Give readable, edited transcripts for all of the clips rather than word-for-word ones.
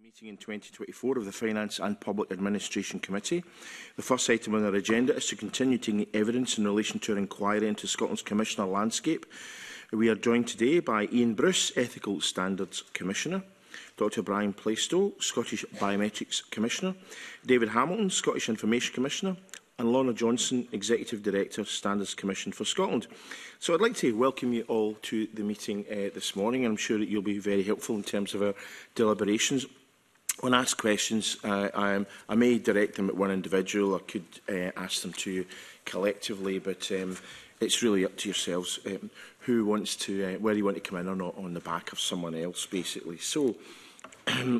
Meeting in 2024 of the Finance and Public Administration Committee. The first item on our agenda is to continue taking evidence in relation to our inquiry into Scotland's Commissioner Landscape. We are joined today by Ian Bruce, Ethical Standards Commissioner, Dr Brian Plaistow, Scottish Biometrics Commissioner, David Hamilton, Scottish Information Commissioner, and Lorna Johnson, Executive Director, Standards Commission for Scotland. So I'd like to welcome you all to the meeting this morning. I'm sure that you'll be very helpful in terms of our deliberations. When asked questions, I may direct them at one individual. I could ask them to you collectively, but it's really up to yourselves who wants to, whether you want to come in or not on the back of someone else, basically. So, who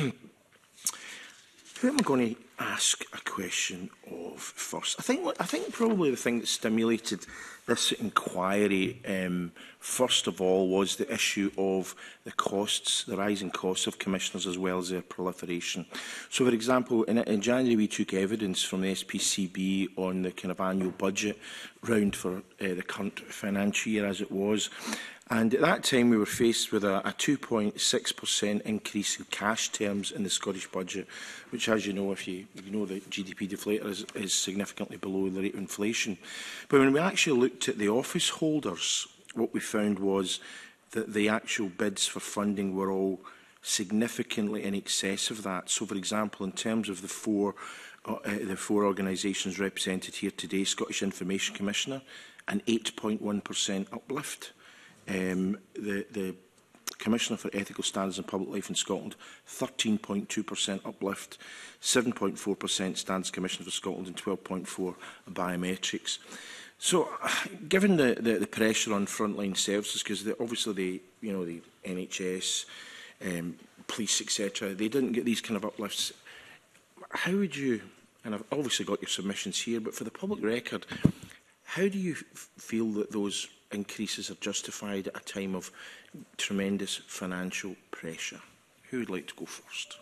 am I going to ask a question of first? I think probably the thing that stimulated this inquiry, first of all, was the issue of the costs, the rising costs of commissioners as well as their proliferation. So, for example, in January we took evidence from the SPCB on the kind of annual budget round for the current financial year as it was. And at that time, we were faced with a 2.6% increase in cash terms in the Scottish budget, which, as you know, if you know the GDP deflator is significantly below the rate of inflation. But when we actually looked at the office holders, what we found was that the actual bids for funding were all significantly in excess of that. So, for example, in terms of the four organisations represented here today, Scottish Information Commissioner, an 8.1% uplift. The Commissioner for Ethical Standards and Public Life in Scotland, 13.2% uplift, 7.4% Standards Commissioner for Scotland and 12.4% biometrics. So, given the pressure on frontline services, because obviously the NHS, police, etc., they didn't get these kind of uplifts. How would you? And I've obviously got your submissions here, but for the public record, how do you feel that those increases are justified at a time of tremendous financial pressure? Who would like to go first?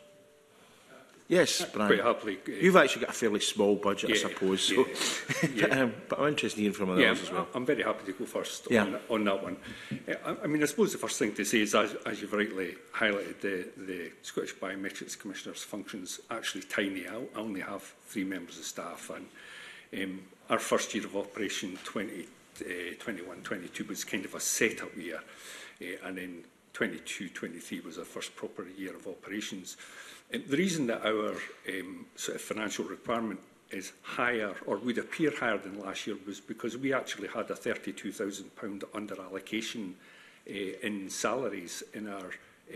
Yes, Brian. Quite happily. You've actually got a fairly small budget, yeah, I suppose. So. Yeah. But I'm interested in hearing from others as well. I'm very happy to go first on that one. I mean, I suppose the first thing to say is, as you've rightly highlighted, the Scottish Biometrics Commissioner's functions actually tiny. I only have 3 members of staff, and our first year of operation, 21-22, was kind of a set-up year, and then 22-23 was our first proper year of operations. The reason that our sort of financial requirement is higher, or would appear higher than last year, was because we actually had a £32,000 under allocation in salaries in our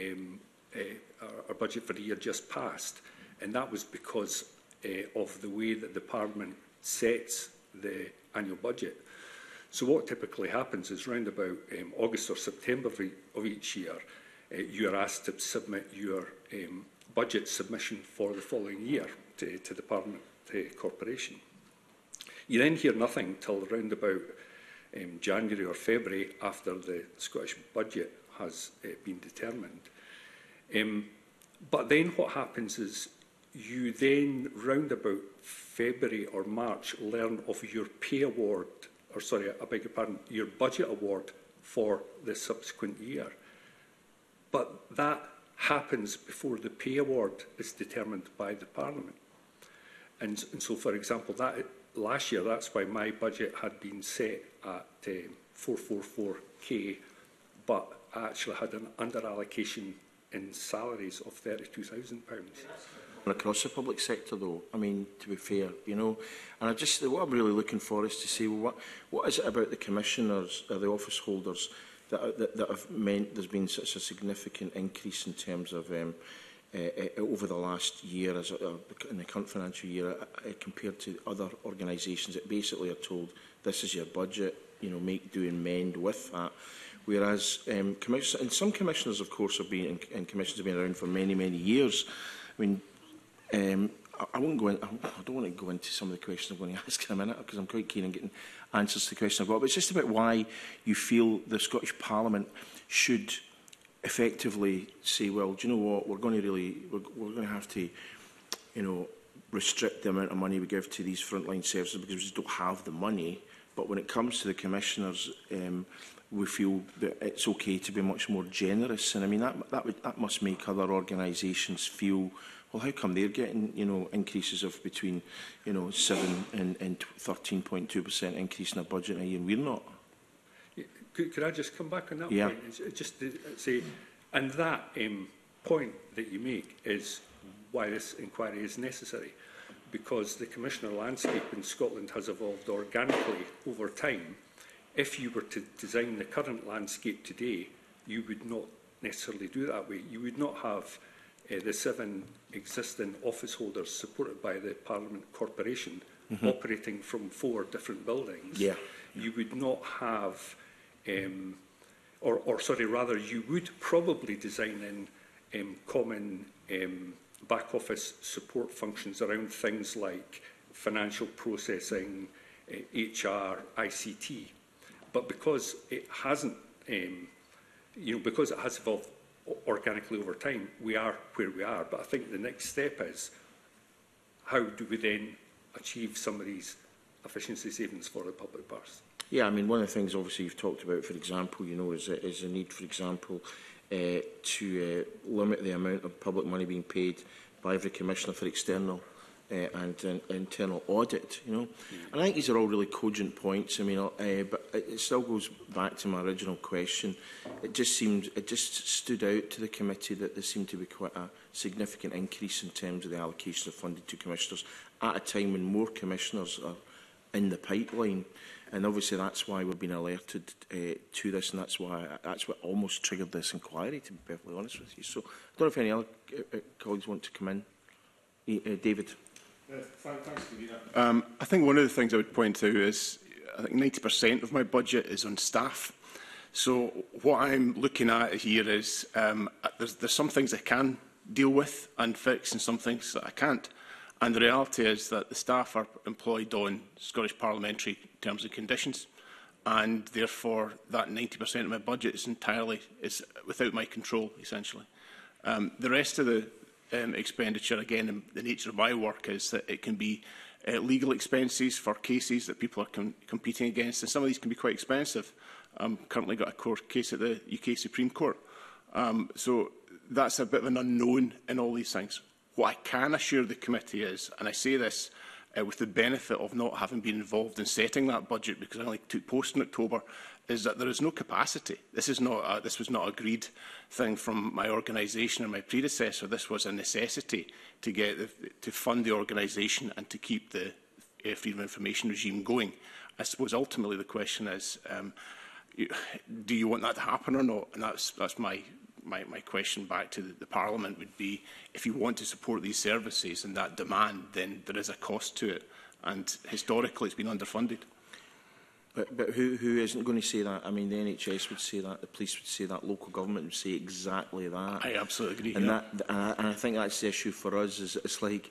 budget for the year just passed, and that was because of the way that the Parliament sets the annual budget. So what typically happens is round about August or September of each year, you are asked to submit your budget submission for the following year to the Parliament Corporation. You then hear nothing till round about January or February after the Scottish budget has been determined. But then what happens is you then round about February or March learn of your pay award, or sorry, I beg your pardon, your budget award for the subsequent year. But that happens before the pay award is determined by the Parliament. And so, for example, that last year, that's why my budget had been set at 444k, but I actually had an under allocation in salaries of £32,000. Across the public sector, though, I mean, to be fair, you know, and what I'm really looking for is to say, well, what is it about the commissioners, the office holders, that have meant there's been such a significant increase in terms of over the last year, in the current financial year, compared to other organisations that basically are told this is your budget, you know, make, do and mend with that. Whereas and some commissioners, of course, have been, and commissions have been around for many, many years. I mean, I won't go in, I don't want to go into some of the questions I'm going to ask in a minute, because I'm quite keen on getting answers to the question I've got. But it's just about why you feel the Scottish Parliament should effectively say, well, do you know what, we're going to have to, you know, restrict the amount of money we give to these frontline services because we just don't have the money. But when it comes to the commissioners, we feel that it's okay to be much more generous. And I mean, that must make other organisations feel, well, how come they're getting, increases of between, 7 and 13.2% increase in their budget a year, and we're not? Could I just come back on that yeah. point? Just to say, and that point that you make is why this inquiry is necessary, because the commissioner landscape in Scotland has evolved organically over time. If you were to design the current landscape today, you would not necessarily do it that way. You would not have the 7 existing office holders supported by the Parliament Corporation operating from 4 different buildings. Yeah. You would not have, rather, you would probably design in common back office support functions around things like financial processing, HR, ICT. But because it hasn't, because it has evolved organically over time, we are where we are. But I think the next step is, how do we then achieve some of these efficiency savings for the public purse? Yeah, I mean, one of the things obviously you've talked about, for example, is the need, for example, to limit the amount of public money being paid by every commissioner for external and internal audit, And I think these are all really cogent points. I mean, but it still goes back to my original question. It just stood out to the committee that there seemed to be quite a significant increase in terms of the allocation of funding to commissioners at a time when more commissioners are in the pipeline. And obviously that's why we've been alerted to this, and that's what almost triggered this inquiry, to be perfectly honest with you. So I don't know if any other colleagues want to come in. David. Thanks, Convener. I think one of the things I would point to is I think 90% of my budget is on staff. So what I'm looking at here is there's some things I can deal with and fix and some things that I can't. And the reality is that the staff are employed on Scottish parliamentary terms and conditions, and therefore that 90% of my budget is entirely without my control, essentially. The rest of the expenditure, again, the nature of my work is that it can be legal expenses for cases that people are competing against, and some of these can be quite expensive. Currently got a court case at the UK Supreme Court. So that's a bit of an unknown in all these things. What I can assure the committee is, and I say this with the benefit of not having been involved in setting that budget because I only took post in October, is that there is no capacity. This was not an agreed thing from my organisation or my predecessor. This was a necessity to fund the organisation and to keep the freedom of information regime going. I suppose ultimately the question is, do you want that to happen or not? And that's my question back to the Parliament would be, if you want to support these services and that demand, then there is a cost to it. And historically, it's been underfunded. But who isn't going to say that? I mean, the NHS would say that, the police would say that, local government would say exactly that. I absolutely agree. And, and I think that's the issue for us, is it's like,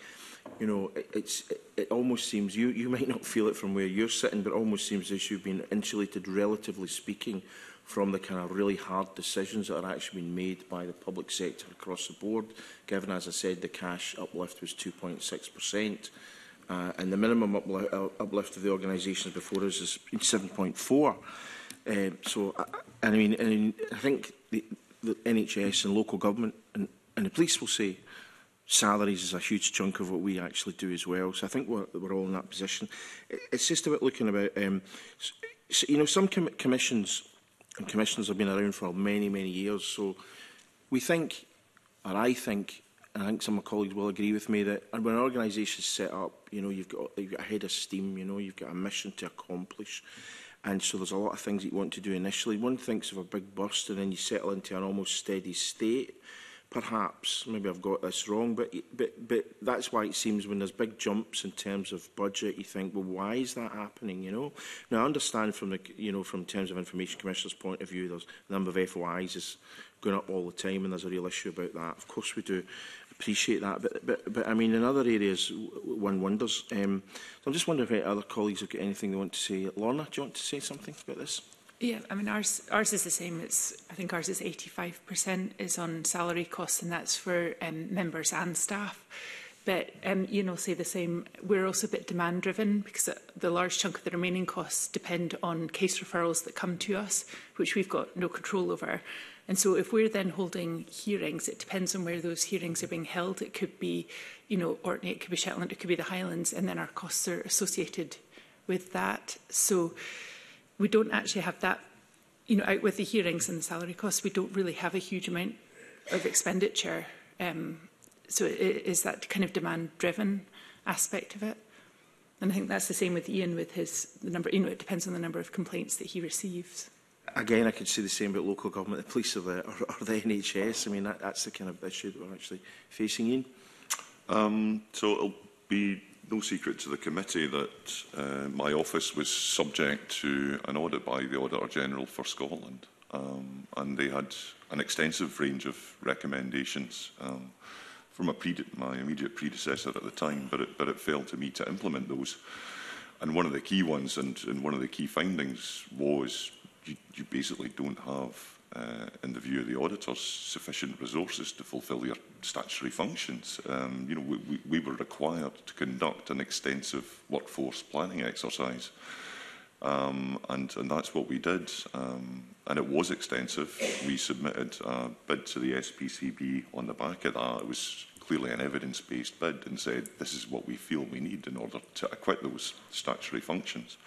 it almost seems, you might not feel it from where you're sitting, but it almost seems as you've been insulated, relatively speaking, from the kind of really hard decisions that are actually being made by the public sector across the board, given, as I said, the cash uplift was 2.6%, and the minimum uplift of the organisations before us is 7.4%. I think the NHS and local government and the police will say salaries is a huge chunk of what we actually do as well. So I think we're all in that position. It's just about looking about, some commissions and commissioners have been around for many, many years. So we think, or I think, and I think some of my colleagues will agree with me, that when an organisation is set up, you've got a head of steam, you've got a mission to accomplish. And so there's a lot of things that you want to do initially. One thinks of a big burst and then you settle into an almost steady state. Perhaps, maybe I've got this wrong, but that's why it seems when there's big jumps in terms of budget, you think, well, why is that happening? Now I understand from the, from terms of Information Commissioner's point of view, there's the number of FOIs is going up all the time, and there's a real issue about that. Of course, we do appreciate that, but I mean, in other areas, one wonders. So I'm just wondering if other colleagues have got anything they want to say. Lorna, do you want to say something about this? Yeah, I mean, ours is the same. I think ours is 85% is on salary costs, and that's for members and staff. But Ian will say the same. We're also a bit demand driven because the large chunk of the remaining costs depend on case referrals that come to us, which we've got no control over. And so if we're then holding hearings, it depends on where those hearings are being held. It could be, Orkney, it could be Shetland, it could be the Highlands, and then our costs are associated with that. So we don't actually have that, out with the hearings and the salary costs, we don't really have a huge amount of expenditure. So it is that kind of demand-driven aspect of it. And I think that's the same with Ian with the number, it depends on the number of complaints that he receives. Again, I could say the same about local government, the police or the NHS. I mean, that's the kind of issue that we're actually facing, Ian. So it'll be no secret to the committee that my office was subject to an audit by the Auditor General for Scotland. And they had an extensive range of recommendations from my immediate predecessor at the time, but it failed to me to implement those. And one of the key ones and one of the key findings was you basically don't have, in the view of the auditors, sufficient resources to fulfil your statutory functions. We were required to conduct an extensive workforce planning exercise. And that's what we did. And it was extensive. We submitted a bid to the SPCB on the back of that. It was clearly an evidence-based bid and said, this is what we feel we need in order to acquit those statutory functions.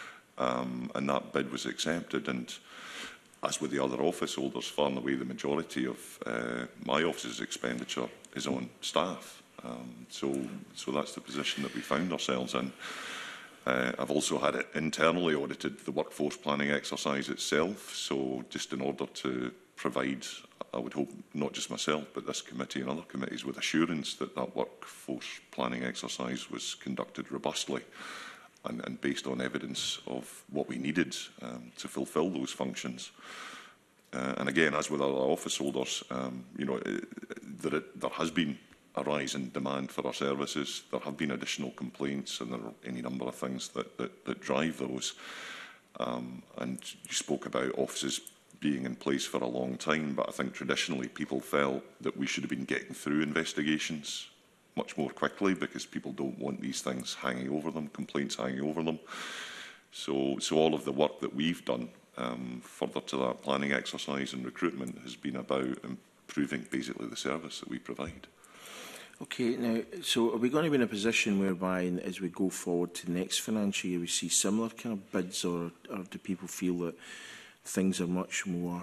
And that bid was accepted. And as with the other office holders, far and away the majority of my office's expenditure is on staff. So that's the position that we found ourselves in. I've also had it internally audited, the workforce planning exercise itself. So just in order to provide, I would hope, not just myself, but this committee and other committees with assurance that that workforce planning exercise was conducted robustly and based on evidence of what we needed to fulfil those functions. And again, as with other office holders, there has been a rise in demand for our services. There have been additional complaints, and there are any number of things that drive those. And you spoke about offices being in place for a long time, but I think traditionally people felt that we should have been getting through investigations much more quickly because people don't want these things hanging over them, complaints hanging over them. So all of the work that we've done further to that planning exercise and recruitment has been about improving basically the service that we provide. Okay, now, so are we going to be in a position whereby, as we go forward to the next financial year, we see similar kind of bids, or do people feel that things are much more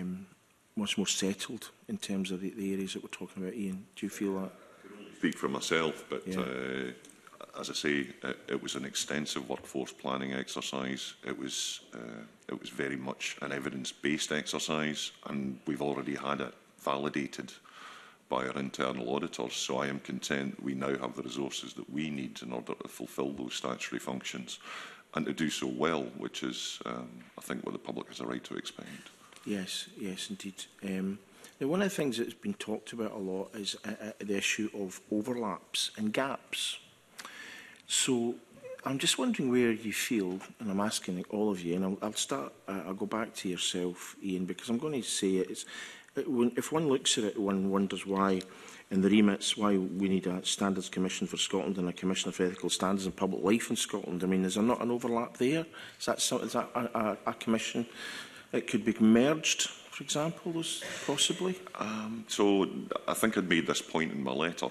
settled in terms of the areas that we're talking about, Ian? Do you feel that? I can only speak for myself, but as I say, it was an extensive workforce planning exercise. It was very much an evidence-based exercise, and we've already had it validated by our internal auditors, so I am content we now have the resources that we need in order to fulfil those statutory functions and to do so well, which is, I think, what the public has a right to expect. Yes, yes, indeed. Now, one of the things that's been talked about a lot is the issue of overlaps and gaps. So I'm just wondering where you feel, and I'm asking all of you, and I'll go back to yourself, Ian, because I'm going to say if one looks at it, one wonders why, in the remits, why we need a Standards Commission for Scotland and a Commissioner for Ethical Standards in Public Life in Scotland. I mean, is there not an overlap there? Is that a commission that could be merged, for example, possibly? So I think I'd made this point in my letter.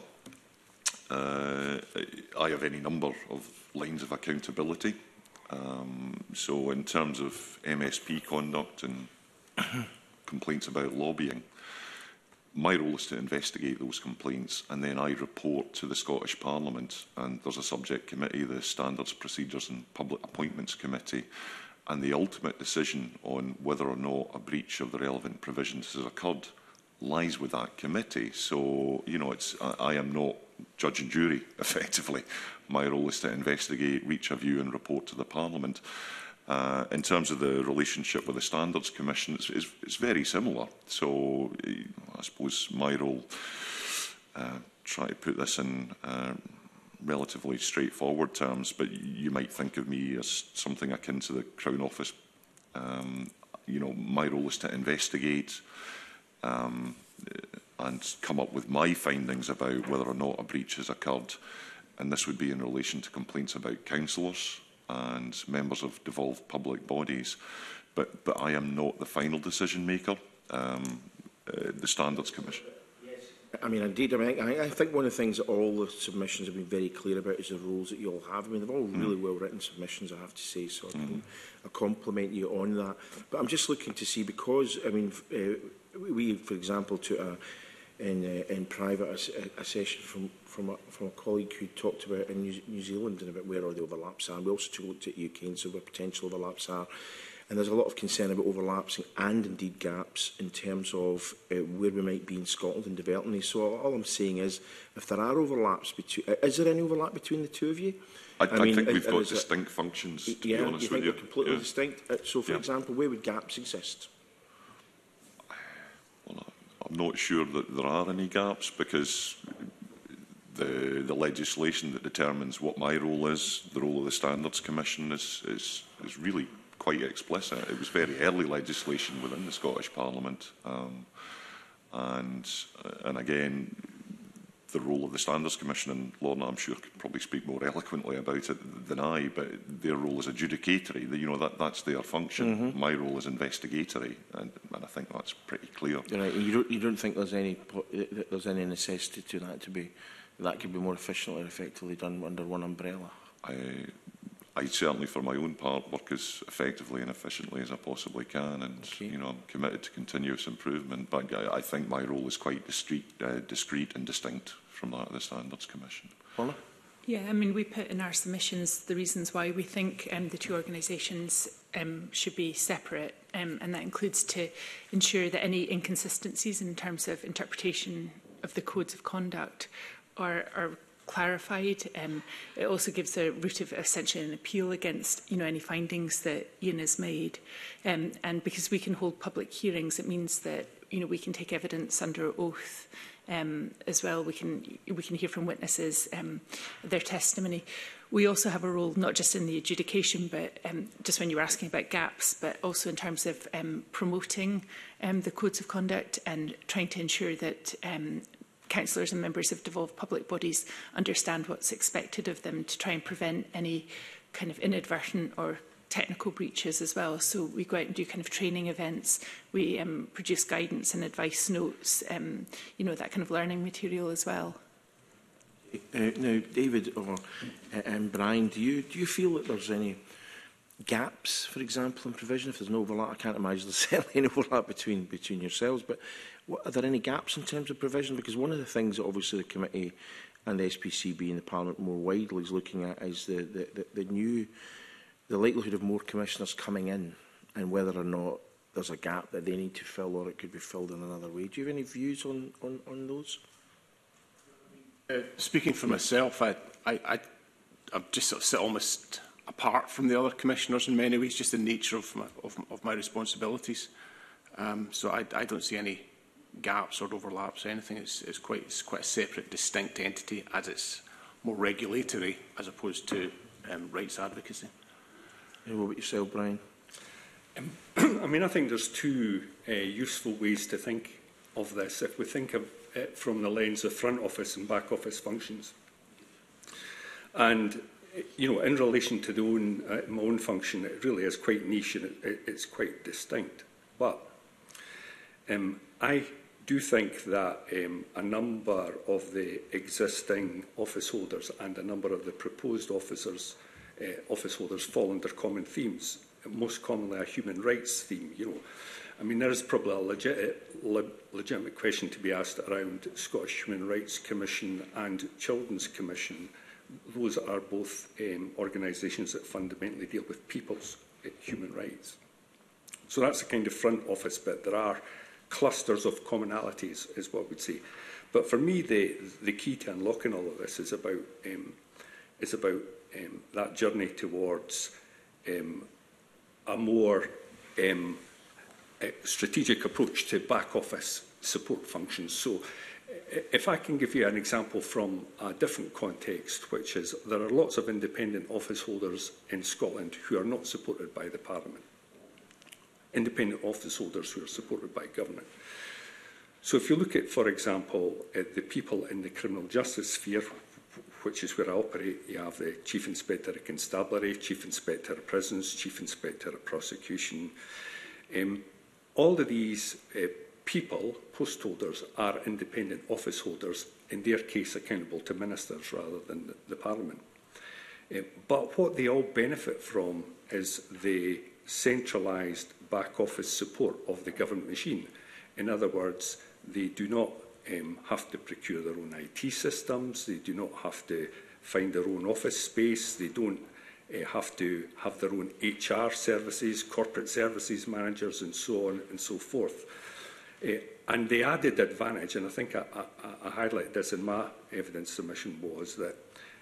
I have any number of lines of accountability. So in terms of MSP conduct and complaints about lobbying, my role is to investigate those complaints, and then I report to the Scottish Parliament, and there's a subject committee, the Standards, Procedures and Public Appointments Committee, and the ultimate decision on whether or not a breach of the relevant provisions has occurred lies with that committee. So, I am not judge and jury, effectively. My role is to investigate, reach a view and report to the Parliament. In terms of the relationship with the Standards Commission, it's very similar. So I suppose my role, try to put this in relatively straightforward terms, but you might think of me as something akin to the Crown Office. My role is to investigate come up with my findings about whether or not a breach has occurred. And this would be in relation to complaints about councillors and members of devolved public bodies. But I am not the final decision maker. The Standards Commission. I mean, indeed, I think one of the things that all the submissions have been very clear about is the rules that you all have. I mean, they're all really well-written submissions, I have to say, so I compliment you on that. But I'm just looking to see, because, I mean, we, for example, took in private a session from a colleague who talked about in New Zealand and about where all the overlaps are. We also looked at UK and so where potential overlaps are. And there's a lot of concern about overlaps and indeed gaps in terms of where we might be in Scotland and developing these. So all I'm saying is, if there are overlaps between, is there any overlap between the two of you? I think we've got distinct functions, to be honest with you. They're completely distinct. So, for example, where would gaps exist? Well, I'm not sure that there are any gaps, because the legislation that determines what my role is, the role of the Standards Commission, is really quite explicit. It was very early legislation within the Scottish Parliament, and again, the role of the Standards Commission, and Lorna, I'm sure, could probably speak more eloquently about it than I, but their role is adjudicatory. That's their function. My role is investigatory, and I think that's pretty clear. Right. You don't think there's any necessity to that could be more efficiently or effectively done under one umbrella? I certainly, for my own part, work as effectively and efficiently as I possibly can, and I'm committed to continuous improvement. But I think my role is quite discreet and distinct from that of the Standards Commission. Paula? Yeah, I mean, we put in our submissions the reasons why we think the two organisations should be separate, and that includes to ensure that any inconsistencies in terms of interpretation of the codes of conduct are clarified. It also gives a route of essentially an appeal against any findings that Ian has made, and because we can hold public hearings, it means that we can take evidence under oath as well. We can hear from witnesses their testimony. We also have a role not just in the adjudication, but just when you were asking about gaps, but also in terms of promoting the codes of conduct and trying to ensure that councillors and members of devolved public bodies understand what's expected of them to try and prevent any kind of inadvertent or technical breaches as well. So we go out and do kind of training events. We produce guidance and advice notes, that kind of learning material as well. Now, David and Brian, do you feel that there's any gaps, for example, in provision? If there's no overlap, I can't imagine there's certainly any overlap between yourselves, but are there any gaps in terms of provision? Because one of the things that obviously the committee and the SPCB and the Parliament more widely is looking at is the likelihood of more commissioners coming in, and whether or not there's a gap that they need to fill, or it could be filled in another way. Do you have any views on those? Speaking for myself, I'm just sort of sit almost apart from the other commissioners in many ways, just the nature of my responsibilities. So I don't see any gaps or overlaps or anything. It's quite a separate, distinct entity, as it's more regulatory as opposed to rights advocacy. And what about yourself, Brian? I mean, I think there's two useful ways to think of this. If we think of it from the lens of front office and back office functions, and in relation to my own function, it really is quite niche and it's quite distinct. But I do think that a number of the existing office holders and a number of the proposed office holders fall under common themes, most commonly a human rights theme. I mean, there is probably a legitimate question to be asked around Scottish Human Rights Commission and Children's Commission. Those are both organisations that fundamentally deal with people's human rights. So that's the kind of front office bit. There are clusters of commonalities, is what we'd say. But for me, the key to unlocking all of this is about that journey towards a more strategic approach to back office support functions. So if I can give you an example from a different context, which is there are lots of independent office holders in Scotland who are not supported by the Parliament. Independent office holders who are supported by government. So if you look at, for example, the people in the criminal justice sphere, which is where I operate, you have the Chief Inspector of Constabulary, Chief Inspector of Prisons, Chief Inspector of Prosecution. All of these people, post holders, are independent office holders, in their case accountable to ministers rather than the Parliament. But what they all benefit from is the centralised back office support of the government machine. In other words, they do not have to procure their own IT systems, they do not have to find their own office space, they don't have to have their own HR services, corporate services managers and so on and so forth. And the added advantage, and I think I highlight this in my evidence submission, was that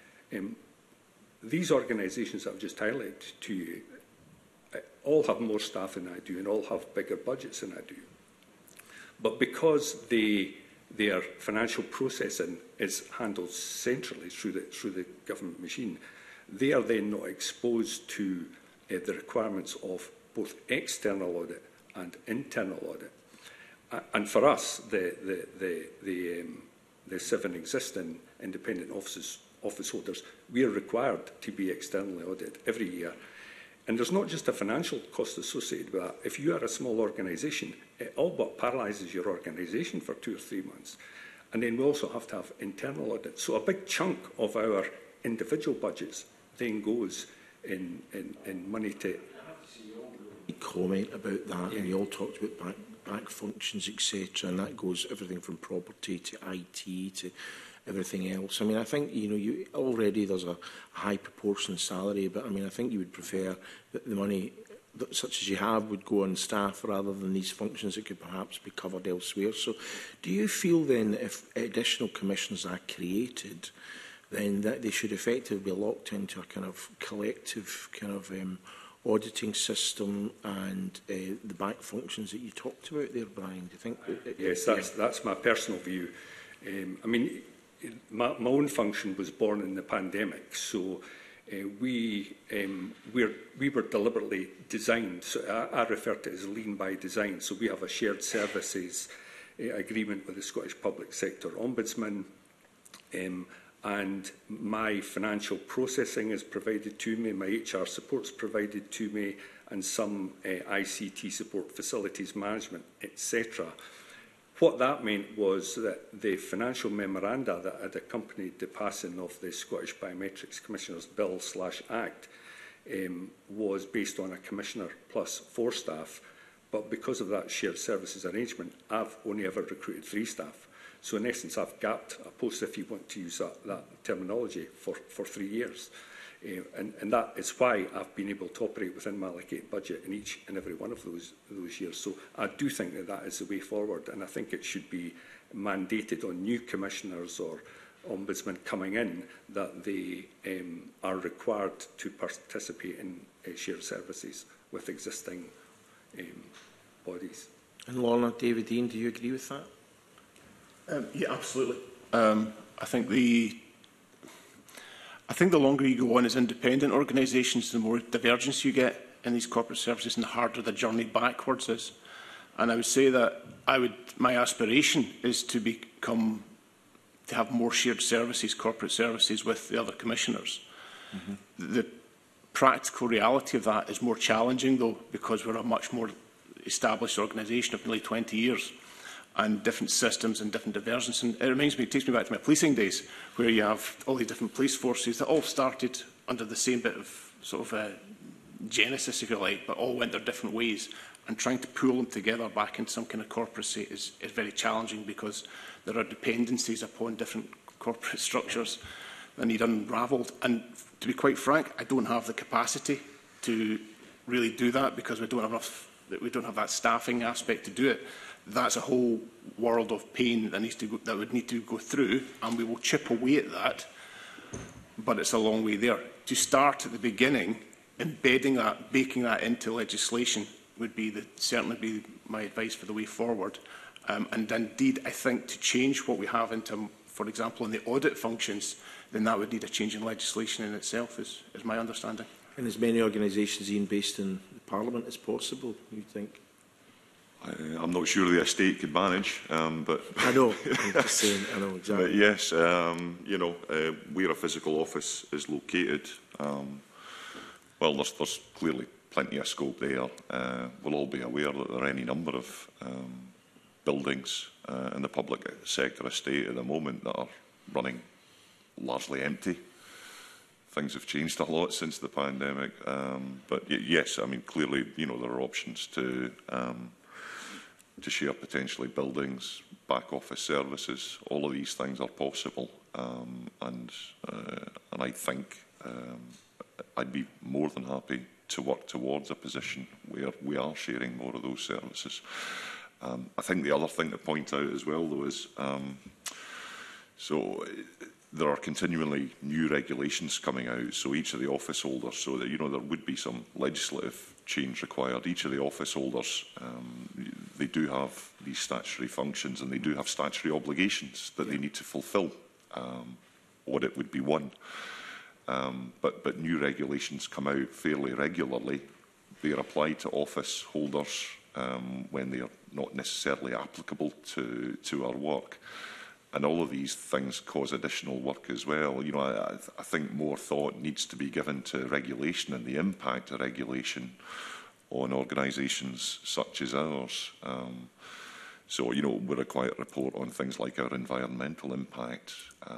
these organisations that I've just highlighted to you all have more staff than I do and all have bigger budgets than I do. But because their financial processing is handled centrally through the government machine, they are then not exposed to the requirements of both external audit and internal audit. And for us, the 7 existing independent office holders, we are required to be externally audited every year. And there's not just a financial cost associated with that. If you are a small organisation, it all but paralyses your organisation for 2 or 3 months. And then we also have to have internal audit. So a big chunk of our individual budgets then goes in money to... Comment about that, and you all talked about back functions, etc., and that goes everything from property to IT to everything else. I mean, I think, you already there's a high proportion salary, but I mean, I think you would prefer that the money such as you have would go on staff rather than these functions that could perhaps be covered elsewhere. So do you feel then if additional commissions are created, then that they should effectively be locked into a kind of collective kind of auditing system and the back functions that you talked about there, Brian? Do you think? Yes, that's my personal view. I mean, my own function was born in the pandemic, so we were deliberately designed. So I refer to it as lean by design. So we have a shared services agreement with the Scottish Public Sector Ombudsman. And my financial processing is provided to me, my HR support is provided to me, and some ICT support, facilities management, etc. What that meant was that the financial memoranda that had accompanied the passing of the Scottish Biometrics Commissioners Bill/Act was based on a commissioner plus 4 staff, but because of that shared services arrangement, I've only ever recruited 3 staff. So in essence, I've gapped a post, if you want to use that terminology, for 3 years. And that is why I've been able to operate within my allocated budget in each and every one of those years. So I do think that that is the way forward, and I think it should be mandated on new commissioners or ombudsmen coming in that they are required to participate in shared services with existing bodies. And Lorna, David Dean, do you agree with that? Yeah, absolutely. I think the longer you go on as independent organisations, the more divergence you get in these corporate services and the harder the journey backwards is. And I would say that my aspiration is to have more shared services, corporate services with the other commissioners. Mm-hmm. The practical reality of that is more challenging, though, because we're a much more established organisation of nearly 20 years. And different systems and different diversions. And it takes me back to my policing days, where you have all these different police forces that all started under the same bit of sort of genesis, if you like, but all went their different ways. And trying to pull them together back into some kind of corporacy is very challenging, because there are dependencies upon different corporate structures that need unravelled. And to be quite frank, I don't have the capacity to really do that, because we don't have that staffing aspect to do it. That's a whole world of pain that would need to go through, and we will chip away at that, but it's a long way there. To start at the beginning, embedding that, baking that into legislation would certainly be my advice for the way forward. And indeed, I think to change what we have into, for example, in the audit functions, then that would need a change in legislation in itself, is my understanding. And as many organisations, Ian, based in Parliament as possible, you think? I'm not sure the estate could manage, but I know, I'm just saying, I know exactly. but yes, you know, where a physical office is located, well, there's clearly plenty of scope there. We'll all be aware that there are any number of buildings in the public sector estate at the moment that are running largely empty. Things have changed a lot since the pandemic, but yes, I mean, clearly, you know, there are options to share potentially buildings, back office services. All of these things are possible, and I think I'd be more than happy to work towards a position where we are sharing more of those services. I think the other thing to point out as well, though, is so there are continually new regulations coming out. So each of the office holders, so that, you know, there would be some legislative change required. Each of the office holders, they do have these statutory functions, and they do have statutory obligations that they need to fulfil. Audit would be one. But new regulations come out fairly regularly. They are applied to office holders when they are not necessarily applicable to our work. And all of these things cause additional work as well. You know, I think more thought needs to be given to regulation and the impact of regulation on organisations such as ours. So, you know, we require a report on things like our environmental impact.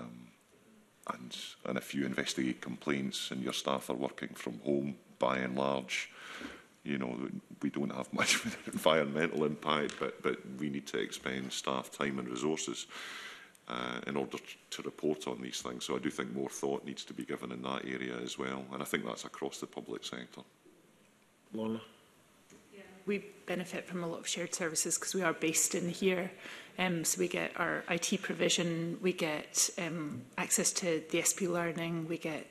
And if you investigate complaints and your staff are working from home, by and large, you know, we don't have much of an environmental impact, but we need to expend staff time and resources in order to report on these things. So I do think more thought needs to be given in that area as well. And I think that's across the public sector. Lorna? Yeah. We benefit from a lot of shared services because we are based in here. So we get our IT provision, we get access to the SP Learning, we get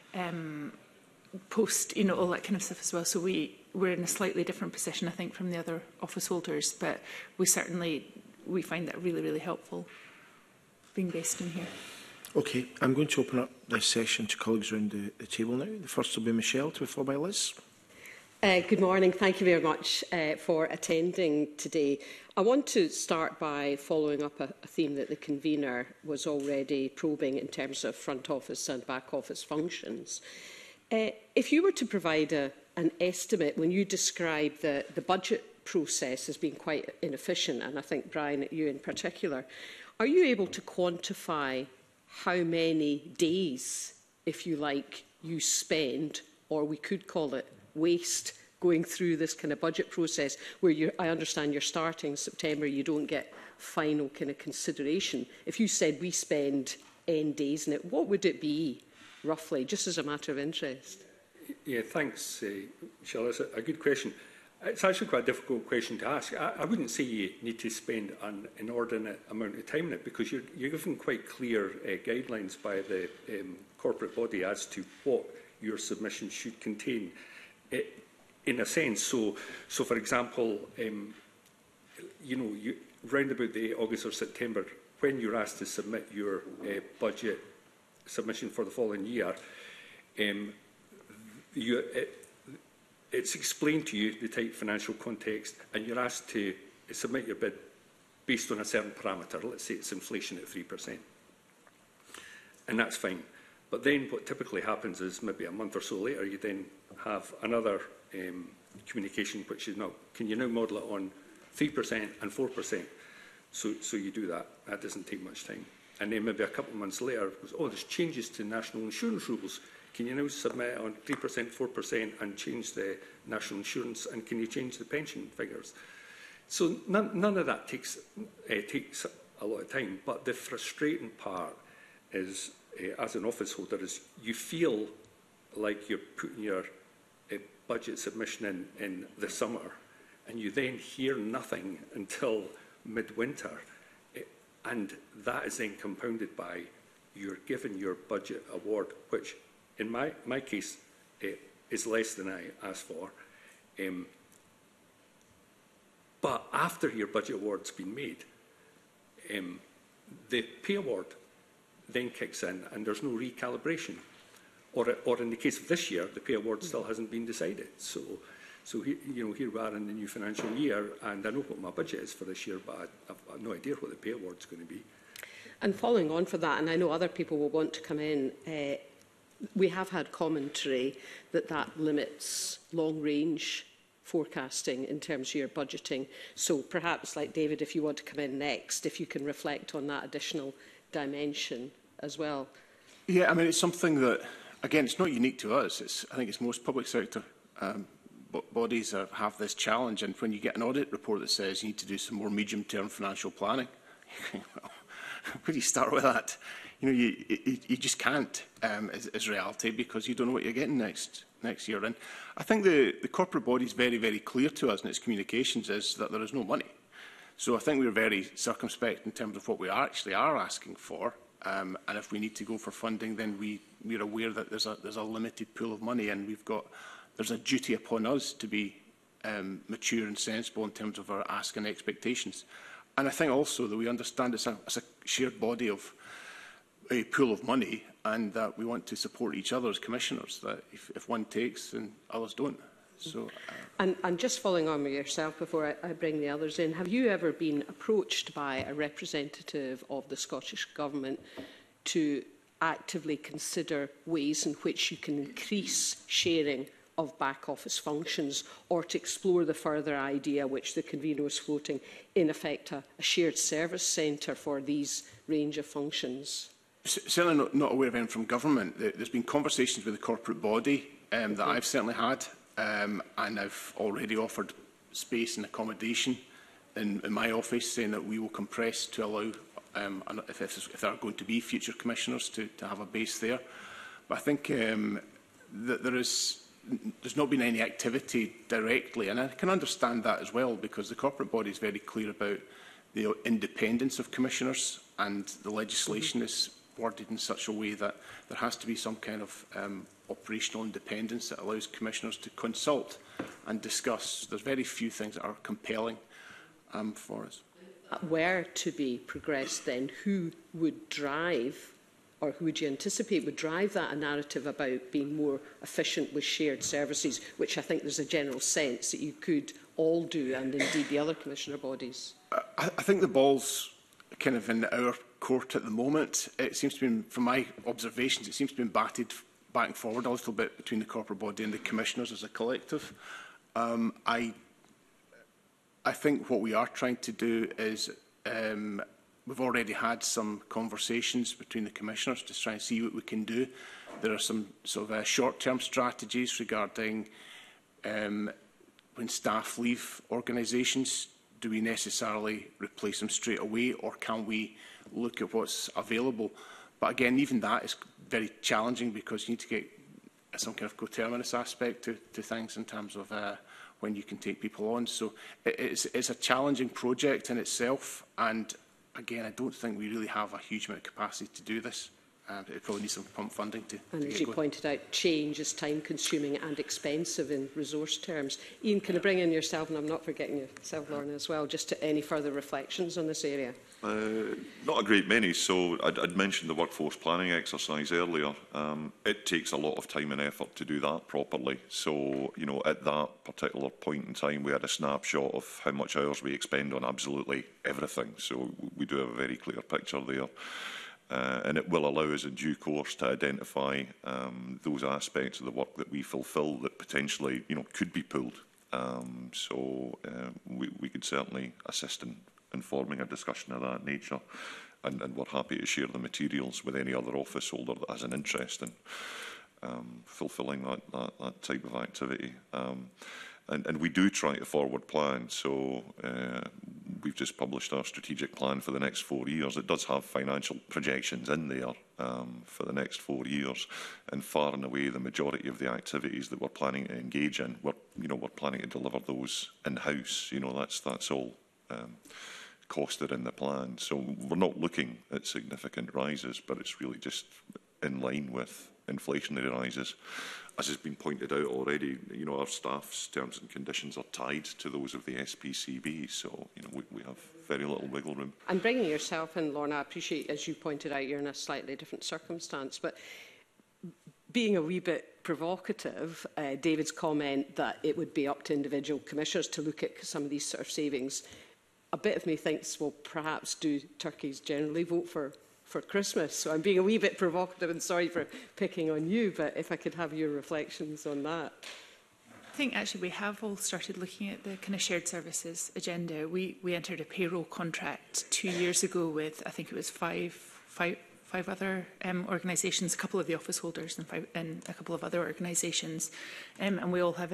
post, you know, all that kind of stuff as well. So we're in a slightly different position, I think, from the other office holders, but we find that really, really helpful, being based in here. Okay, I'm going to open up this session to colleagues around the table now. The first will be Michelle, to be followed by Liz. Good morning. Thank you very much for attending today. I want to start by following up a theme that the convener was already probing in terms of front office and back office functions. If you were to provide an estimate, when you describe the budget process as being quite inefficient, and I think, Brian, you in particular, are you able to quantify how many days, if you like, you spend, or we could call it waste, going through this kind of budget process where I understand you're starting in September, you don't get final kind of consideration. If you said we spend N days in it, what would it be, roughly, just as a matter of interest? Yeah, thanks, Michelle. That's a good question. It's actually quite a difficult question to ask. I wouldn't say you need to spend an inordinate amount of time in it, because you're given quite clear guidelines by the corporate body as to what your submission should contain. In a sense, so for example, you know, round about the August or September, when you're asked to submit your budget submission for the following year, it's explained to you the tight financial context, and you're asked to submit your bid based on a certain parameter. Let's say it's inflation at 3%. And that's fine. But then what typically happens is maybe a month or so later, you then have another communication, which is now, can you now model it on 3% and 4%? So you do that. That doesn't take much time. And then maybe a couple of months later, oh, there's changes to national insurance rules. Can you now submit it on 3%, 4% and change the national insurance? And can you change the pension figures? So none of that takes a lot of time. But the frustrating part is, as an office holder, is you feel like you're putting your budget submission in the summer, and you then hear nothing until midwinter. And that is then compounded by you're given your budget award, which in my case is less than I asked for. But after your budget award's been made, the pay award then kicks in and there's no recalibration. Or in the case of this year, the pay award still hasn't been decided. So So here we are in the new financial year, and I know what my budget is for this year, but I've no idea what the pay award's going to be. And following on for that, and I know other people will want to come in, we have had commentary that limits long-range forecasting in terms of your budgeting. So perhaps, like David, if you want to come in next, if you can reflect on that additional dimension as well. Yeah, I mean, it's something that, again, it's not unique to us. I think it's most public sector bodies have this challenge. And when you get an audit report that says you need to do some more medium-term financial planning, well, where do you start with that? You just can't as reality, because you don't know what you're getting next year. And I think the corporate body is very, very clear to us in its communications is that there is no money. So I think we're very circumspect in terms of what we actually are asking for. And if we need to go for funding, then we're aware that there's a limited pool of money, and there's a duty upon us to be mature and sensible in terms of our ask and expectations. And I think also that we understand it's a shared body of a pool of money, and that we want to support each other as commissioners, that if one takes, then others don't. So, and just following on with yourself before I bring the others in, have you ever been approached by a representative of the Scottish Government to actively consider ways in which you can increase sharing of back office functions, or to explore the further idea which the convener was floating, in effect a shared service centre for these range of functions? Certainly not aware of anything from government. There's been conversations with the corporate body that I've certainly had, and I've already offered space and accommodation in my office, saying that we will compress to allow, if there are going to be future commissioners, to have a base there. But I think that there's not been any activity directly, and I can understand that as well, because the corporate body is very clear about the independence of commissioners, and the legislation is worded in such a way that there has to be some kind of operational independence that allows commissioners to consult and discuss. There's very few things that are compelling for us. Were to be progressed, then, who would drive, or who would you anticipate would drive that narrative about being more efficient with shared services, which I think there's a general sense that you could all do, and indeed the other commissioner bodies? I think the ball's kind of in our court at the moment. It seems to be, from my observations, it seems to be batted back and forward a little bit between the corporate body and the commissioners as a collective. I think what we are trying to do is, we've already had some conversations between the commissioners to try and see what we can do. There are some sort of short-term strategies regarding when staff leave organisations. Do we necessarily replace them straight away, or can we look at what's available? But again, even that is very challenging, because you need to get some kind of coterminous aspect to things in terms of when you can take people on. So it's a challenging project in itself, and again, I don't think we really have a huge amount of capacity to do this. It probably needs some pump funding to And as you pointed out, change is time-consuming and expensive in resource terms. Ian, can I bring in yourself, and I'm not forgetting yourself, Lorna, as well, just to any further reflections on this area? Not a great many. So I'd mentioned the workforce planning exercise earlier. It takes a lot of time and effort to do that properly. So, at that particular point in time, we had a snapshot of how much hours we expend on absolutely everything. So we do have a very clear picture there. And it will allow us in due course to identify those aspects of the work that we fulfil that potentially, could be pulled. So we could certainly assist in forming a discussion of that nature, and we're happy to share the materials with any other office holder that has an interest in fulfilling that type of activity. And we do try to forward plan. So we've just published our strategic plan for the next 4 years. It does have financial projections in there for the next 4 years, and far and away the majority of the activities that we're planning to engage in, we're planning to deliver those in-house. That's all costed in the plan. So we're not looking at significant rises, but it's really just in line with inflationary rises. As has been pointed out already, our staff's terms and conditions are tied to those of the SPCB, so we have very little wiggle room. And bringing yourself in, Lorna, I appreciate, as you pointed out, you're in a slightly different circumstance, but being a wee bit provocative, David's comment that it would be up to individual commissioners to look at some of these sort of savings, a bit of me thinks, well, perhaps do turkeys generally vote for Christmas? So I'm being a wee bit provocative and sorry for picking on you, but if I could have your reflections on that. I think actually we have all started looking at the kind of shared services agenda. We entered a payroll contract 2 years ago with, I think it was five other organisations, a couple of the office holders and a couple of other organisations, and we all have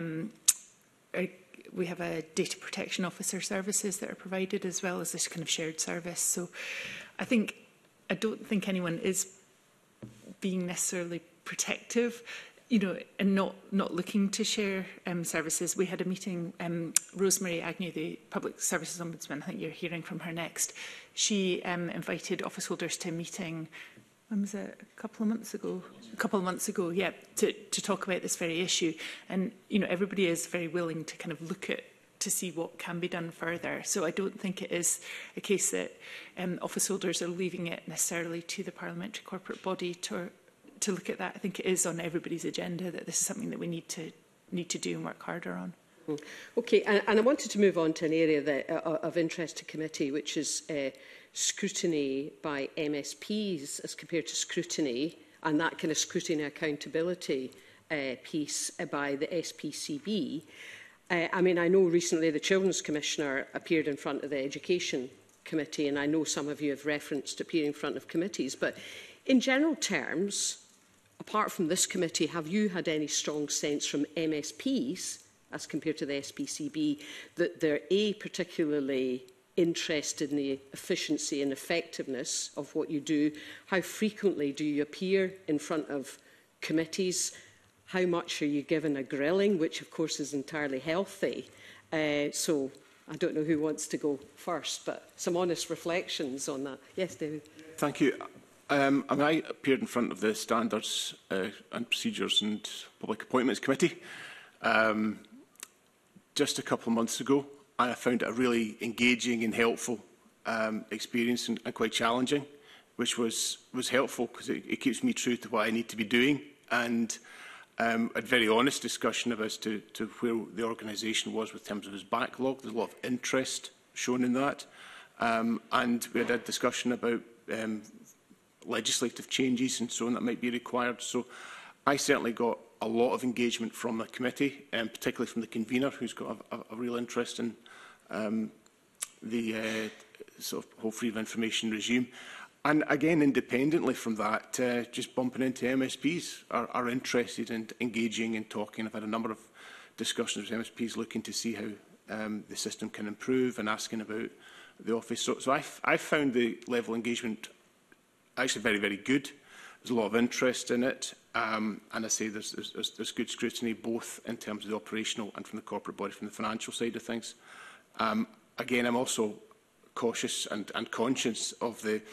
we have a data protection officer services that are provided as well as this kind of shared service. So I don't think anyone is being necessarily protective, you know, and not looking to share services. We had a meeting, Rosemary Agnew, the Public Services Ombudsman, I think you're hearing from her next. She invited office holders to a meeting, when was it, a couple of months ago, yeah, to talk about this very issue. And, you know, everybody is very willing to kind of look at to see what can be done further. So I don't think it is a case that office holders are leaving it necessarily to the parliamentary corporate body to look at that. I think it is on everybody's agenda that this is something that we need to do and work harder on. Okay, and I wanted to move on to an area that, of interest to committee, which is scrutiny by MSPs as compared to scrutiny, and that kind of scrutiny accountability piece by the SPCB. I mean, I know recently the Children's Commissioner appeared in front of the Education Committee, and I know some of you have referenced appearing in front of committees, but in general terms, apart from this committee, have you had any strong sense from MSPs, as compared to the SPCB, that they're particularly interested in the efficiency and effectiveness of what you do? How frequently do you appear in front of committees? How much are you given a grilling, which of course is entirely healthy? So I don't know who wants to go first, but some honest reflections on that. Yes, David. Thank you. I mean, I appeared in front of the Standards and Procedures and Public Appointments Committee just a couple of months ago, and I found it a really engaging and helpful experience and quite challenging, which was helpful because it keeps me true to what I need to be doing, and a very honest discussion as to where the organisation was in terms of its backlog. There's a lot of interest shown in that, and we had a discussion about legislative changes and so on that might be required. So I certainly got a lot of engagement from the committee, and particularly from the convener, who's got a real interest in the sort of whole freedom of information regime. And again, independently from that, just bumping into MSPs are interested in engaging and talking. I've had a number of discussions with MSPs looking to see how the system can improve and asking about the office. So I found the level of engagement actually very, very good. There's a lot of interest in it, and I say there's good scrutiny both in terms of the operational and from the corporate body, from the financial side of things. Again, I'm also cautious and conscious of the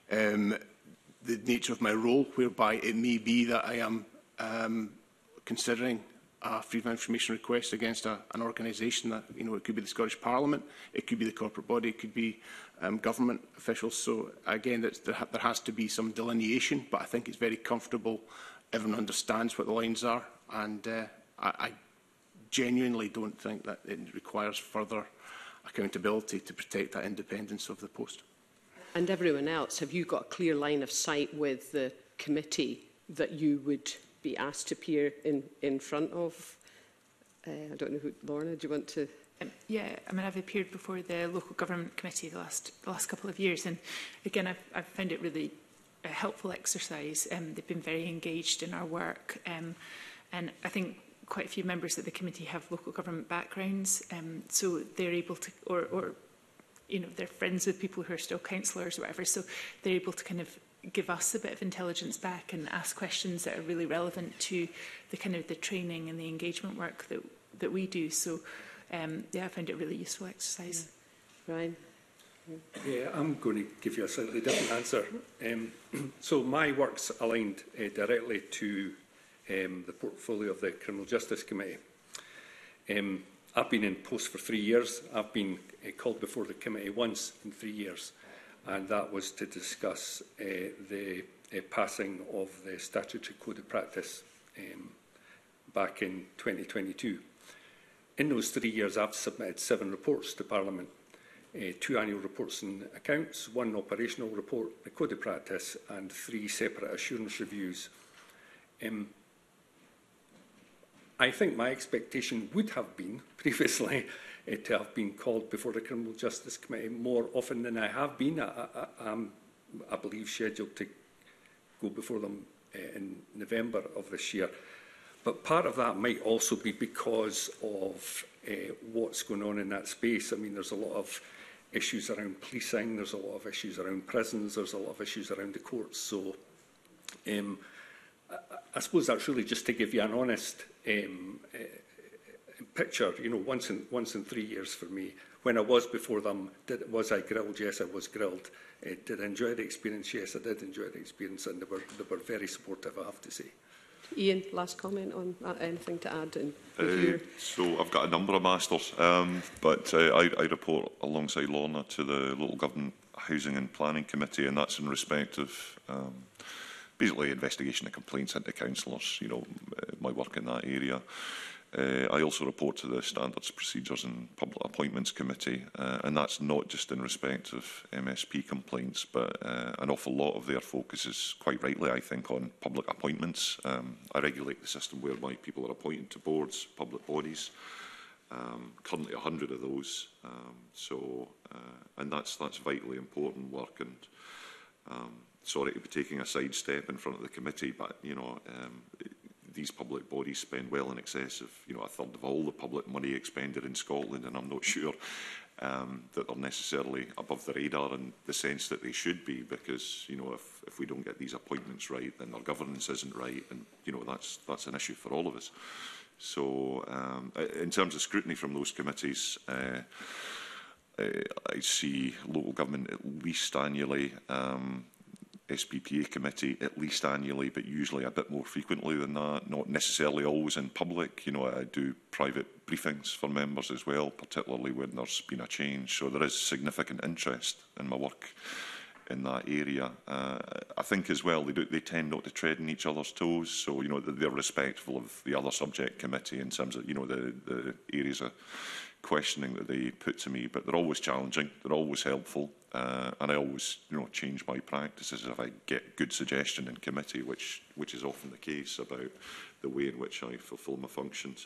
nature of my role, whereby it may be that I am considering a freedom of information request against an organisation that, you know, it could be the Scottish Parliament, it could be the corporate body, it could be government officials. So again, there has to be some delineation, but I think it's very comfortable. Everyone understands what the lines are, and I genuinely don't think that it requires further accountability to protect that independence of the post. And everyone else, have you got a clear line of sight with the committee that you would be asked to appear in front of? I don't know who, Lorna, do you want to? Yeah, I mean, I've appeared before the local government committee the last couple of years, and again, I've found it really a helpful exercise. They've been very engaged in our work, and I think quite a few members of the committee have local government backgrounds, so they're able to, or you know, they're friends with people who are still councillors or whatever, so they're able to kind of give us a bit of intelligence back and ask questions that are really relevant to the kind of the training and the engagement work that we do. So yeah, I found it a really useful exercise. Yeah. Ryan? Yeah, I'm going to give you a slightly different answer. So my work's aligned directly to the portfolio of the Criminal Justice Committee. I've been in post for 3 years. I've been called before the committee once in 3 years, and that was to discuss the passing of the Statutory Code of Practice back in 2022. In those 3 years, I've submitted 7 reports to Parliament, 2 annual reports and accounts, 1 operational report, the Code of Practice, and 3 separate assurance reviews. I think my expectation would have been, previously, to have been called before the Criminal Justice Committee more often than I have been. I'm, I believe, scheduled to go before them in November of this year. But part of that might also be because of what's going on in that space. I mean, there's a lot of issues around policing, there's a lot of issues around prisons, there's a lot of issues around the courts. So I suppose that's really just to give you an honest picture. You know, once in 3 years for me. When I was before them, was I grilled? Yes, I was grilled. Did I enjoy the experience? Yes, I did enjoy the experience, and they were very supportive, I have to say. Ian, last comment on that, anything to add? So I've got a number of masters, but I report alongside Lorna to the Local Government Housing and Planning Committee, and that's in respect of basically investigation of complaints into councillors, you know, my work in that area. I also report to the Standards, Procedures and Public Appointments Committee, and that's not just in respect of MSP complaints, but an awful lot of their focus is, quite rightly, I think, on public appointments. I regulate the system whereby people are appointed to boards, public bodies, currently 100 of those, and that's vitally important work. And sorry to be taking a sidestep in front of the committee, but, you know, these public bodies spend well in excess of, you know, a third of all the public money expended in Scotland, and I'm not sure that they're necessarily above the radar in the sense that they should be, because, you know, if we don't get these appointments right, then our governance isn't right, and, you know, that's an issue for all of us. So, in terms of scrutiny from those committees, I see local government at least annually. SPPA committee at least annually, but usually a bit more frequently than that, not necessarily always in public. You know, I do private briefings for members as well, particularly when there's been a change. So there is significant interest in my work in that area. I think as well, they tend not to tread on each other's toes. So, you know, they're respectful of the other subject committee in terms of, you know, the areas of questioning that they put to me, but they're always challenging, they're always helpful, and I always, you know, change my practices if I get good suggestion in committee, which is often the case about the way in which I fulfil my functions.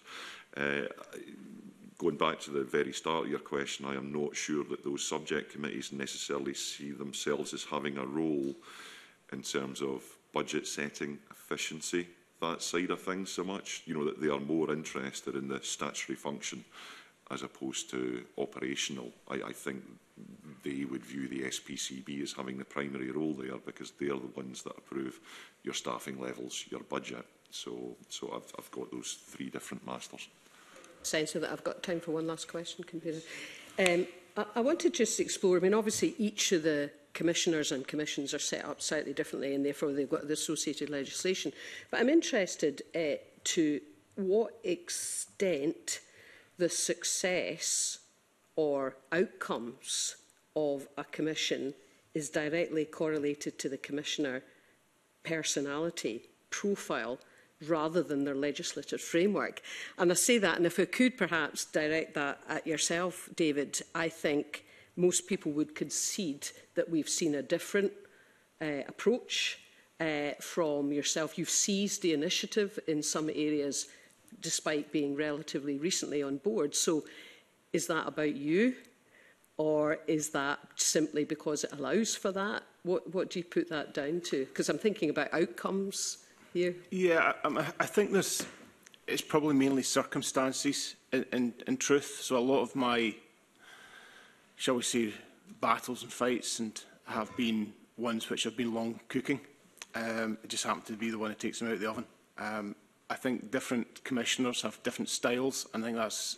Going back to the very start of your question, I am not sure that those subject committees necessarily see themselves as having a role in terms of budget setting, efficiency, that side of things so much. You know, that they are more interested in the statutory function as opposed to operational. I think they would view the SPCB as having the primary role there, because they are the ones that approve your staffing levels, your budget. So I've got those 3 different masters. Sense that I've got time for one last question, Computer. I want to just explore, I mean, obviously each of the commissioners and commissions are set up slightly differently, and therefore they've got the associated legislation. But I'm interested to what extent the success or outcomes of a commission is directly correlated to the commissioner personality profile rather than their legislative framework. And I say that, and if I could perhaps direct that at yourself, David, I think most people would concede that we've seen a different approach from yourself. You've seized the initiative in some areas despite being relatively recently on board. So is that about you, or is that simply because it allows for that? What do you put that down to? Because I'm thinking about outcomes here. Yeah, I think it's probably mainly circumstances in truth. So a lot of my, shall we say, battles and fights have been ones which have been long cooking. It just happened to be the one that takes them out of the oven. I think different commissioners have different styles. I think that's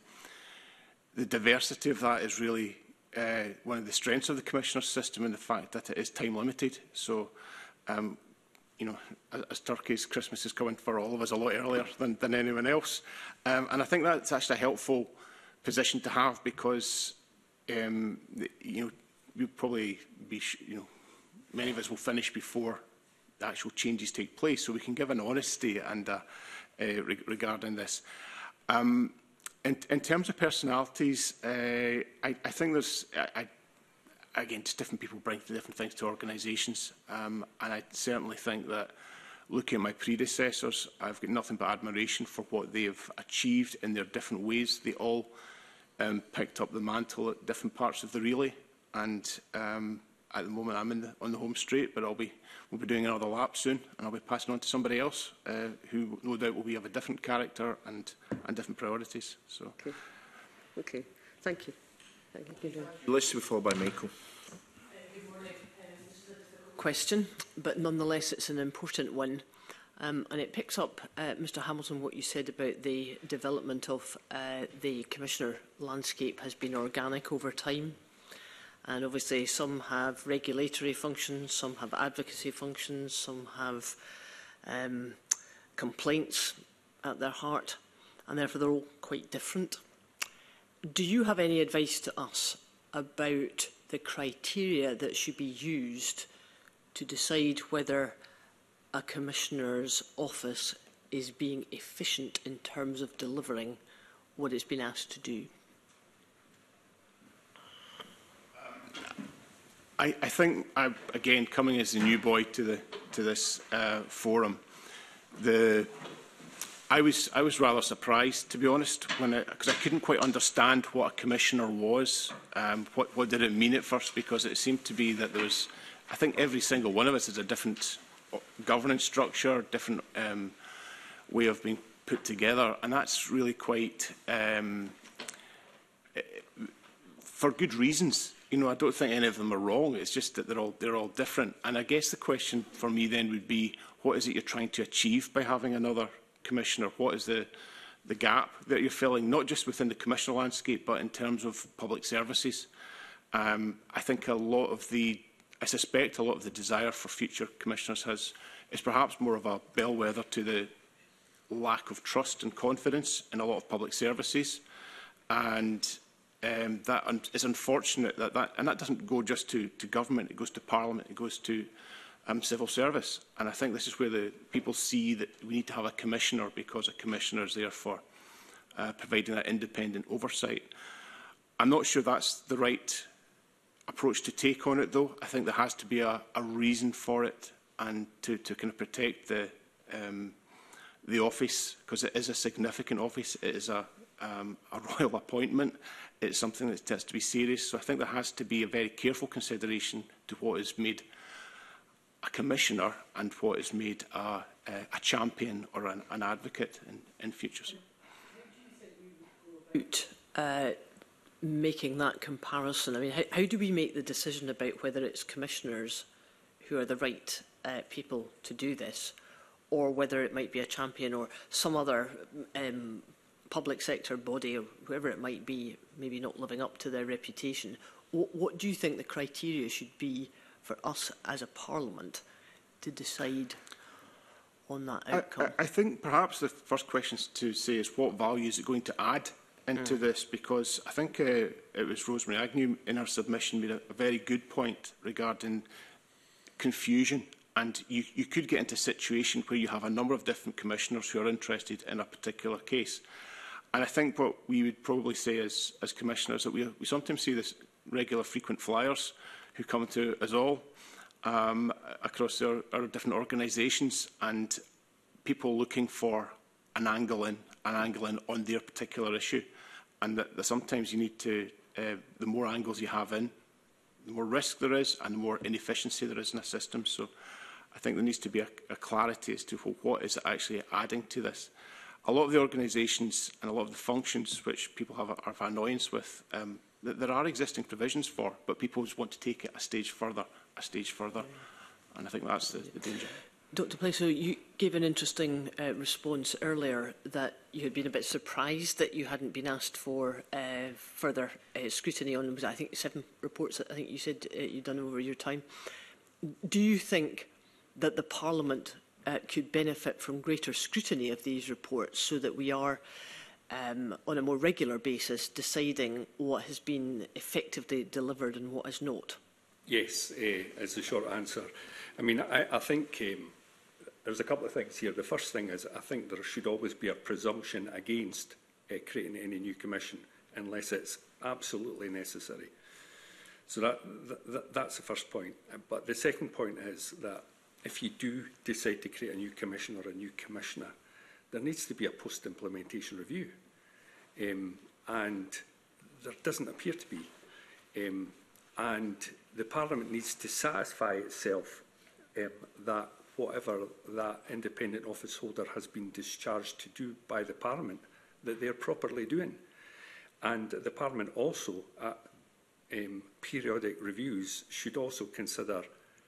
the diversity of that is really one of the strengths of the commissioner system, and the fact that it is time limited. So, you know, as Turkey's Christmas is coming for all of us a lot earlier than anyone else, and I think that's actually a helpful position to have, because you know, we'll probably be, you know, many of us will finish before actual changes take place, so we can give an honesty and regarding this. In terms of personalities, I think there's, again, just different people bring different things to organisations, and I certainly think that looking at my predecessors, I've got nothing but admiration for what they have achieved in their different ways. They all picked up the mantle at different parts of the relay, and at the moment I'm on the home straight, but we'll be doing another lap soon, and I'll be passing on to somebody else who no doubt will be of a different character and different priorities. So. Okay. Thank you. Thank you. List to be followed by Michael. Question, but nonetheless it's an important one, and it picks up, Mr Hamilton, what you said about the development of the Commissioner landscape has been organic over time, and obviously some have regulatory functions, some have advocacy functions, some have complaints at their heart, and therefore they're all quite different. Do you have any advice to us about the criteria that should be used to decide whether a Commissioner's office is being efficient in terms of delivering what it's been asked to do? I think, again, coming as a new boy to this forum, I was rather surprised, to be honest, because I couldn't quite understand what a Commissioner was. What did it mean at first? Because it seemed to be that there was, I think every single one of us has a different governance structure, different way of being put together, and that's really quite for good reasons. You know, I don't think any of them are wrong. It's just that they're all different. And I guess the question for me then would be, what is it you're trying to achieve by having another Commissioner? What is the gap that you're filling, not just within the Commissioner landscape, but in terms of public services? I think I suspect a lot of the desire for future Commissioners is perhaps more of a bellwether to the lack of trust and confidence in a lot of public services, and that is unfortunate and that doesn't go just to government, it goes to Parliament, it goes to civil service. And I think this is where the people see that we need to have a Commissioner, because a Commissioner is there for providing that independent oversight. I'm not sure that's the right approach to take on it, though. I think there has to be a reason for it, and to kind of protect the office, because it is a significant office. It is a royal appointment. It's something that has to be serious. So I think there has to be a very careful consideration to what is made a Commissioner and what is made a champion or an advocate in futures. Making that comparison, I mean, how do we make the decision about whether it's Commissioners who are the right people to do this, or whether it might be a champion or some other public sector body or whoever it might be, maybe not living up to their reputation? What do you think the criteria should be for us as a Parliament to decide on that outcome? I think perhaps the first question to say is, what value is it going to add into this? Because I think it was Rosemary Agnew in her submission made a very good point regarding confusion. And you could get into a situation where you have a number of different Commissioners who are interested in a particular case. And I think what we would probably say as Commissioners, that we sometimes see this regular frequent flyers who come to us all across our different organisations, and people looking for an angle in on their particular issue. And that sometimes you need to, the more angles you have in, the more risk there is and the more inefficiency there is in a system. So I think there needs to be a clarity as to what is actually adding to this. A lot of the organisations and a lot of the functions which people have annoyance with, there are existing provisions for, but people just want to take it a stage further. And I think that's the danger. Dr Plaistow, you gave an interesting response earlier that you had been a bit surprised that you hadn't been asked for further scrutiny on, I think, 7 reports that I think you said you'd done over your time. Do you think that the Parliament could benefit from greater scrutiny of these reports, so that we are, on a more regular basis, deciding what has been effectively delivered and what has not? Yes, is the short answer. I mean, I think there's a couple of things here. The first thing is I think there should always be a presumption against creating any new commission unless it's absolutely necessary. So that's the first point. But the second point is that if you do decide to create a new commission or a new commissioner, there needs to be a post-implementation review. And there doesn't appear to be. And the Parliament needs to satisfy itself that whatever that independent office holder has been discharged to do by the Parliament, that they're properly doing. And the Parliament also, at periodic reviews, should also consider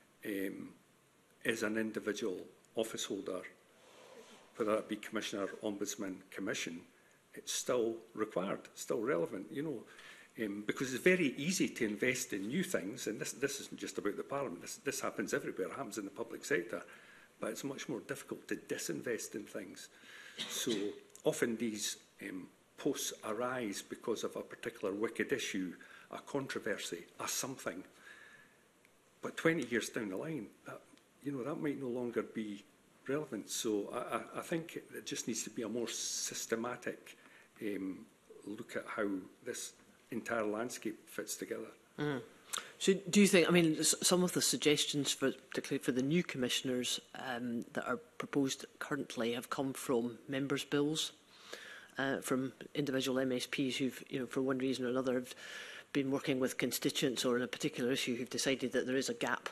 as an individual office holder, whether it be Commissioner, Ombudsman, Commission, it's still required, still relevant, you know, because it's very easy to invest in new things, and this isn't just about the Parliament, this happens everywhere, it happens in the public sector, but it's much more difficult to disinvest in things. So often these posts arise because of a particular wicked issue, a controversy, a something. But 20 years down the line, that, you know, that might no longer be relevant. So I think it just needs to be a more systematic look at how this entire landscape fits together. Mm. So do you think, I mean, some of the suggestions, particularly for the new commissioners that are proposed currently have come from members' bills, from individual MSPs who've, you know, for one reason or another, have been working with constituents or in a particular issue who've decided that there is a gap.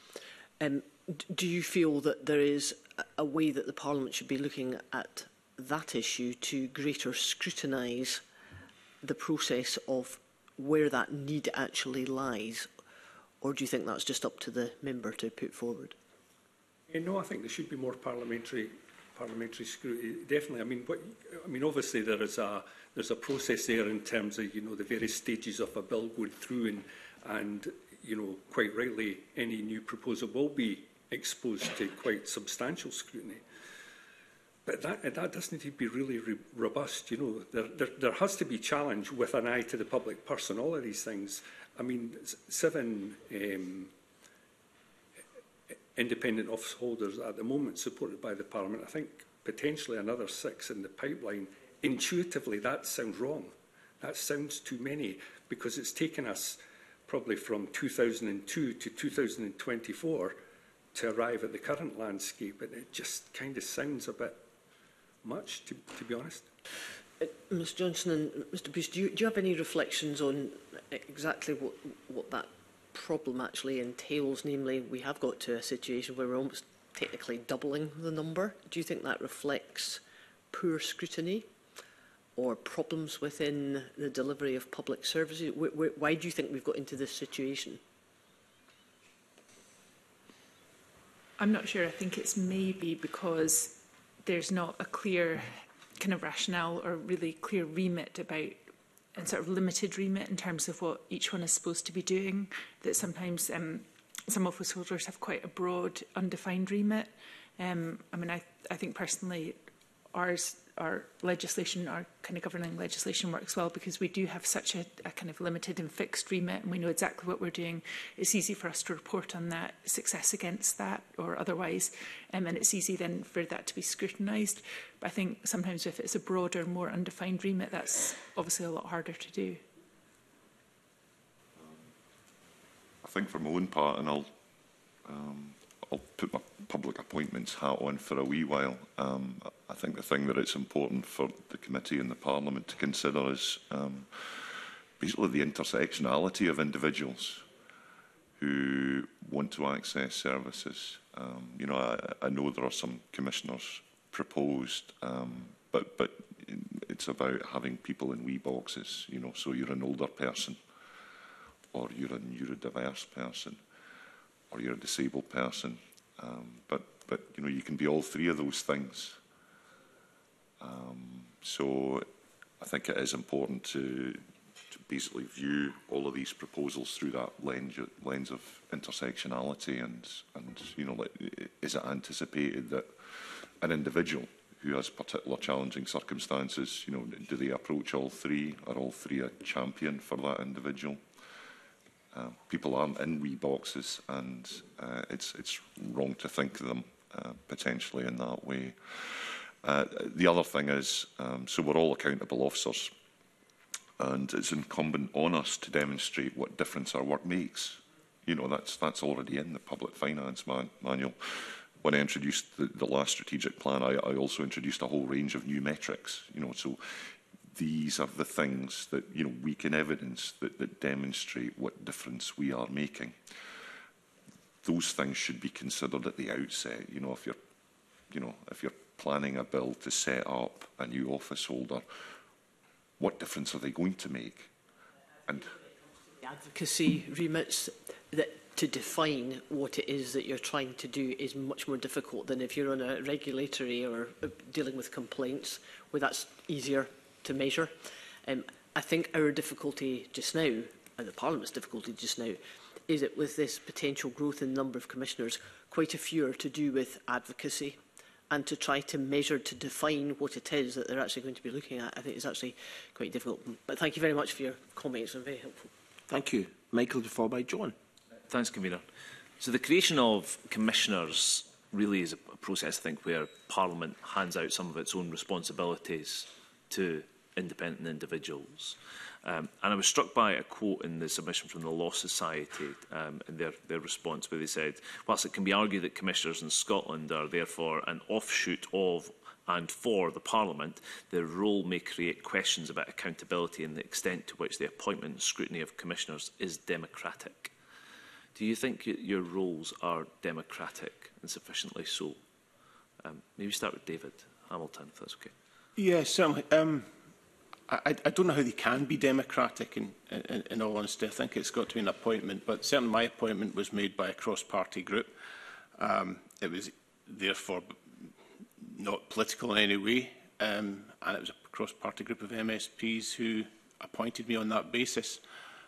Do you feel that there is a way that the Parliament should be looking at that issue to greater scrutinise the process of where that need actually lies? Or do you think that's just up to the member to put forward? No, I think there should be more parliamentary scrutiny. Definitely. I mean, obviously there's a process there in terms of, you know, the various stages of a bill going through, and you know, quite rightly, any new proposal will be exposed to quite substantial scrutiny. But that does need to be really robust. You know, there has to be challenge with an eye to the public purse on all of these things. I mean, 7 independent office holders at the moment supported by the Parliament. I think potentially another 6 in the pipeline. Intuitively, that sounds wrong. That sounds too many, because it's taken us probably from 2002 to 2024 to arrive at the current landscape, and it just kind of sounds a bit much, to be honest. Ms Johnson and Mr Bruce, do you have any reflections on exactly what that problem actually entails? Namely, we have got to a situation where we're almost technically doubling the number. Do you think that reflects poor scrutiny or problems within the delivery of public services? Why do you think we've got into this situation? I'm not sure. I think it's maybe because there's not a clear kind of rationale or really clear remit about, and sort of limited remit in terms of what each one is supposed to be doing, that sometimes some office holders have quite a broad, undefined remit. I mean, I think personally our legislation, our kind of governing legislation works well because we do have such a kind of limited and fixed remit, and we know exactly what we're doing. It's easy for us to report on that, success against that or otherwise, and it's easy then for that to be scrutinised. But I think sometimes if it's a broader, more undefined remit, that's obviously a lot harder to do. I think for my own part, and I'll put my public appointments hat on for a wee while. I think the thing that it's important for the committee and the Parliament to consider is basically the intersectionality of individuals who want to access services. You know, I know there are some commissioners proposed, but it's about having people in wee boxes. You know, so you're an older person, or you're a neurodiverse person, or you're a disabled person, but you know, you can be all 3 of those things. So I think it is important to basically view all of these proposals through that lens of intersectionality, and you know, is it anticipated that an individual who has particular challenging circumstances, you know, do they approach all 3? Are all 3 a champion for that individual? People aren't in wee boxes, and it's wrong to think of them potentially in that way. The other thing is, so we're all accountable officers, and it's incumbent on us to demonstrate what difference our work makes. You know, that's already in the public finance manual. When I introduced the last strategic plan, I also introduced a whole range of new metrics. You know, so these are the things that, you know, we can evidence that demonstrate what difference we are making. Those things should be considered at the outset. You know, if you're planning a bill to set up a new office holder, what difference are they going to make? And the advocacy remits, that to define what it is that you're trying to do is much more difficult than if you're on a regulatory or dealing with complaints, where that's easier to measure. I think our difficulty just now, and the Parliament's difficulty just now, is that with this potential growth in the number of commissioners, quite a few are to do with advocacy, and to try to measure, to define what it is that they're actually going to be looking at, I think is actually quite difficult. But thank you very much for your comments, they're very helpful. Thank you. Michael, followed by John. Thanks, Convener. So the creation of commissioners really is a process, I think, where Parliament hands out some of its own responsibilities to independent individuals. And I was struck by a quote in the submission from the Law Society in their response, where they said, whilst it can be argued that commissioners in Scotland are therefore an offshoot of and for the Parliament, their role may create questions about accountability and the extent to which the appointment and scrutiny of commissioners is democratic. Do you think your roles are democratic and sufficiently so? Maybe start with David Hamilton, if that's okay. Yes, certainly. I don't know how they can be democratic, in all honesty. I think it's got to be an appointment, but certainly my appointment was made by a cross-party group. It was therefore not political in any way, and it was a cross-party group of MSPs who appointed me on that basis.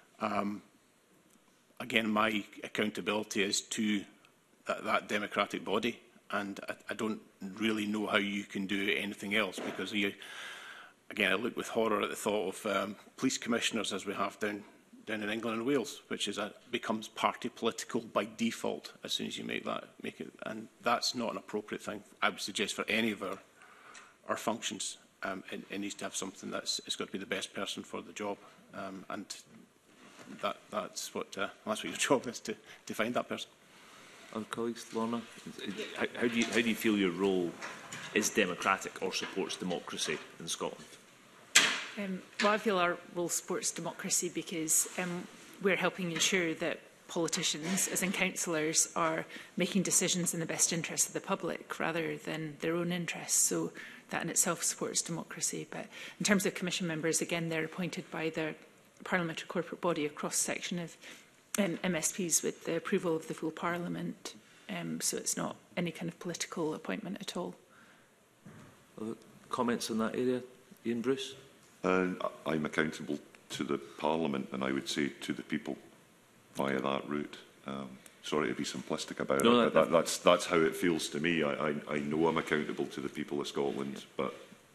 Again, my accountability is to that democratic body, and I don't really know how you can do anything else, because again, I look with horror at the thought of police commissioners as we have down in England and Wales, which is becomes party political by default as soon as you make it, and that's not an appropriate thing. I would suggest for any of our functions, it needs to have something it's got to be the best person for the job, and that's what your job is, to find that person. Other colleagues, Lorna, how do you feel your role is democratic or supports democracy in Scotland? Well, I feel our role supports democracy because we're helping ensure that politicians, as in councillors, are making decisions in the best interest of the public rather than their own interests. So that in itself supports democracy. But in terms of commission members, again, they're appointed by the parliamentary corporate body, a cross-section of MSPs with the approval of the full Parliament. So it's not any kind of political appointment at all. Other comments in that area? Ian Bruce? I'm accountable to the Parliament, and I would say to the people via that route. Sorry to be simplistic about it, but that's how it feels to me. I know I'm accountable to the people of Scotland, but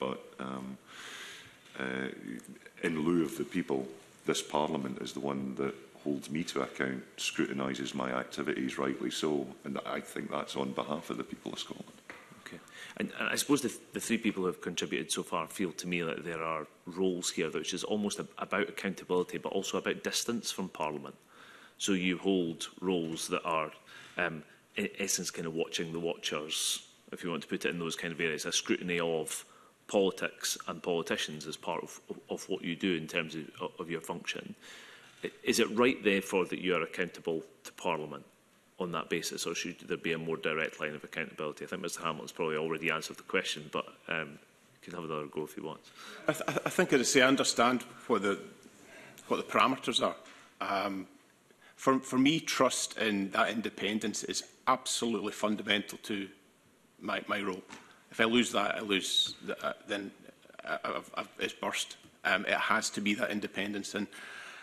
in lieu of the people, this Parliament is the one that holds me to account, scrutinises my activities, rightly so, and I think that's on behalf of the people of Scotland. Okay. And I suppose the three people who have contributed so far feel to me that there are roles here which is almost about accountability, but also about distance from Parliament. So you hold roles that are, in essence, kind of watching the watchers, if you want to put it in those kind of areas, a scrutiny of politics and politicians as part of what you do in terms of your function. Is it right, therefore, that you are accountable to Parliament on that basis, or should there be a more direct line of accountability? I think Mr Hamilton's probably already answered the question, but you can have another go if you want. I think, as I say, I understand what the parameters are. For me, trust in that independence is absolutely fundamental to my role. If I lose that, then it's burst. It has to be that independence, and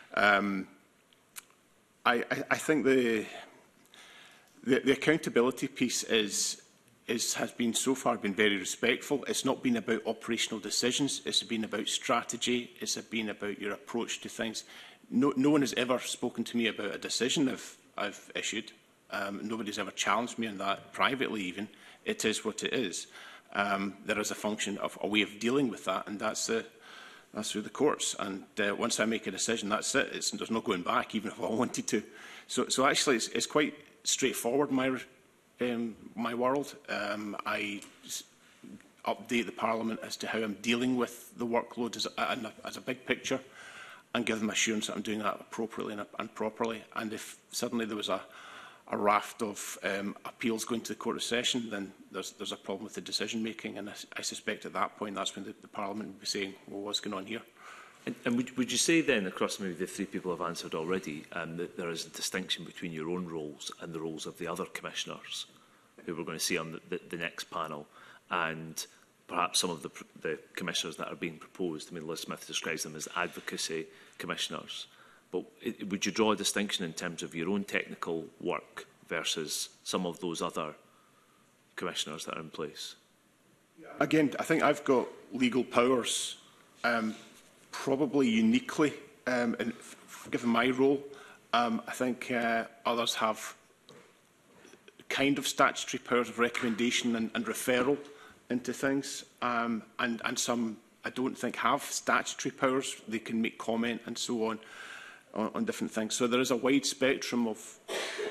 I think the accountability piece has been so far very respectful. It's not been about operational decisions. It's been about strategy. It's been about your approach to things. no one has ever spoken to me about a decision I've issued. Nobody's ever challenged me on that privately even. It is what it is. There is a function of a way of dealing with that, and that's through the courts. And once I make a decision, that's it. There's no going back, even if I wanted to. So actually, it's quite straightforward, my world. I update the Parliament as to how I'm dealing with the workload as a big picture, and give them assurance that I'm doing that appropriately and properly. And if suddenly there was a raft of appeals going to the Court of Session, then there's a problem with the decision making, and I suspect at that point that's when the Parliament would be saying, well, what's going on here? And would you say then, across maybe the three people have answered already, that there is a distinction between your own roles and the roles of the other commissioners who we're going to see on the next panel, and perhaps some of the commissioners that are being proposed? I mean, Liz Smith describes them as advocacy commissioners. But would you draw a distinction in terms of your own technical work versus some of those other commissioners that are in place? Again, I think I've got legal powers, probably uniquely, given my role. I think others have kind of statutory powers of recommendation and referral into things, and some I don't think have statutory powers. They can make comment and so on different things. So there is a wide spectrum of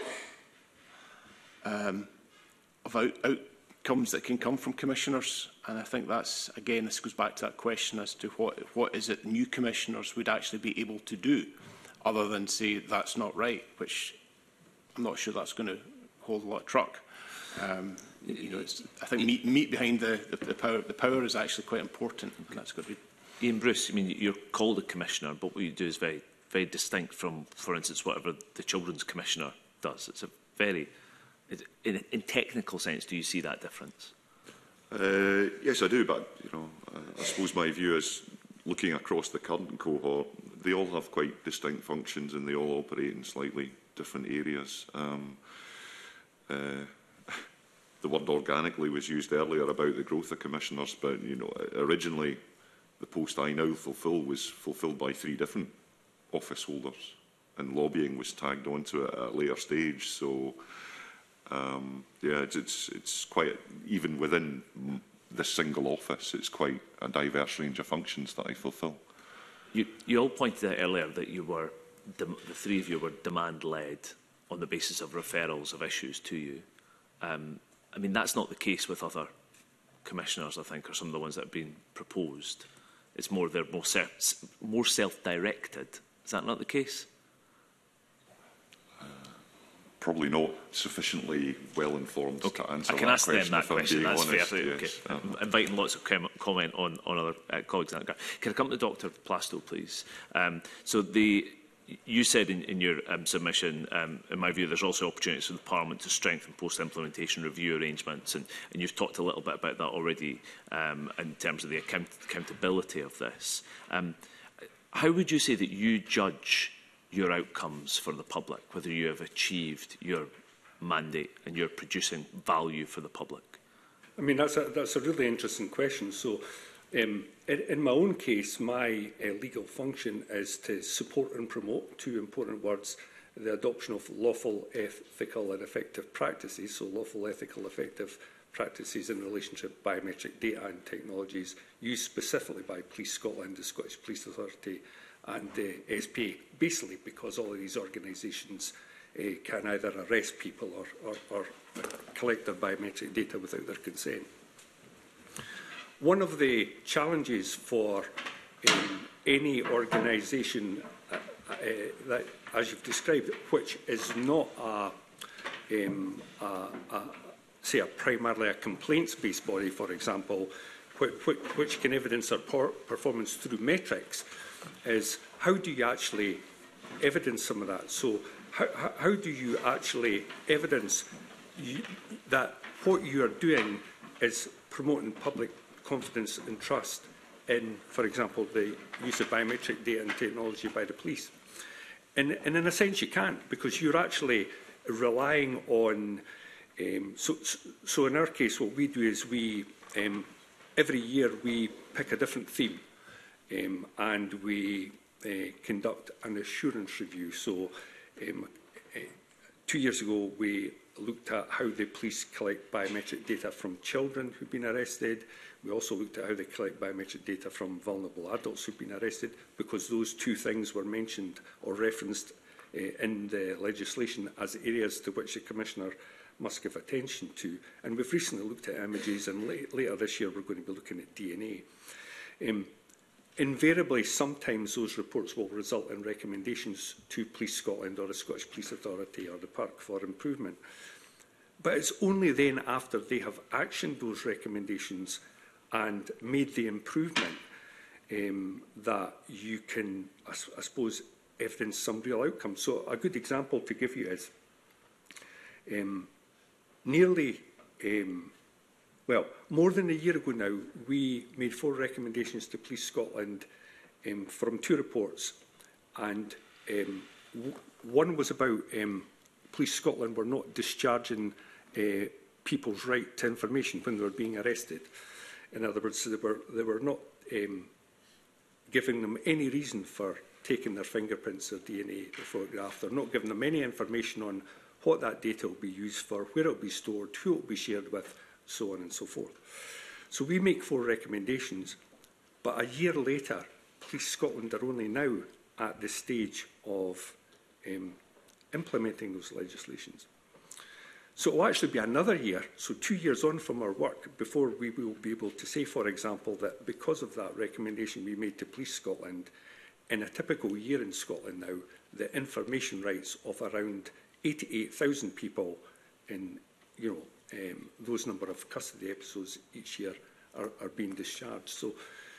outcomes that can come from commissioners, and I think that's, again, this goes back to that question as to what is it new commissioners would actually be able to do, other than say that's not right, which I'm not sure that's going to hold a lot of truck. You know, I think meat behind the power. The power is actually quite important, and that's got to be. Ian Bruce, I mean, you're called a commissioner, but what you do is very, very distinct from, for instance, whatever the Children's Commissioner does. It's a very, in technical sense, do you see that difference? Yes, I do, but I suppose my view is, looking across the current cohort, they all have quite distinct functions and they all operate in slightly different areas. The word organically was used earlier about the growth of commissioners, but originally the post I now fulfil was fulfilled by 3 different office holders, and lobbying was tagged onto it at a later stage. So yeah, it's quite, even within this single office, it's quite a diverse range of functions that I fulfil. You all pointed out earlier that you were, the 3 of you were demand-led on the basis of referrals of issues to you. I mean, that's not the case with other commissioners, I think, or some of the ones that have been proposed. It's more, they're more self-directed. Is that not the case? Probably not sufficiently well-informed to answer I can ask them that question. That's honest, fair. yes. Okay. Inviting lots of comment on other colleagues in that regard. Can I come to Dr. Plasto, please? You said in your submission, in my view, there's also opportunities for the Parliament to strengthen post-implementation review arrangements, and you've talked a little bit about that already in terms of the accountability of this. How would you say that you judge your outcomes for the public, whether you have achieved your mandate and you're producing value for the public? I mean, that's a really interesting question. So, in my own case, my legal function is to support and promote 2 important words: the adoption of lawful, ethical and effective practices. So lawful, ethical, effective practices in relation to biometric data and technologies used specifically by Police Scotland, the Scottish Police Authority and the SPA, basically because all of these organisations can either arrest people or collect their biometric data without their consent. One of the challenges for any organisation that, as you've described, which is not say primarily a complaints-based body, for example, which can evidence their performance through metrics, is how do you actually evidence some of that? So how do you actually evidence that what you are doing is promoting public confidence and trust in, for example, the use of biometric data and technology by the police? And in a sense you can't, because you're actually relying on... So in our case, what we do is we, every year we pick a different theme, and we conduct an assurance review. So 2 years ago, we looked at how the police collect biometric data from children who've been arrested. We also looked at how they collect biometric data from vulnerable adults who've been arrested, because those two things were mentioned or referenced in the legislation as areas to which the Commissioner must give attention to. And we've recently looked at images, and later this year we're going to be looking at DNA. Invariably, sometimes those reports will result in recommendations to Police Scotland or the Scottish Police Authority or the Park for Improvement. But it's only then, after they have actioned those recommendations and made the improvement, that you can, I suppose, evidence some real outcomes. So a good example to give you is more than a year ago now, we made 4 recommendations to Police Scotland from 2 reports, and one was about Police Scotland were not discharging people's right to information when they were being arrested. In other words, they were not giving them any reason for taking their fingerprints or DNA or photograph. They're not giving them any information on what that data will be used for, where it will be stored, who it will be shared with, so on and so forth. So we make 4 recommendations, but a year later, Police Scotland are only now at the stage of implementing those legislations. So it will actually be another year, so 2 years on from our work, before we will be able to say, for example, that because of that recommendation we made to Police Scotland, in a typical year in Scotland now, the information rights of around 88,000 people in, those number of custody episodes each year are being discharged. So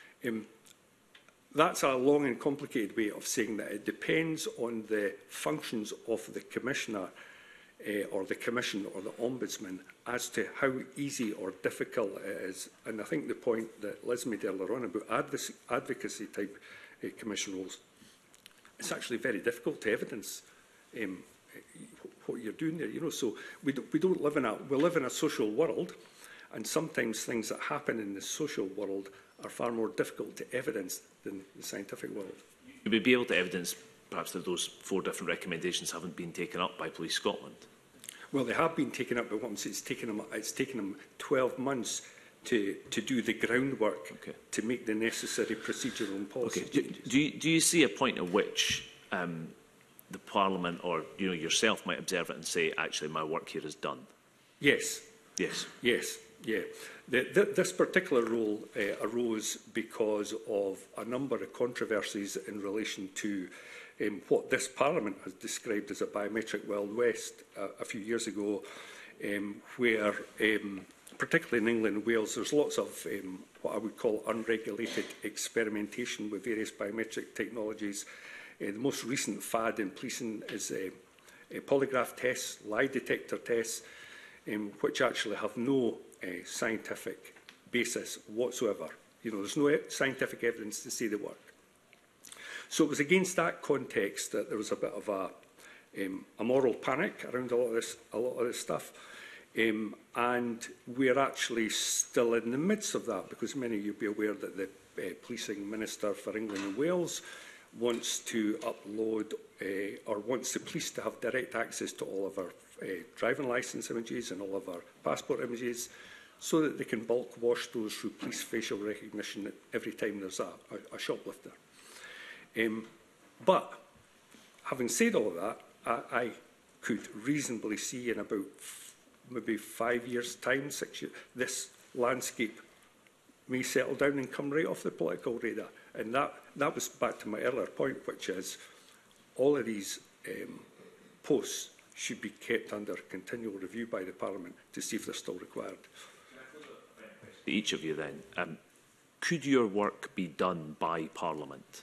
that's a long and complicated way of saying that it depends on the functions of the Commissioner or the Commission or the Ombudsman as to how easy or difficult it is. And I think the point that Liz made earlier on about advocacy type Commission roles, it's actually very difficult to evidence what you're doing there. So we live in a social world, and sometimes things that happen in the social world are far more difficult to evidence than the scientific world. You would be able to evidence perhaps that those 4 different recommendations haven't been taken up by Police Scotland? Well, they have been taken up, but what I'm saying, it's taken them 12 months to do the groundwork to make the necessary procedural and policy changes. Do you see a point at which the Parliament or yourself might observe it and say, actually, my work here is done? Yes. Yes. Yes. Yeah. This particular role arose because of a number of controversies in relation to what this Parliament has described as a biometric Wild West a few years ago, where, particularly in England and Wales, there's lots of what I would call unregulated experimentation with various biometric technologies. The most recent fad in policing is polygraph tests, lie detector tests, which actually have no scientific basis whatsoever. There's no scientific evidence to say they work. So it was against that context that there was a bit of a moral panic around a lot of this stuff. And we're actually still in the midst of that, because many of you will be aware that the Policing Minister for England and Wales wants to upload or wants the police to have direct access to all of our driving licence images and all of our passport images, so that they can bulk wash those through police facial recognition every time there's a shoplifter. But having said all of that, I could reasonably see in about maybe 5 years' time, 6 years, this landscape may settle down and come right off the political radar. And that was back to my earlier point, which is all of these posts should be kept under continual review by the Parliament to see if they're still required. Each of you then, could your work be done by Parliament?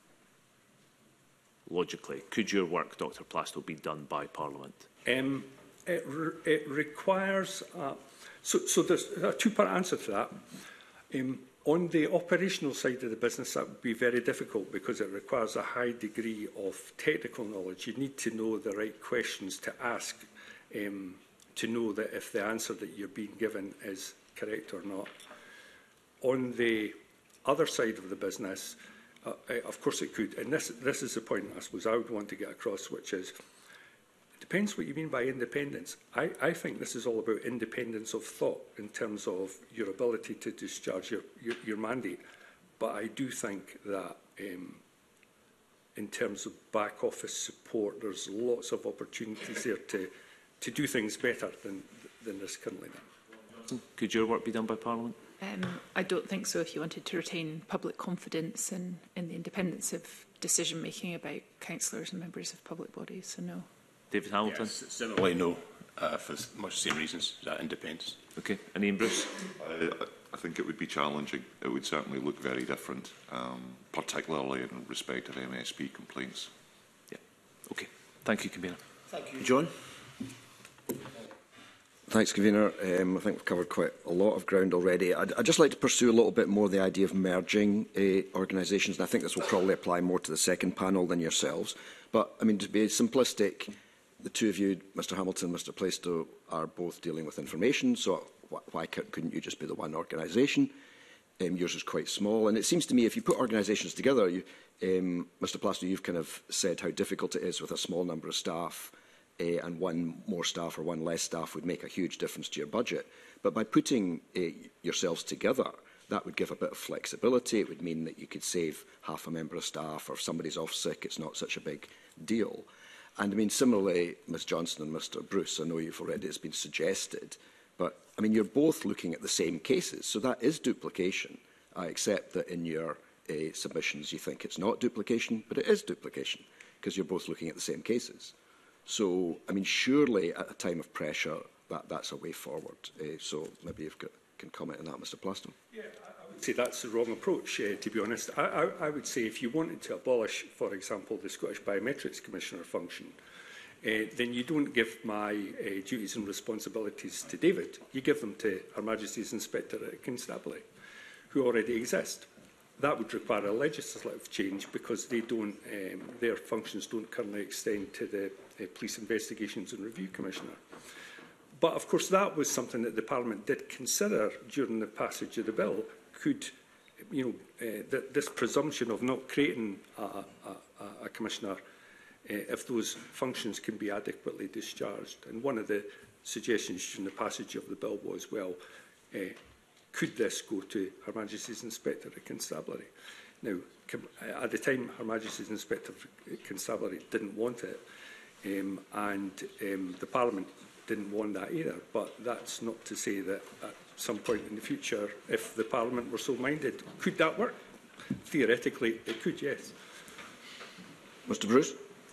Logically, could your work, Dr. Plasto, be done by Parliament? It requires... So there's a two-part answer to that. On the operational side of the business, that would be very difficult because it requires a high degree of technical knowledge. You need to know the right questions to ask to know that if the answer that you're being given is correct or not. On the other side of the business, Of course it could. And this is the point, I suppose, I would want to get across, which is, it depends what you mean by independence. I think this is all about independence of thought in terms of your ability to discharge your mandate. But I do think that in terms of back office support, there's lots of opportunities there to do things better than there's currently now. Could your work be done by Parliament? I don't think so if you wanted to retain public confidence in the independence of decision-making about councillors and members of public bodies, so no. David Hamilton? Yes, similarly, no, for much the same reasons, that independence. Okay. And Ian Bruce? I think it would be challenging. It would certainly look very different, particularly in respect of MSP complaints. Yeah. Okay. Thank you, Convener. Thank you, John. Thanks, Convener. I think we've covered quite a lot of ground already. I'd just like to pursue a little bit more the idea of merging organisations, and I think this will probably apply more to the second panel than yourselves. But, I mean, to be simplistic, the two of you, Mr Hamilton and Mr Plaistow, are both dealing with information, so why couldn't you just be the one organisation? Yours is quite small, and it seems to me if you put organisations together, Mr Plaistow, you've kind of said how difficult it is with a small number of staff, and one more staff or one less staff would make a huge difference to your budget. But by putting yourselves together, that would give a bit of flexibility. It would mean that you could save half a member of staff, or if somebody's off sick, it's not such a big deal. And I mean, similarly, Ms Johnson and Mr Bruce, I know you've already, it's been suggested, but I mean, you're both looking at the same cases, so that is duplication. I accept that in your submissions you think it's not duplication, but it is duplication, because you're both looking at the same cases. So, I mean, surely at a time of pressure, that's a way forward. So maybe you can comment on that, Mr Plaistow. Yeah, I would say that's the wrong approach, to be honest. I would say if you wanted to abolish, for example, the Scottish Biometrics Commissioner function, then you don't give my duties and responsibilities to David. You give them to Her Majesty's Inspector at Constabulary, who already exist. That would require a legislative change because they don't, their functions don't currently extend to the Police Investigations and Review Commissioner. But of course that was something that the Parliament did consider during the passage of the bill. Could, you know, this presumption of not creating a commissioner if those functions can be adequately discharged. And one of the suggestions during the passage of the bill was, well, could this go to Her Majesty's Inspector at Constabulary? Now, at the time, Her Majesty's Inspector at Constabulary didn't want it, and the Parliament didn't want that either. But that's not to say that at some point in the future, if the Parliament were so minded, could that work? Theoretically, it could, yes. Mr Bruce?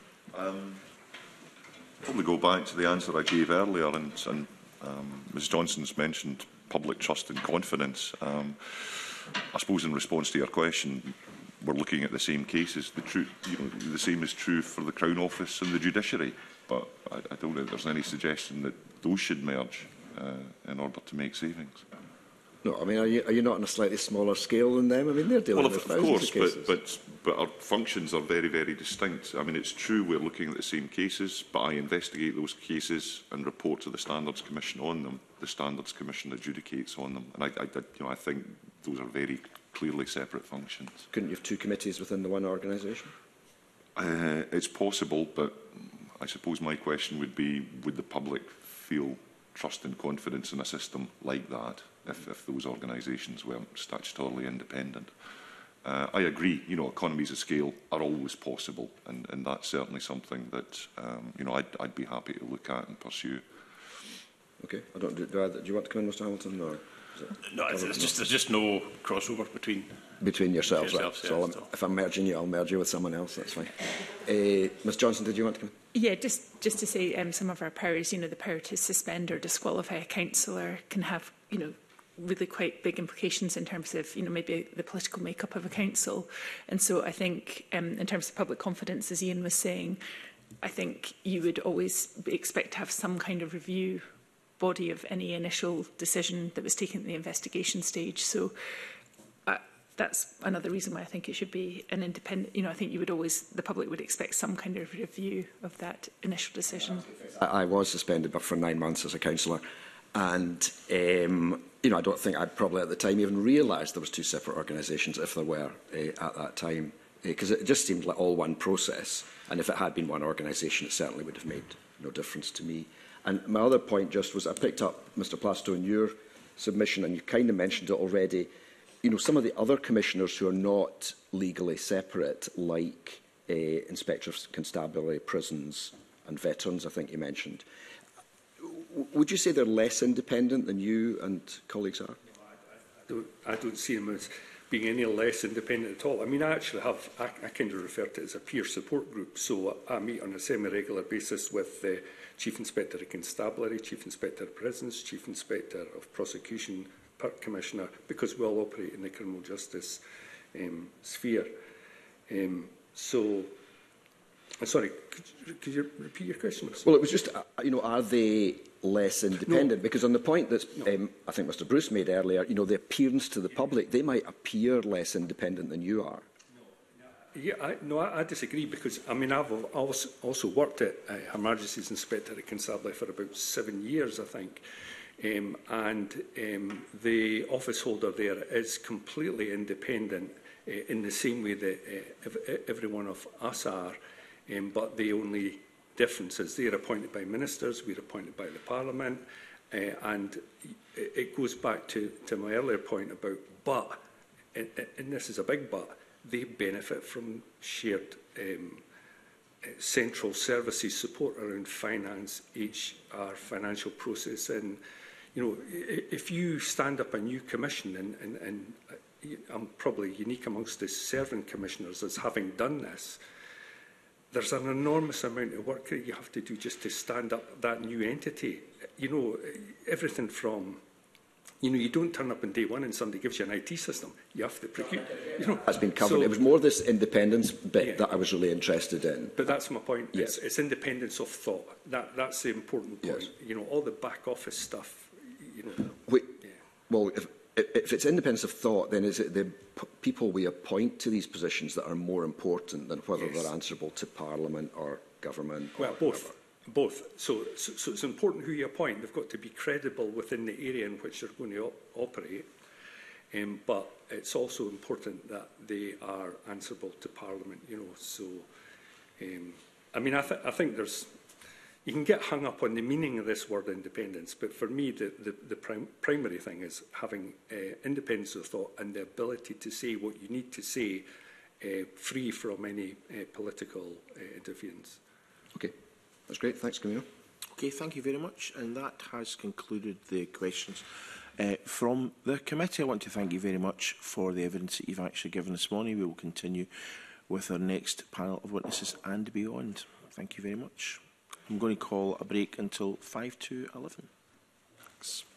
Probably go back to the answer I gave earlier, and Ms Johnson's mentioned public trust and confidence. I suppose in response to your question, we're looking at the same cases. The same is true for the Crown Office and the judiciary, but I don't think there's any suggestion that those should merge in order to make savings. No, I mean, are you not on a slightly smaller scale than them? I mean, they're dealing with thousands of cases. But our functions are very, very distinct. I mean, it's true we're looking at the same cases, but I investigate those cases and report to the Standards Commission on them. The Standards Commission adjudicates on them, and I think those are very clearly separate functions. Couldn't you have two committees within the one organisation? It's possible, but I suppose my question would be, would the public feel trust and confidence in a system like that if those organisations weren't statutorily independent? I agree, you know, economies of scale are always possible, and that's certainly something that, you know, I'd be happy to look at and pursue. Okay, do you want to come in, Mr Hamilton? Or no, there's just no crossover between yourselves. Right? Yeah, so if I'm merging you, I'll merge you with someone else. That's fine. Ms Johnson, did you want to come in? Yeah, just to say some of our powers, you know, the power to suspend or disqualify a councillor can have, you know, really quite big implications in terms of, you know, maybe the political makeup of a council. And so I think in terms of public confidence, as Ian was saying, I think you would always expect to have some kind of review body of any initial decision that was taken at the investigation stage. So that's another reason why I think it should be an independent, you know, I think you would always, the public would expect some kind of review of that initial decision. I was suspended for 9 months as a councillor. And, you know, I don't think I'd probably at the time even realised there was two separate organisations, if there were, at that time. Because it just seemed like all one process. And if it had been one organisation, it certainly would have made no difference to me. And my other point just was, I picked up, Mr Plasto, in your submission, and you kind of mentioned it already, you know, some of the other commissioners who are not legally separate, like Inspector of Constabulary, Prisons and Veterans, I think you mentioned. Would you say they're less independent than you and colleagues are? No, I don't see them as being any less independent at all. I mean, I actually have, I kind of refer to it as a peer support group. So I meet on a semi-regular basis with the Chief Inspector of Constabulary, Chief Inspector of Prisons, Chief Inspector of Prosecution, PERT Commissioner, because we all operate in the criminal justice sphere. Sorry, could you repeat your question? Well, it was just, you know, are they less independent? No. Because on the point that I think Mr Bruce made earlier, you know, the appearance to the public, they might appear less independent than you are. Yeah, I disagree, because, I mean, I've also worked at Her Majesty's Inspector of Constabulary for about 7 years, I think. The office holder there is completely independent in the same way that every one of us are. But the only difference is they're appointed by ministers, we're appointed by the Parliament, and it goes back to my earlier point about but, and this is a big but, they benefit from shared central services support around finance, HR, financial process, and you know, if you stand up a new commission, and I'm probably unique amongst the serving commissioners as having done this, there's an enormous amount of work that you have to do just to stand up that new entity. You know, everything from, you know, you don't turn up on day one and somebody gives you an IT system. You have to procure. You know, that's been covered. So, it was more this independence bit that I was really interested in. But that's my point. Yes. It's independence of thought. That's the important point. Yes. You know, all the back office stuff. You know. Well, if it's independence of thought, then is it the people we appoint to these positions that are more important than whether they're answerable to Parliament or government? Well, both. So it's important who you appoint. They've got to be credible within the area in which they're going to operate. But it's also important that they are answerable to Parliament. You know, so I mean, I think there's. You can get hung up on the meaning of this word independence, but for me, the primary thing is having independence of thought and the ability to say what you need to say, free from any political interference. Okay, that's great. Thanks, Camille. Okay, thank you very much. And that has concluded the questions from the committee. I want to thank you very much for the evidence that you've actually given this morning. We will continue with our next panel of witnesses and beyond. Thank you very much. I'm going to call a break until 5 to 11. Thanks.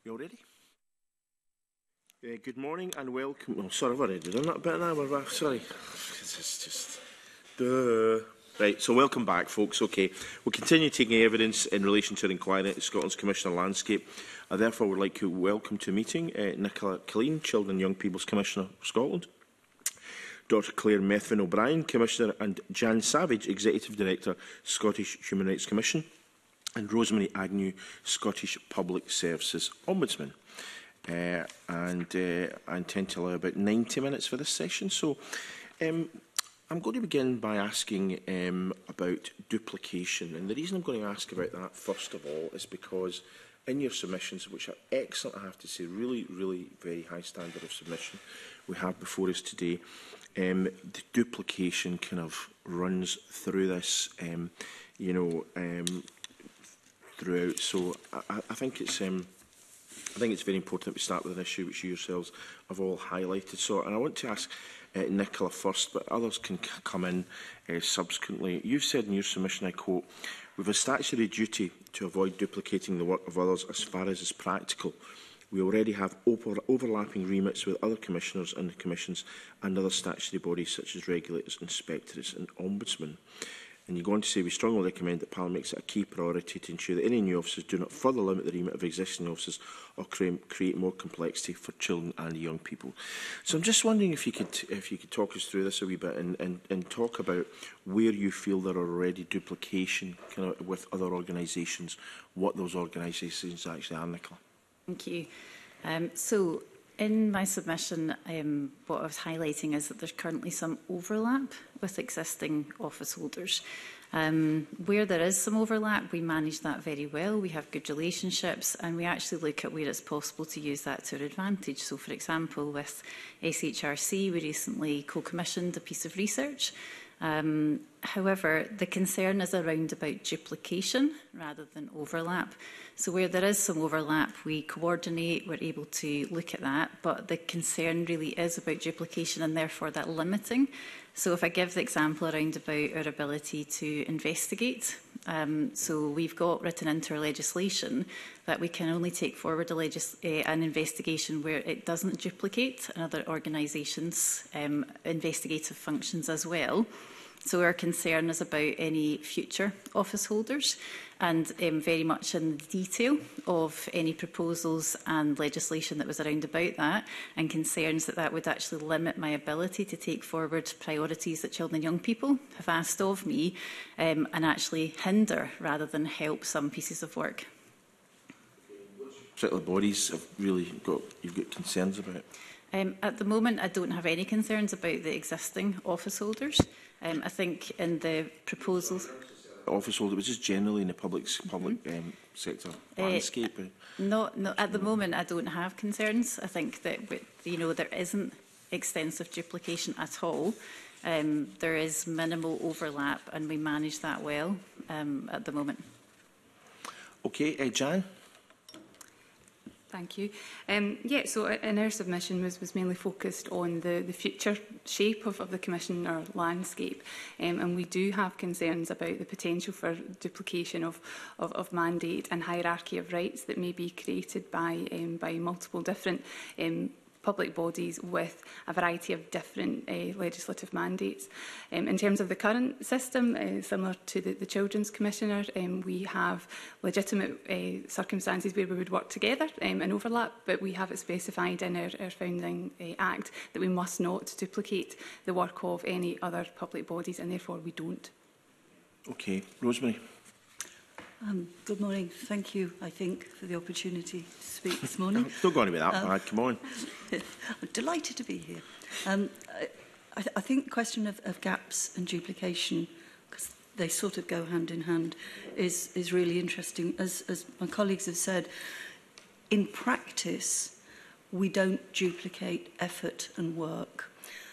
You all ready? Good morning and welcome. Oh, sorry, I've already done that bit now. Sorry. It's just... Right, so welcome back, folks. Okay, we'll continue taking evidence in relation to the inquiry into Scotland's Commissioner Landscape. I therefore would like to welcome to meeting Nicola Killeen, Children and Young People's Commissioner for Scotland, Dr Claire Methven O'Brien, Commissioner, and Jan Savage, Executive Director, Scottish Human Rights Commission, and Rosemary Agnew, Scottish Public Services Ombudsman. I intend to allow about 90 minutes for this session. So I'm going to begin by asking about duplication. And the reason I'm going to ask about that, first of all, is because in your submissions, which are excellent, I have to say, really, really very high standard of submission we have before us today, the duplication kind of runs through this, throughout. So I think it's very important that we start with an issue which you yourselves have all highlighted. So, and I want to ask Nicola first, but others can come in subsequently. You've said in your submission, I quote, "We have a statutory duty to avoid duplicating the work of others as far as is practical. We already have overlapping remits with other commissioners and commissions and other statutory bodies such as regulators, inspectorates and ombudsmen." And you go on to say, "We strongly recommend that Parliament makes it a key priority to ensure that any new officers do not further limit the remit of existing officers or create more complexity for children and young people." So I'm just wondering if you could talk us through this a wee bit and talk about where you feel there are already duplication kind of with other organisations, what those organisations actually are, Nicola. Thank you. So in my submission, what I was highlighting is that there's currently some overlap with existing office holders. Where there is some overlap, we manage that very well. We have good relationships and we actually look at where it's possible to use that to our advantage. So, for example, with SHRC, we recently co-commissioned a piece of research. However, the concern is around about duplication rather than overlap. So where there is some overlap, we coordinate, we're able to look at that, but the concern really is about duplication and therefore that limiting. So if I give the example around about our ability to investigate, so we've got written into our legislation that we can only take forward an investigation where it doesn't duplicate another organisation's investigative functions as well. So our concern is about any future office holders and very much in the detail of any proposals and legislation that was around about that, and concerns that that would actually limit my ability to take forward priorities that children and young people have asked of me, and actually hinder rather than help some pieces of work. Particular bodies have you've got concerns about? At the moment, I don't have any concerns about the existing office holders. I think in the proposals... Office holder, but just generally in the public sector landscape? No, at the moment, I don't have concerns. I think that there isn't extensive duplication at all. There is minimal overlap, and we manage that well at the moment. Okay, Jan? Thank you. So in our submission was mainly focused on the future shape of the Commissioner landscape, and we do have concerns about the potential for duplication of mandate and hierarchy of rights that may be created by multiple different public bodies with a variety of different legislative mandates. In terms of the current system, similar to the Children's Commissioner, we have legitimate circumstances where we would work together and overlap, but we have it specified in our founding Act that we must not duplicate the work of any other public bodies, and therefore we don't. Okay, Rosemary. Good morning. Thank you, I think, for the opportunity to speak this morning. Don't go on about that, bad. Come on. I'm delighted to be here. I think the question of gaps and duplication, because they sort of go hand in hand, is really interesting. As my colleagues have said, in practice, we don't duplicate effort and work.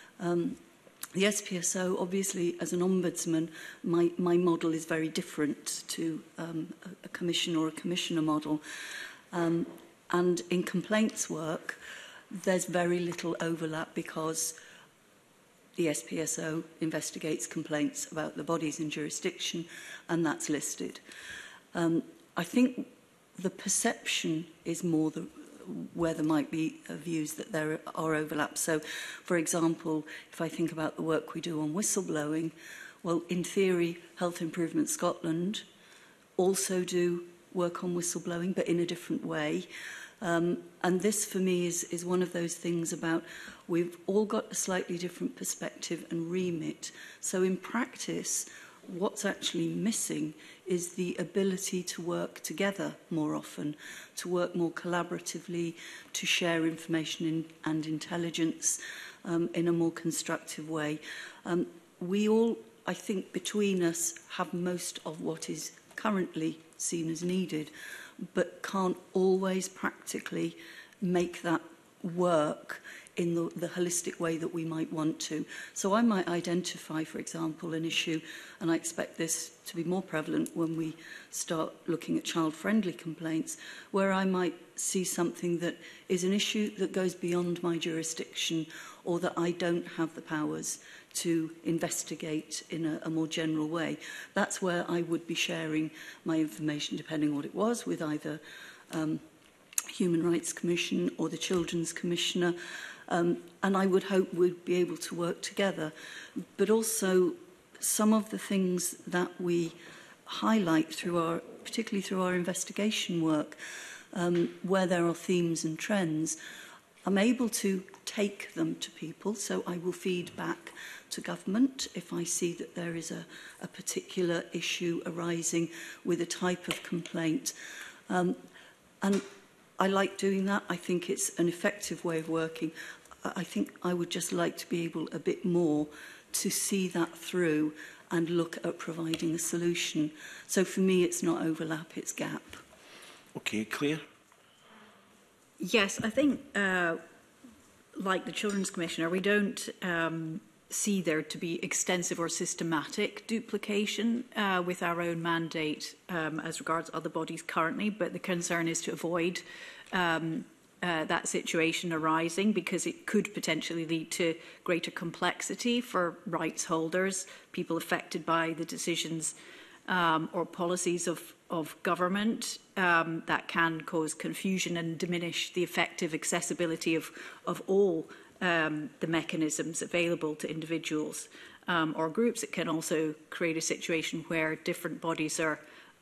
The SPSO, obviously, as an ombudsman, my model is very different to a commission or a commissioner model. And in complaints work, there's very little overlap because the SPSO investigates complaints about the bodies in jurisdiction, and that's listed. I think the perception is more where there might be views that there are overlaps. So, for example, if I think about the work we do on whistleblowing, well, in theory, Health Improvement Scotland also do work on whistleblowing, but in a different way. And this, for me, is one of those things about we've all got a slightly different perspective and remit. So in practice, what's actually missing is the ability to work together more often, to work more collaboratively, to share information and intelligence in a more constructive way. We all, I think, between us have most of what is currently seen as needed, but can't always practically make that work in the holistic way that we might want to. So I might identify, for example, an issue, and I expect this to be more prevalent when we start looking at child-friendly complaints, where I might see something that is an issue that goes beyond my jurisdiction or that I don't have the powers to investigate in a more general way. That's where I would be sharing my information, depending on what it was, with either Human Rights Commission or the Children's Commissioner. And I would hope we'd be able to work together. But also, some of the things that we highlight through particularly through our investigation work, where there are themes and trends, I'm able to take them to people. So I will feed back to government if I see that there is a particular issue arising with a type of complaint. And I like doing that. I think it's an effective way of working. I think I would just like to be able a bit more to see that through and look at providing a solution. So for me, it's not overlap, it's gap. Okay, Claire? Yes, I think, like the Children's Commissioner, we don't see there to be extensive or systematic duplication with our own mandate as regards other bodies currently, but the concern is to avoid that situation arising, because it could potentially lead to greater complexity for rights holders, people affected by the decisions or policies of government that can cause confusion and diminish the effective accessibility of all the mechanisms available to individuals or groups. It can also create a situation where different bodies are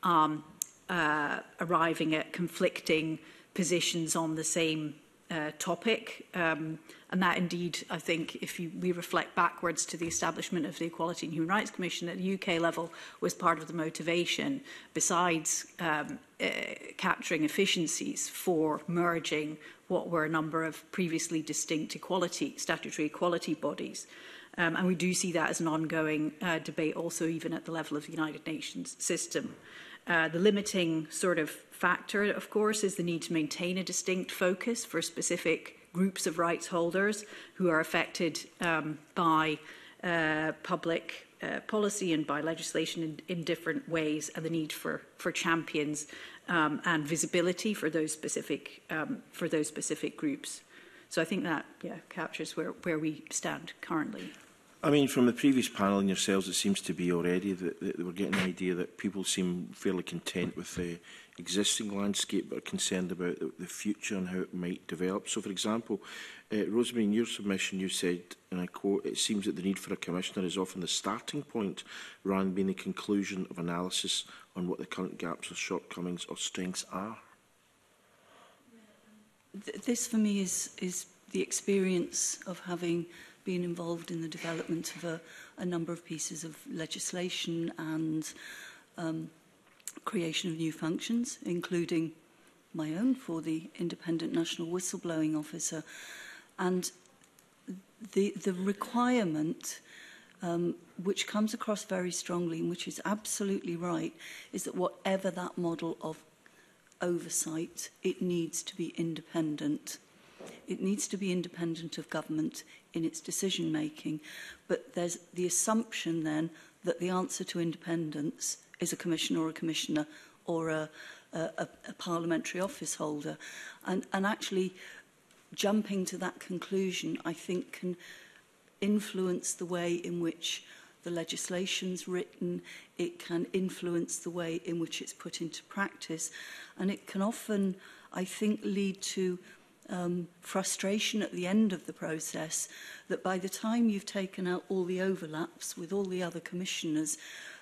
arriving at conflicting positions on the same topic. And that indeed, I think, if we reflect backwards to the establishment of the Equality and Human Rights Commission at the UK level, was part of the motivation, besides capturing efficiencies for merging what were a number of previously distinct statutory equality bodies. And we do see that as an ongoing debate also even at the level of the United Nations system. The limiting sort of factor, of course, is the need to maintain a distinct focus for specific groups of rights holders who are affected by public policy and by legislation in different ways, and the need for champions and visibility for those specific groups. So I think that captures where we stand currently. I mean, from the previous panel and yourselves, it seems to be already that we're getting the idea that people seem fairly content with the existing landscape, but are concerned about the future and how it might develop. So, for example, Rosemary, in your submission, you said, and I quote, "It seems that the need for a commissioner is often the starting point rather than being the conclusion of analysis on what the current gaps or shortcomings or strengths are." This, for me, is the experience of having been involved in the development of a number of pieces of legislation and creation of new functions, including my own for the Independent National Whistleblowing Officer. And the requirement, which comes across very strongly and which is absolutely right, is that whatever that model of oversight, it needs to be independent. It needs to be independent of government in its decision-making. But there's the assumption then that the answer to independence is a commissioner or a commissioner or a parliamentary office holder. And actually jumping to that conclusion, I think, can influence the way in which the legislation's written. It can influence the way in which it's put into practice. And it can often, I think, lead to frustration at the end of the process that by the time you've taken out all the overlaps with all the other commissioners,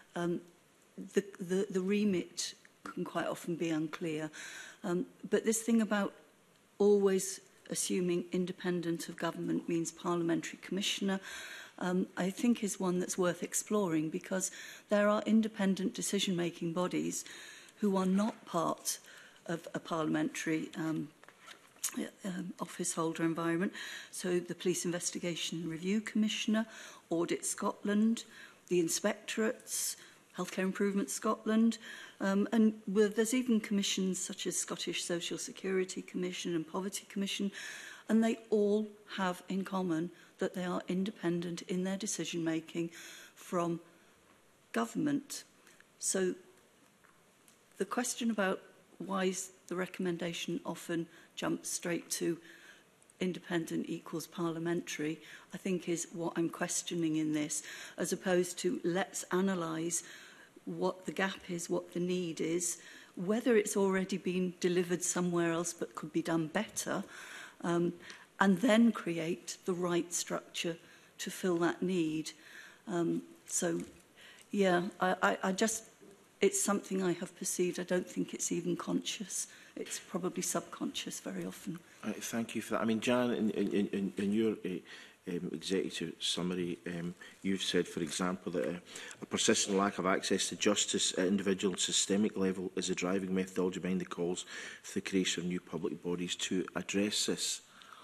the remit can quite often be unclear. But this thing about always assuming independent of government means parliamentary commissioner, I think is one that's worth exploring, because there are independent decision-making bodies who are not part of a parliamentary office holder environment. So the Police Investigation and Review Commissioner, Audit Scotland, the Inspectorates, Healthcare Improvement Scotland, and there's even commissions such as Scottish Social Security Commission and Poverty Commission, and they all have in common that they are independent in their decision-making from government. So the question about why the recommendation often jumps straight to independent equals parliamentary, I think is what I'm questioning in this, as opposed to let's analyse what the gap is, what the need is, whether it's already been delivered somewhere else but could be done better, and then create the right structure to fill that need. So, yeah, I just, it's something I have perceived. I don't think it's even conscious. It's probably subconscious very often. Thank you for that. I mean, Jan, in your executive summary, you've said, for example, that a persistent lack of access to justice at individual and systemic level is a driving methodology behind the calls for the creation of new public bodies to address this.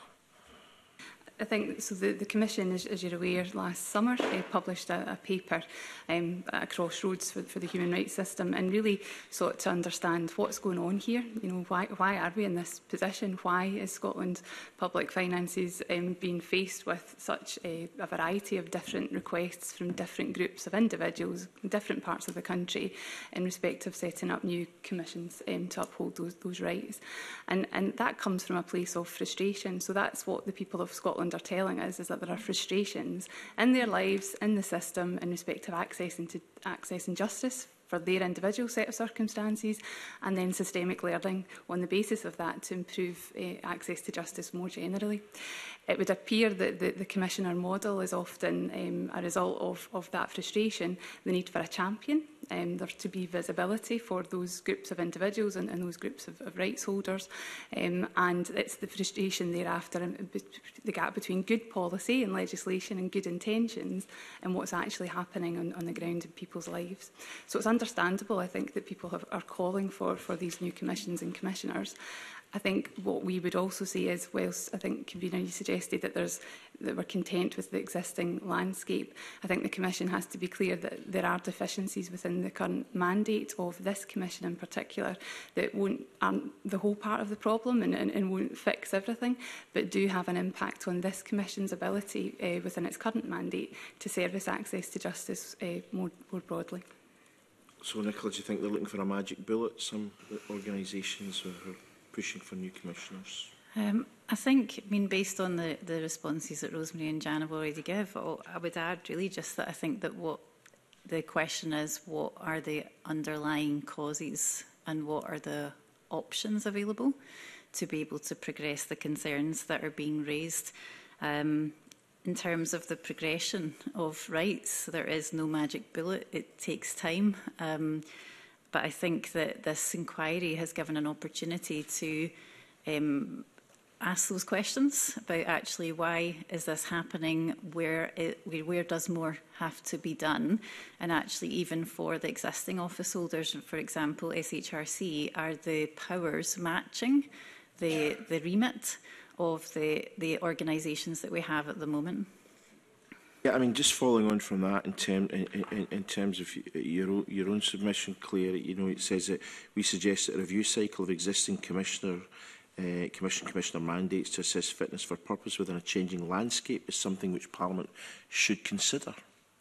I think so. The Commission, as you're aware, last summer published a paper at Crossroads for the human rights system, and really sought to understand what's going on here. You know, why are we in this position? Why is Scotland's public finances being faced with such a variety of different requests from different groups of individuals in different parts of the country in respect of setting up new commissions to uphold those rights? And that comes from a place of frustration. So that's what the people of Scotland are telling us, is that there are frustrations in their lives, in the system, in respect of accessing justice for their individual set of circumstances, and then systemic learning on the basis of that to improve access to justice more generally. It would appear that the Commissioner model is often a result of that frustration, the need for a champion, there to be visibility for those groups of individuals and those groups of rights holders, and it's the frustration thereafter, the gap between good policy and legislation and good intentions and what's actually happening on the ground in people's lives. So it's understandable, I think, that people are calling for these new commissions and commissioners. I think what we would also say is, whilst I think, Convener, you suggested that we're content with the existing landscape, I think the Commission has to be clear that there are deficiencies within the current mandate of this Commission in particular that aren't the whole part of the problem and won't fix everything, but do have an impact on this Commission's ability within its current mandate to service access to justice more broadly. So, Nicola, do you think they're looking for a magic bullet, some organisations who are pushing for new commissioners? I think, based on the responses that Rosemary and Jan have already given, I would add really just that I think that what the question is, what are the underlying causes and what are the options available to be able to progress the concerns that are being raised. In terms of the progression of rights, there is no magic bullet. It takes time. But I think that this inquiry has given an opportunity to ask those questions about actually why is this happening, where does more have to be done, and actually even for the existing office holders, for example, SHRC, are the powers matching the remit of the organisations that we have at the moment? Yeah, just following on from that, in terms of your own submission, Claire, it says that we suggest that a review cycle of existing commissioner mandates to assess fitness for purpose within a changing landscape is something which Parliament should consider.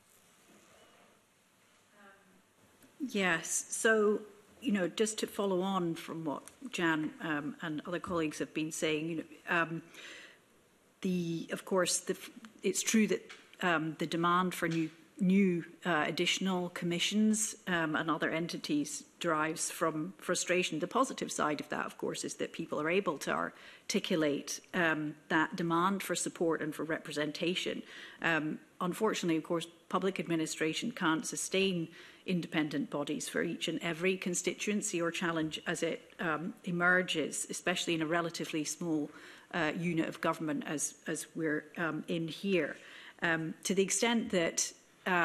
Yes. So, just to follow on from what Jan and other colleagues have been saying, of course, it's true that the demand for new new additional commissions and other entities derives from frustration. The positive side of that, of course, is that people are able to articulate that demand for support and for representation. Unfortunately, of course, public administration can't sustain independent bodies for each and every constituency or challenge as it emerges, especially in a relatively small unit of government as we're in here. To the extent that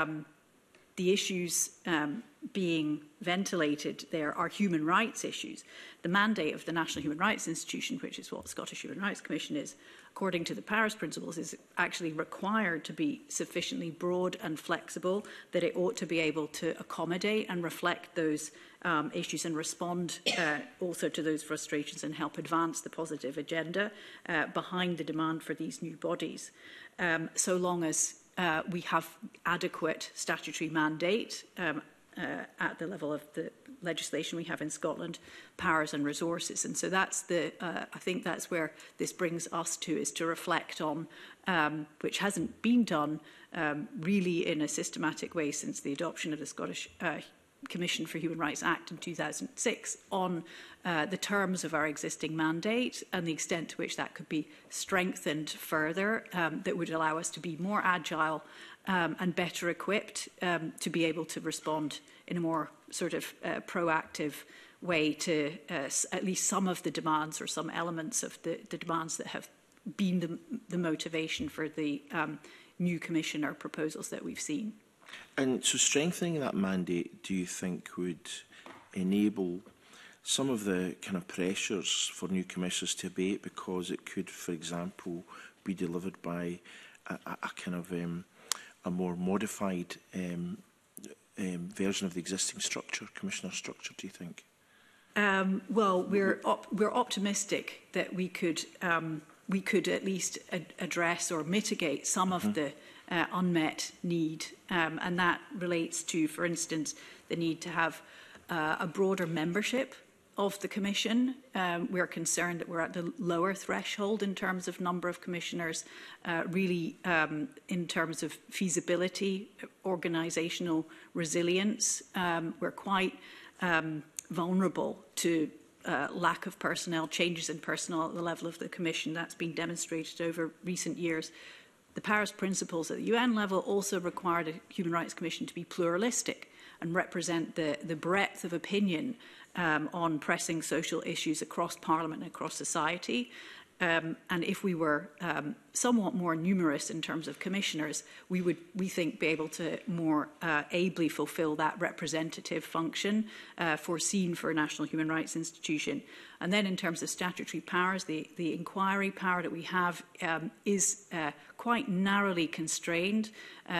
the issues being ventilated there are human rights issues, the mandate of the National Human Rights Institution, which is what the Scottish Human Rights Commission is, according to the Paris Principles, is actually required to be sufficiently broad and flexible, that it ought to be able to accommodate and reflect those issues and respond also to those frustrations and help advance the positive agenda behind the demand for these new bodies. So long as we have adequate statutory mandate at the level of the legislation we have in Scotland, powers and resources. And so that's I think that's where this brings us to, is to reflect on, which hasn't been done really in a systematic way since the adoption of the Scottish Commission for Human Rights Act in 2006, on the terms of our existing mandate and the extent to which that could be strengthened further, that would allow us to be more agile and better equipped to be able to respond in a more sort of proactive way to at least some of the demands, or some elements of the demands that have been the motivation for the new commissioner proposals that we've seen. And so strengthening that mandate, do you think, would enable some of the kind of pressures for new commissioners to abate, because it could, for example, be delivered by a kind of a more modified version of the existing structure, commissioner structure, do you think? Well, we're optimistic that we could at least address or mitigate some of the unmet need, and that relates to, for instance, the need to have a broader membership of the Commission. We're concerned that we're at the lower threshold in terms of number of commissioners, really in terms of feasibility, organisational resilience. We're quite vulnerable to lack of personnel, changes in personnel at the level of the Commission. That's been demonstrated over recent years. The Paris Principles at the UN level also require the Human Rights Commission to be pluralistic and represent the breadth of opinion on pressing social issues across Parliament and across society. And if we were somewhat more numerous in terms of commissioners, we would, we think, be able to more ably fulfil that representative function foreseen for a National Human Rights Institution. And then in terms of statutory powers, the inquiry power that we have is quite narrowly constrained.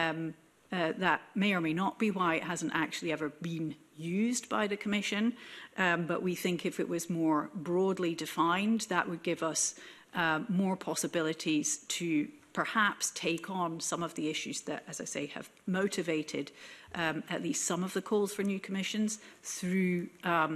That may or may not be why it hasn't actually ever been used by the Commission, but we think if it was more broadly defined, that would give us more possibilities to perhaps take on some of the issues that, as I say, have motivated at least some of the calls for new commissions through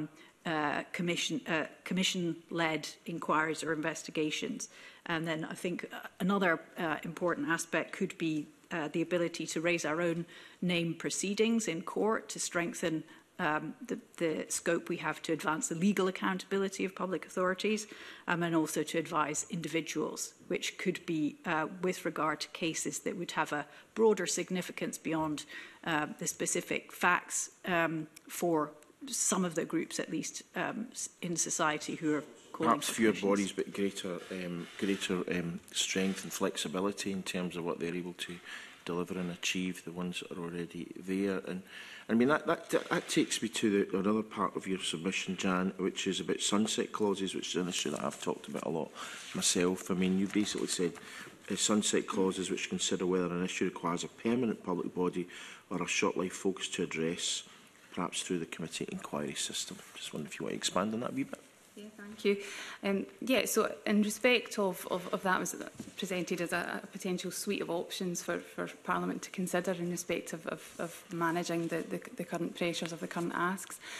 commission-led inquiries or investigations. And then I think another important aspect could be the ability to raise our own name proceedings in court to strengthen the scope we have to advance the legal accountability of public authorities, and also to advise individuals, which could be with regard to cases that would have a broader significance beyond the specific facts for some of the groups, at least in society, who are calling perhaps for fewer commissions. bodies, but greater strength and flexibility in terms of what they're able to deliver and achieve, the ones that are already there. And I mean, that takes me to another part of your submission, Jan, which is about sunset clauses, which is an issue that I've talked about a lot myself. I mean, you basically said sunset clauses which consider whether an issue requires a permanent public body or a short life focus to address, perhaps through the committee inquiry system. Just wonder if you want to expand on that a wee bit. Yeah, thank you. Yeah, so in respect of that, was presented as a potential suite of options for Parliament to consider in respect of managing the current pressures of the current asks.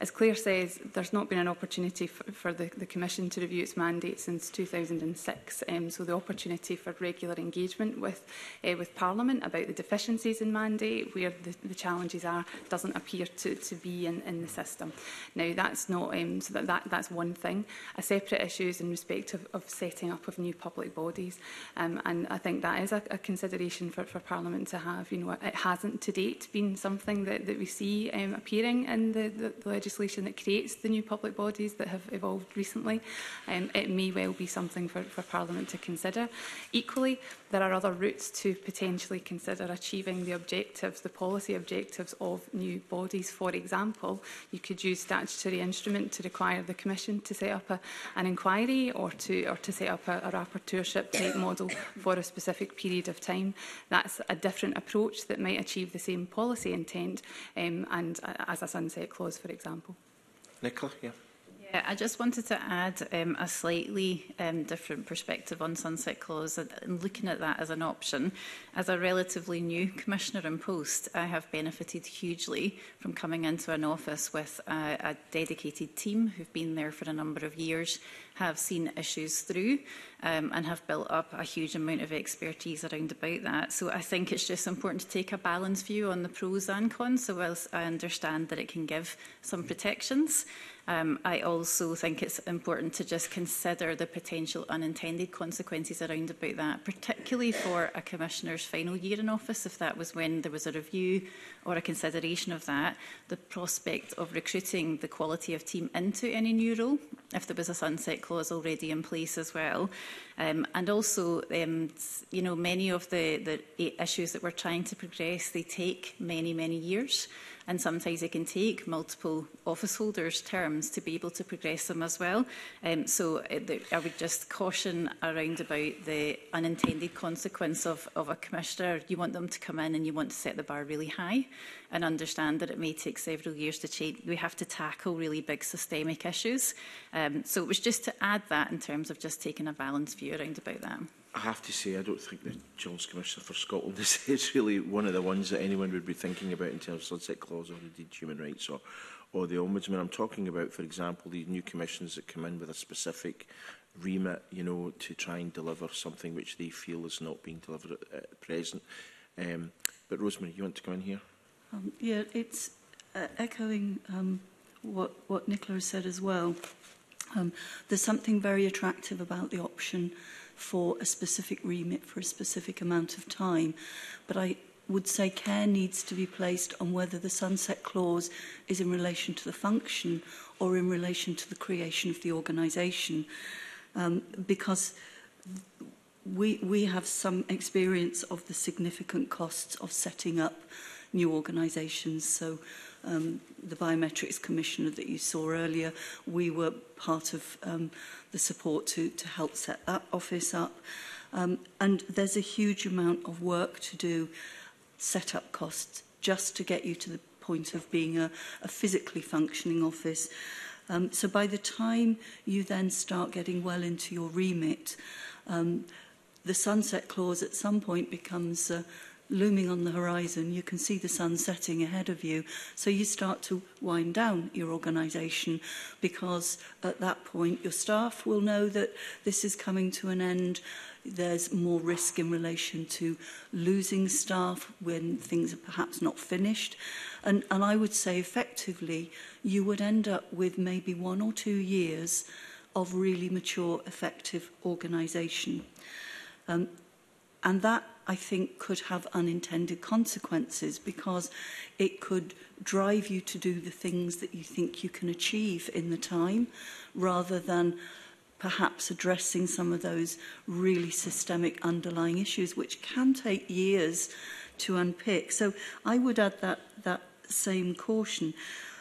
As Claire says, there's not been an opportunity for the Commission to review its mandate since 2006. So the opportunity for regular engagement with Parliament about the deficiencies in mandate, where the challenges are, doesn't appear to be in the system. Now, that's not so that's one thing. A separate issue is in respect of setting up of new public bodies, and I think that is a consideration for Parliament to have. You know, it hasn't to date been something that we see appearing in the legislation that creates the new public bodies that have evolved recently. It may well be something for Parliament to consider. Equally, there are other routes to potentially consider achieving the objectives, the policy objectives of new bodies. For example, you could use statutory instrument to require the Commission to set up an inquiry or to set up a rapporteurship type model for a specific period of time. That's a different approach that might achieve the same policy intent and as a sunset clause, for example. Nicola, yeah. Yeah, I just wanted to add a slightly different perspective on sunset clause and looking at that as an option. As a relatively new commissioner in post, I have benefited hugely from coming into an office with a dedicated team who've been there for a number of years, have seen issues through and have built up a huge amount of expertise around about that. So I think it's just important to take a balanced view on the pros and cons, so whilst I understand that it can give some protections, I also think it's important to just consider the potential unintended consequences around about that, particularly for a commissioner's final year in office, if that was when there was a review or a consideration of that, the prospect of recruiting the quality of team into any new role, if there was a sunset clause already in place as well. And also, you know, many of the issues that we're trying to progress, they take many, many years. And sometimes it can take multiple office holders' terms to be able to progress them as well. So I would just caution around about the unintended consequence of a commissioner. You want them to come in and you want to set the bar really high and understand that it may take several years to change. We have to tackle really big systemic issues. So it was just to add that in terms of just taking a balanced view around about that. I have to say, I don't think the Children's Commissioner for Scotland is really one of the ones that anyone would be thinking about in terms of sunset clause or indeed human rights or the Ombudsman. I'm talking about, for example, these new commissions that come in with a specific remit, you know, to try and deliver something which they feel is not being delivered at present. But Rosemary, you want to come in here? Yeah, it's echoing what Nicola has said as well. There's something very attractive about the option for a specific remit for a specific amount of time. But I would say care needs to be placed on whether the sunset clause is in relation to the function or in relation to the creation of the organisation. Because we have some experience of the significant costs of setting up new organisations. So the Biometrics Commissioner that you saw earlier, we were part of the support to help set that office up. And there's a huge amount of work to do, set-up costs, just to get you to the point of being a physically functioning office. So by the time you then start getting well into your remit, the sunset clause at some point becomes looming on the horizon. You can see the sun setting ahead of you. So you start to wind down your organisation, because at that point your staff will know that this is coming to an end. There's more risk in relation to losing staff when things are perhaps not finished. And I would say effectively you would end up with maybe 1 or 2 years of really mature, effective organisation. And that, I think, could have unintended consequences, because it could drive you to do the things that you think you can achieve in the time, rather than perhaps addressing some of those really systemic underlying issues, which can take years to unpick. So I would add that same caution.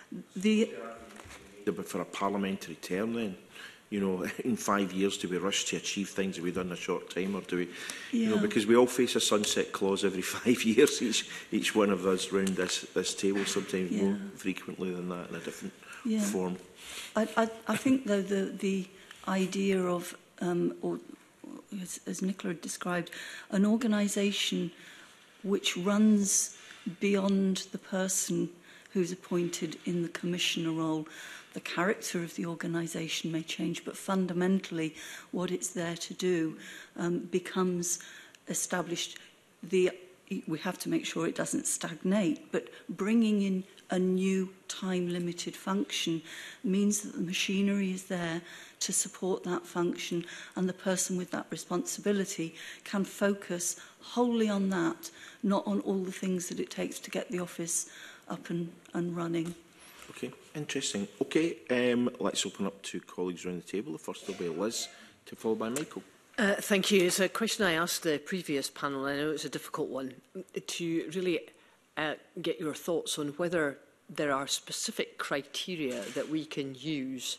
But for a parliamentary term then, you know, in 5 years, do we rush to achieve things that we've done in a short time, or do we, you know, because we all face a sunset clause every 5 years, each one of us round this table, sometimes more frequently than that in a different form. I think, though, the idea of, or as Nicola described, an organisation which runs beyond the person who's appointed in the commissioner role. The character of the organisation may change, but fundamentally what it's there to do becomes established. We have to make sure it doesn't stagnate, but bringing in a new time-limited function means that the machinery is there to support that function, and the person with that responsibility can focus wholly on that, not on all the things that it takes to get the office up and running. Okay, interesting. Okay, let's open up to colleagues around the table. The first will be Liz, followed by Michael. Thank you. It's a question I asked the previous panel, and I know it's a difficult one, to really get your thoughts on whether there are specific criteria that we can use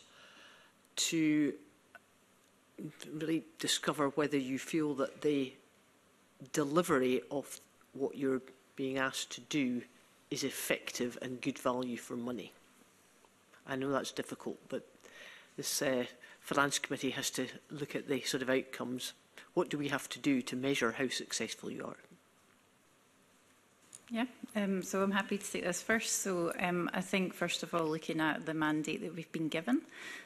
to really discover whether you feel that the delivery of what you're being asked to do is effective and good value for money. I know that's difficult, but this Finance Committee has to look at the sort of outcomes. What do we have to do to measure how successful you are? Yeah, so I'm happy to take this first. So I think, first of all, looking at the mandate that we've been given,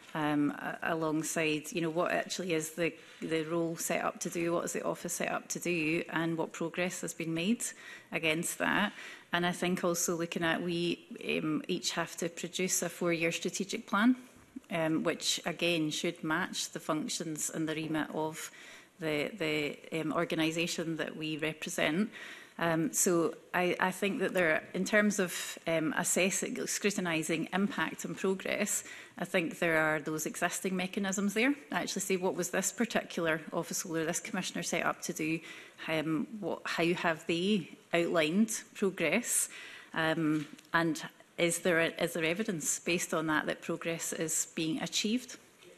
alongside, what actually is the role set up to do, what is the office set up to do, and what progress has been made against that. And I think also looking at, we each have to produce a 4-year strategic plan, which again should match the functions and the remit of the organisation that we represent. So I think that there, in terms of assessing, scrutinising impact and progress, I think there are those existing mechanisms there. Actually say, what was this particular office holder, this commissioner set up to do? How have they outlined progress? And is there evidence based on that progress is being achieved?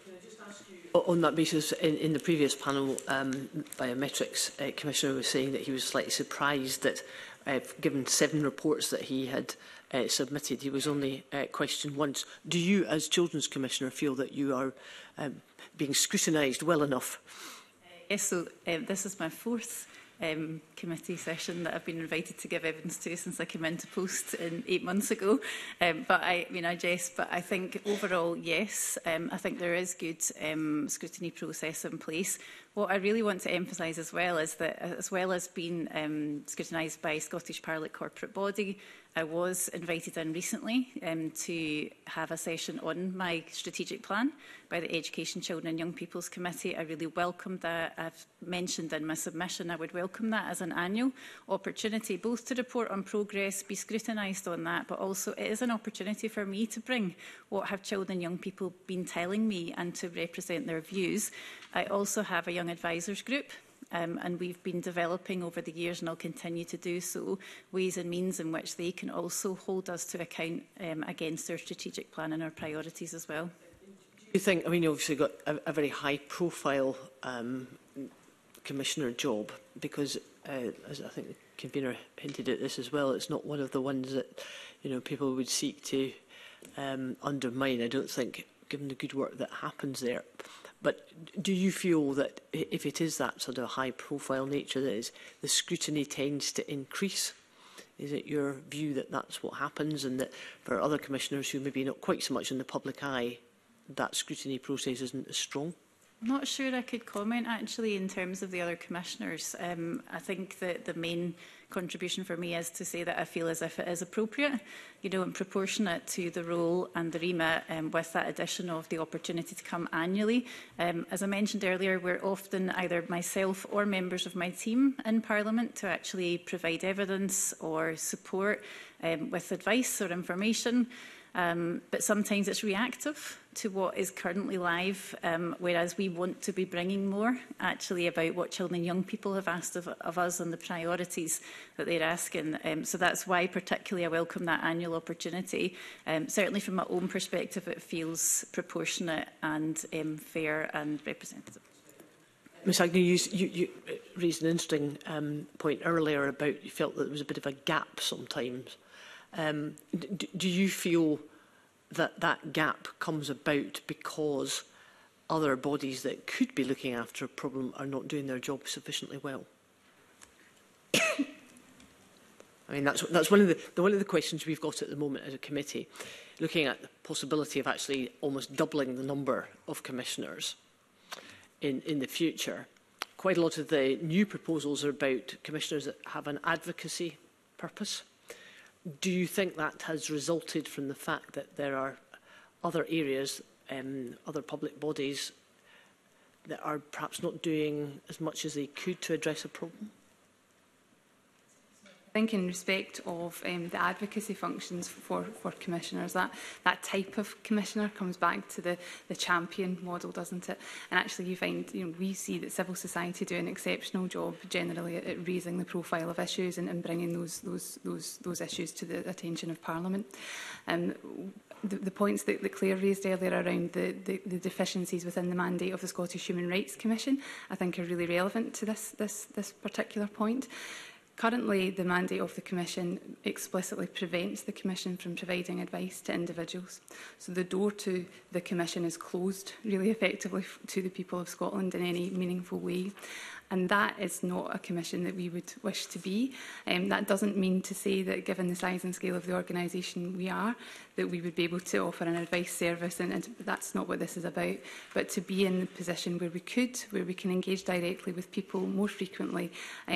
On that basis, in the previous panel, Biometrics Commissioner was saying that he was slightly surprised that, given 7 reports that he had submitted, he was only questioned once. Do you, as Children's Commissioner, feel that you are being scrutinised well enough? Yes, so this is my 4th committee session that I've been invited to give evidence to since I came into post 8 months ago. But I jest, but I think overall, yes, I think there is good scrutiny process in place. What I really want to emphasise as well is that, as well as being scrutinised by Scottish Parliament Corporate Body, I was invited in recently to have a session on my strategic plan by the Education, Children and Young People's Committee. I really welcomed that. I've mentioned in my submission I would welcome that as an annual opportunity, both to report on progress, be scrutinised on that, but also it is an opportunity for me to bring what have children and young people been telling me and to represent their views. I also have a young advisors group. And we've been developing over the years, and I'll continue to do so, ways and means in which they can also hold us to account against our strategic plan and our priorities as well. Do you think, I mean, you've obviously got a very high-profile commissioner job, because, as I think the convener hinted at this as well, it's not one of the ones that, people would seek to undermine, I don't think, given the good work that happens there. But do you feel that if it is that sort of high-profile nature, that is, the scrutiny tends to increase? Is it your view that that's what happens, and that for other commissioners who maybe not quite so much in the public eye, that scrutiny process isn't as strong? I'm not sure I could comment actually in terms of the other commissioners. I think that the main contribution for me is to say that I feel as if it is appropriate, and proportionate to the role and the remit, with that addition of the opportunity to come annually. As I mentioned earlier, we're often either myself or members of my team in Parliament to actually provide evidence or support with advice or information. But sometimes it's reactive to what is currently live, whereas we want to be bringing more actually about what children and young people have asked of us and the priorities that they're asking. So that's why particularly I welcome that annual opportunity. Certainly from my own perspective, it feels proportionate and fair and representative. Ms Agnew, you raised an interesting point earlier about you felt that there was a bit of a gap sometimes. Do you feel that that gap comes about because other bodies that could be looking after a problem are not doing their job sufficiently well? I mean, that's one of the questions we've got at the moment as a committee, looking at the possibility of actually almost doubling the number of commissioners in the future. Quite a lot of the new proposals are about commissioners that have an advocacy purpose. Do you think that has resulted from the fact that there are other areas, other public bodies that are perhaps not doing as much as they could to address a problem? I think in respect of the advocacy functions for commissioners, that type of commissioner comes back to the champion model, doesn't it? And actually you find, we see that civil society do an exceptional job generally at raising the profile of issues and bringing those issues to the attention of Parliament. The points that Claire raised earlier around the deficiencies within the mandate of the Scottish Human Rights Commission, I think are really relevant to this particular point. Currently, the mandate of the Commission explicitly prevents the Commission from providing advice to individuals. So the door to the Commission is closed really effectively to the people of Scotland in any meaningful way. And that is not a commission that we would wish to be. That doesn't mean to say that, given the size and scale of the organisation we are, that we would be able to offer an advice service, and that's not what this is about. But to be in the position where we can engage directly with people more frequently,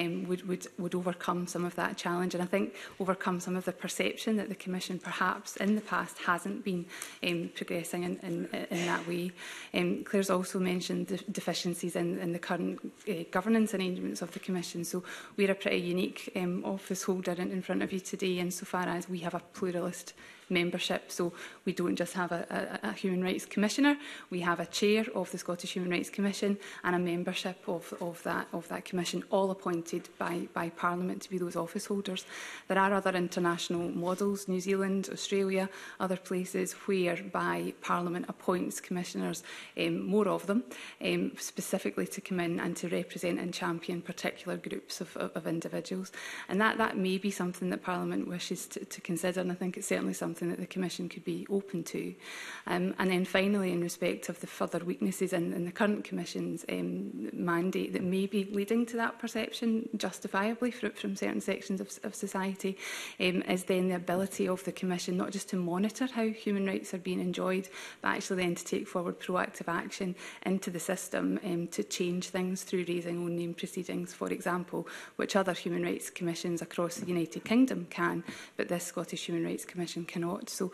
would overcome some of that challenge, and I think overcome some of the perception that the Commission perhaps in the past hasn't been progressing in that way. Claire's also mentioned the deficiencies in the current governance arrangements of the Commission. So we're a pretty unique office holder in front of you today, insofar as we have a pluralist membership. So we don't just have a Human Rights Commissioner, we have a chair of the Scottish Human Rights Commission and a membership of that commission, all appointed by Parliament to be those office holders. There are other international models, New Zealand, Australia, other places whereby Parliament appoints commissioners, more of them, specifically to come in and to represent and champion particular groups of individuals. And that may be something that Parliament wishes to consider, and I think it's certainly something that the Commission could be open to. And then finally, in respect of the further weaknesses in the current Commission's mandate that may be leading to that perception, justifiably from certain sections of society, is then the ability of the Commission not just to monitor how human rights are being enjoyed, but actually then to take forward proactive action into the system to change things through raising own name proceedings, for example, which other human rights commissions across the United Kingdom can, but this Scottish Human Rights Commission cannot. So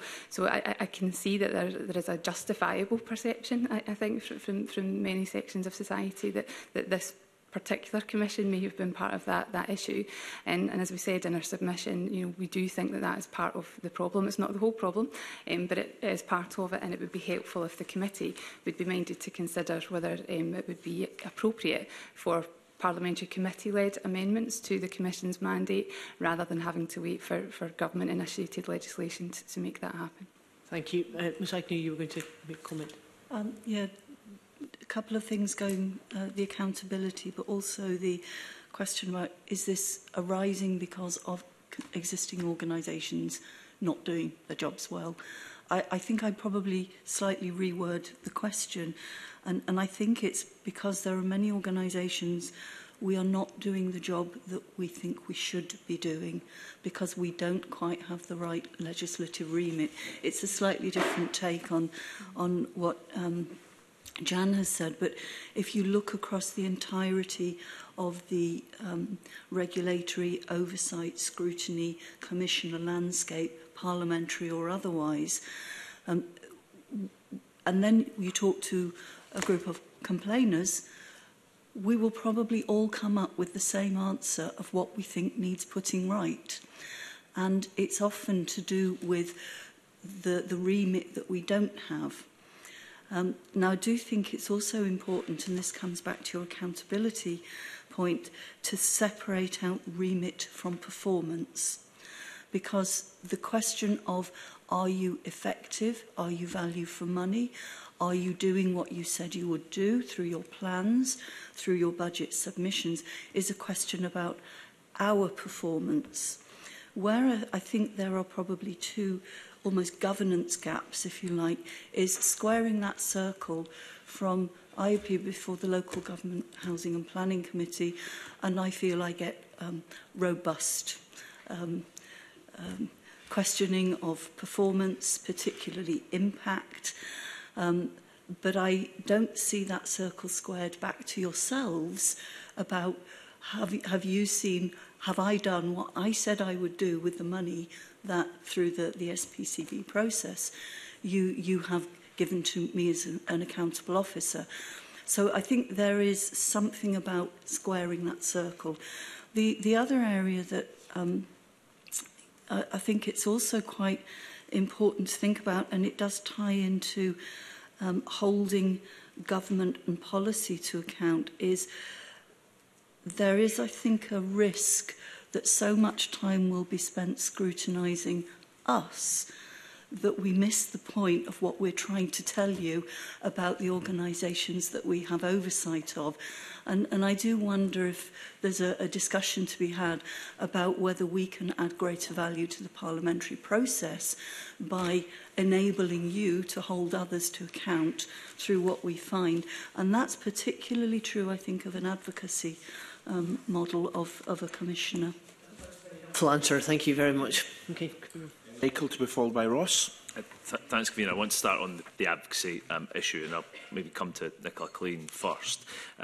I can see that there is a justifiable perception, I think, from many sections of society that this particular commission may have been part of that issue. And as we said in our submission, we do think that is part of the problem. It's not the whole problem, but it is part of it, and it would be helpful if the committee would be minded to consider whether it would be appropriate for parliamentary committee-led amendments to the Commission's mandate, rather than having to wait for government-initiated legislation to make that happen. Thank you. Ms Agnew, you were going to make a comment. Yeah, a couple of things going, the accountability, but also the question about, is this arising because of existing organisations not doing their jobs well? I think I'd probably slightly reword the question, and I think it's because there are many organisations we are not doing the job that we think we should be doing because we don't quite have the right legislative remit. It's a slightly different take on what Jan has said, but if you look across the entirety of the regulatory oversight, scrutiny, commissioner landscape, parliamentary or otherwise, and then you talk to a group of complainers, we will probably all come up with the same answer of what we think needs putting right. And it's often to do with the remit that we don't have. Now, I do think it's also important, and this comes back to your accountability point, to separate out remit from performance. Because the question of, are you effective? Are you value for money? Are you doing what you said you would do through your plans, through your budget submissions, is a question about our performance. Where I think there are probably two almost governance gaps, if you like, is squaring that circle from I appear before the Local Government Housing and Planning Committee, and I feel I get robust questioning of performance, particularly impact. But I don't see that circle squared back to yourselves about have you seen, have I done what I said I would do with the money that through the SPCB process you have given to me as an accountable officer. So I think there is something about squaring that circle. The other area that I think it's also quite important to think about, and it does tie into holding government and policy to account, is there is, I think, a risk that so much time will be spent scrutinising us that we miss the point of what we're trying to tell you about the organisations that we have oversight of. And I do wonder if there's a discussion to be had about whether we can add greater value to the parliamentary process by enabling you to hold others to account through what we find. And that's particularly true, I think, of an advocacy model of a commissioner. Full answer. Thank you very much. Okay. Michael, to be followed by Ross. Thanks, Convener. I want to start on the advocacy issue, and I'll maybe come to Nicola Clean first.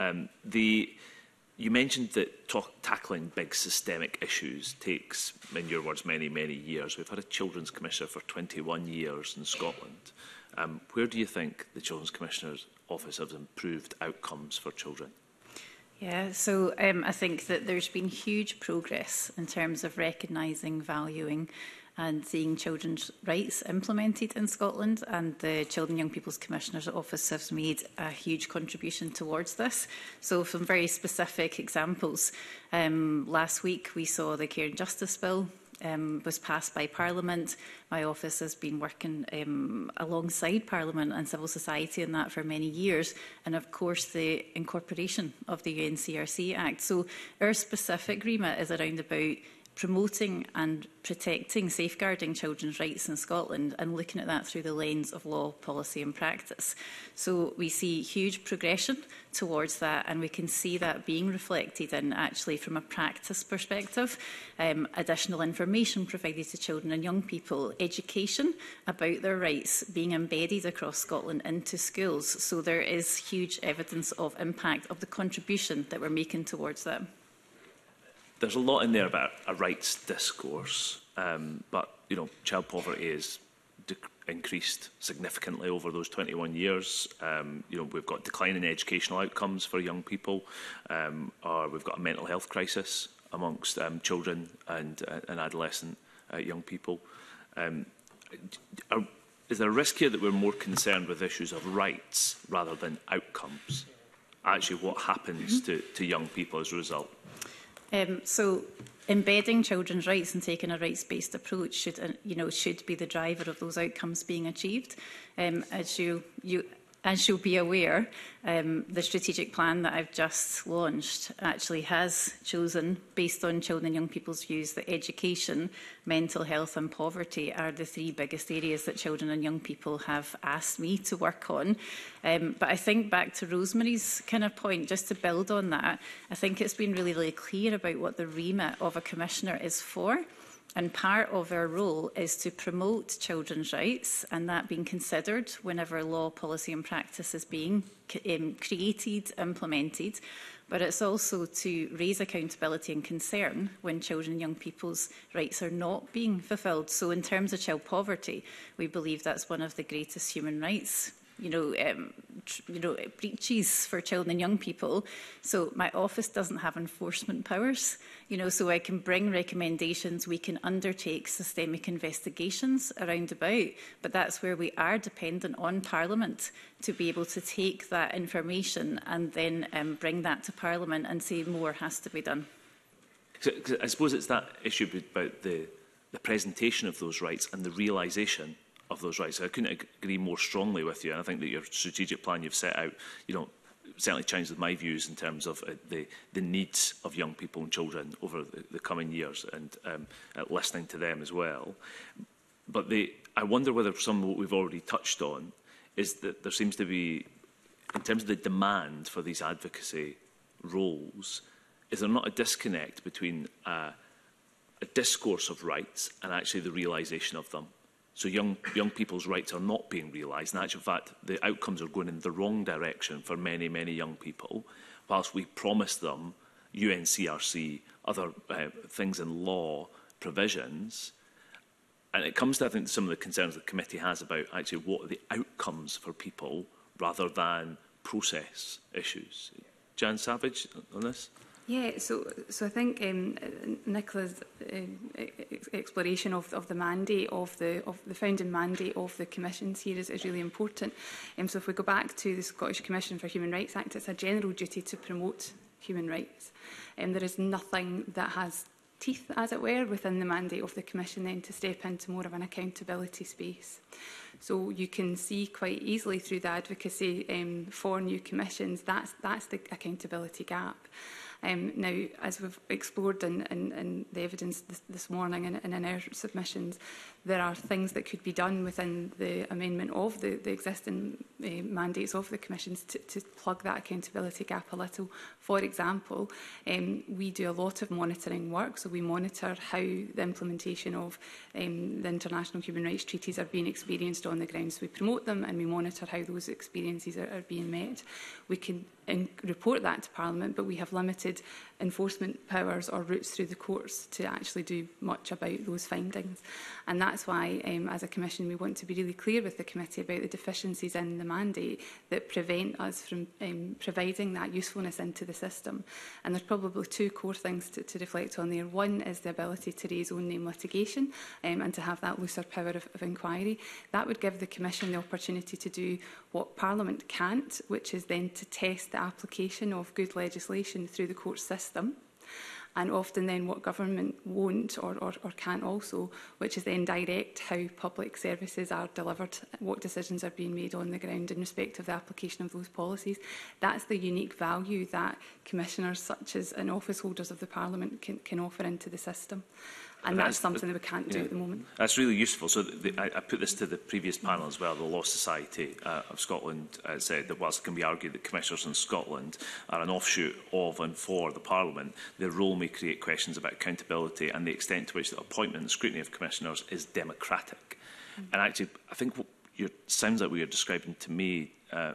You mentioned that tackling big systemic issues takes, in your words, many, many years. We've had a Children's Commissioner for 21 years in Scotland. Where do you think the Children's Commissioner's Office has improved outcomes for children? Yeah, so I think that there's been huge progress in terms of recognising, valuing and seeing children's rights implemented in Scotland, and the Children and Young People's Commissioner's Office has made a huge contribution towards this. So some very specific examples. Last week we saw the Care and Justice Bill was passed by Parliament. My office has been working alongside Parliament and civil society on that for many years, and of course the incorporation of the UNCRC Act. So our specific remit is around about promoting and protecting, safeguarding children's rights in Scotland, and looking at that through the lens of law, policy and practice. So we see huge progression towards that, and we can see that being reflected in, actually, from a practice perspective, additional information provided to children and young people, education about their rights being embedded across Scotland into schools. So there is huge evidence of impact of the contribution that we're making towards that. There's a lot in there about a rights discourse, but child poverty is increased significantly over those 21 years. We've got declining educational outcomes for young people, or we've got a mental health crisis amongst children and adolescent young people. Is there a risk here that we're more concerned with issues of rights rather than outcomes? Actually, what happens to young people as a result? So embedding children's rights and taking a rights-based approach should be the driver of those outcomes being achieved. As you'll be aware, the strategic plan that I've just launched actually has chosen, based on children and young people's views, that education, mental health and poverty are the three biggest areas that children and young people have asked me to work on. But I think back to Rosemary's kind of point, just to build on that, I think it's been really, really clear about what the remit of a commissioner is for. And part of our role is to promote children's rights, and that being considered whenever law, policy and practice is being created, implemented. But it's also to raise accountability and concern when children and young people's rights are not being fulfilled. So in terms of child poverty, we believe that's one of the greatest human rights breaches for children and young people. So my office doesn't have enforcement powers, so I can bring recommendations, we can undertake systemic investigations around about, but that's where we are dependent on Parliament to be able to take that information and then bring that to Parliament and say more has to be done. So, I suppose it's that issue about the presentation of those rights and the realisation of those rights. I couldn't agree more strongly with you, and I think that your strategic plan you've set out, certainly chimes with my views in terms of the needs of young people and children over the coming years, and listening to them as well. But I wonder whether some of what we've already touched on is that there seems to be, in terms of the demand for these advocacy roles, is there not a disconnect between a discourse of rights and actually the realisation of them. So young people's rights are not being realised. In actual fact, the outcomes are going in the wrong direction for many, many young people, whilst we promise them UNCRC, other things in law, provisions. And it comes to, I think, some of the concerns the committee has about actually what are the outcomes for people rather than process issues. Jan Savage on this? Yeah, so I think Nicola's exploration of the mandate of the founding mandate of the commissions here is really important. So if we go back to the Scottish Commission for Human Rights Act, it's a general duty to promote human rights. There is nothing that has teeth, as it were, within the mandate of the Commission then to step into more of an accountability space. So you can see quite easily through the advocacy for new commissions, that's the accountability gap. Now, as we've explored in the evidence this morning and in our submissions, there are things that could be done within the amendment of the existing mandates of the commissions to plug that accountability gap a little. For example, we do a lot of monitoring work, so we monitor how the implementation of the international human rights treaties are being experienced on the ground. So we promote them and we monitor how those experiences are being met. We can report that to Parliament, but we have limited enforcement powers or routes through the courts to actually do much about those findings. And that's why, as a Commission, we want to be really clear with the committee about the deficiencies in the mandate that prevent us from providing that usefulness into the system. And there's probably two core things to reflect on there. One is the ability to raise own name litigation and to have that looser power of inquiry. That would give the Commission the opportunity to do what Parliament can't, which is then to test the application of good legislation through the court system. And often then what government won't or can't also, which is then direct how public services are delivered, what decisions are being made on the ground in respect of the application of those policies. That's the unique value that commissioners such as and office holders of the Parliament can offer into the system. And that's something that we can't do at the moment. That's really useful. So I put this to the previous panel as well. The Law Society of Scotland said that whilst it can be argued that commissioners in Scotland are an offshoot of and for the Parliament, their role may create questions about accountability and the extent to which the appointment and scrutiny of commissioners is democratic. And actually, I think what sounds like what you're describing to me,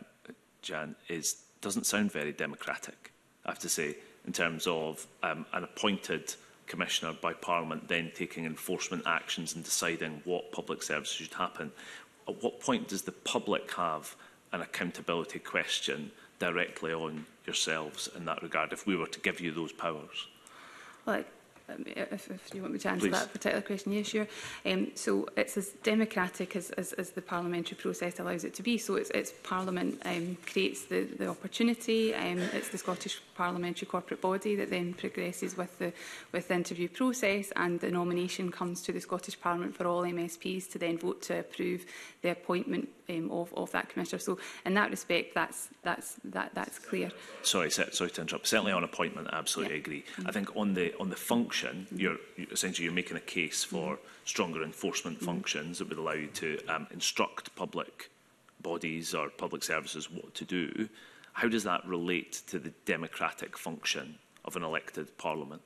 Jan, doesn't sound very democratic, I have to say, in terms of an appointed Commissioner by Parliament then taking enforcement actions and deciding what public services should happen. At what point does the public have an accountability question directly on yourselves in that regard, if we were to give you those powers? Well, if you want me to answer that particular question, yes, sure. So it's as democratic as the parliamentary process allows it to be. So it's Parliament creates the opportunity. It's the Scottish Parliamentary Corporate Body that then progresses with the interview process, and the nomination comes to the Scottish Parliament for all MSPs to then vote to approve the appointment of that commissioner. So in that respect, that's clear. Sorry to interrupt. Certainly on appointment, I absolutely agree. I think on the function, you're making a case for stronger enforcement functions that would allow you to instruct public bodies or public services what to do. How does that relate to the democratic function of an elected Parliament?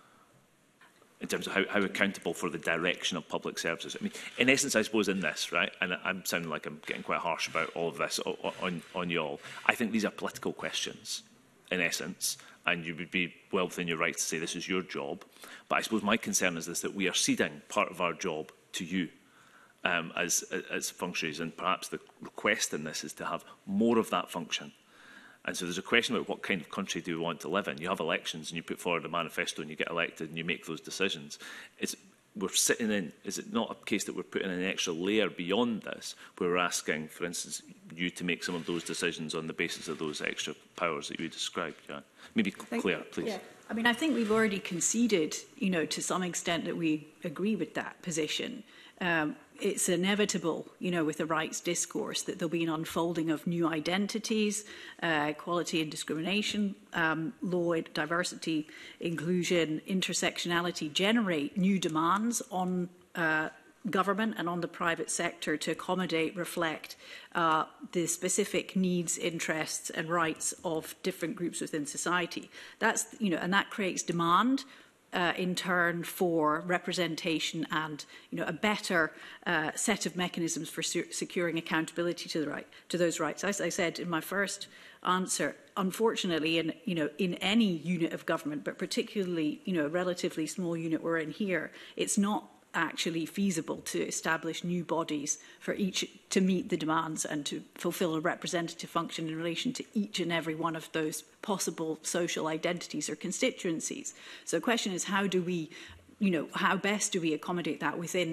In terms of how accountable for the direction of public services. I mean, in essence, I suppose in this, right, and I'm sounding like I'm getting quite harsh about all of this on you all, I think these are political questions, in essence, and you would be well within your rights to say this is your job. But I suppose my concern is this, that we are ceding part of our job to you as functionaries, and perhaps the request in this is to have more of that function. And so there's a question about what kind of country do we want to live in. You have elections and you put forward a manifesto and you get elected and you make those decisions. We're sitting in, is it not a case that we're putting an extra layer beyond this, where we're asking, for instance, you to make some of those decisions on the basis of those extra powers that you described? Yeah. Maybe Claire, please. Yeah. I mean, I think we've already conceded, to some extent that we agree with that position. It's inevitable, with the rights discourse, that there'll be an unfolding of new identities, equality and discrimination, law, diversity, inclusion, intersectionality generate new demands on government and on the private sector to accommodate, reflect the specific needs, interests and rights of different groups within society. That's, and that creates demand in turn for representation and a better set of mechanisms for securing accountability to those rights. As I said in my first answer, unfortunately, in any unit of government, but particularly a relatively small unit we're in here, it's not actually feasible to establish new bodies for each to meet the demands and to fulfil a representative function in relation to each and every one of those possible social identities or constituencies. So the question is, how do we, how best do we accommodate that within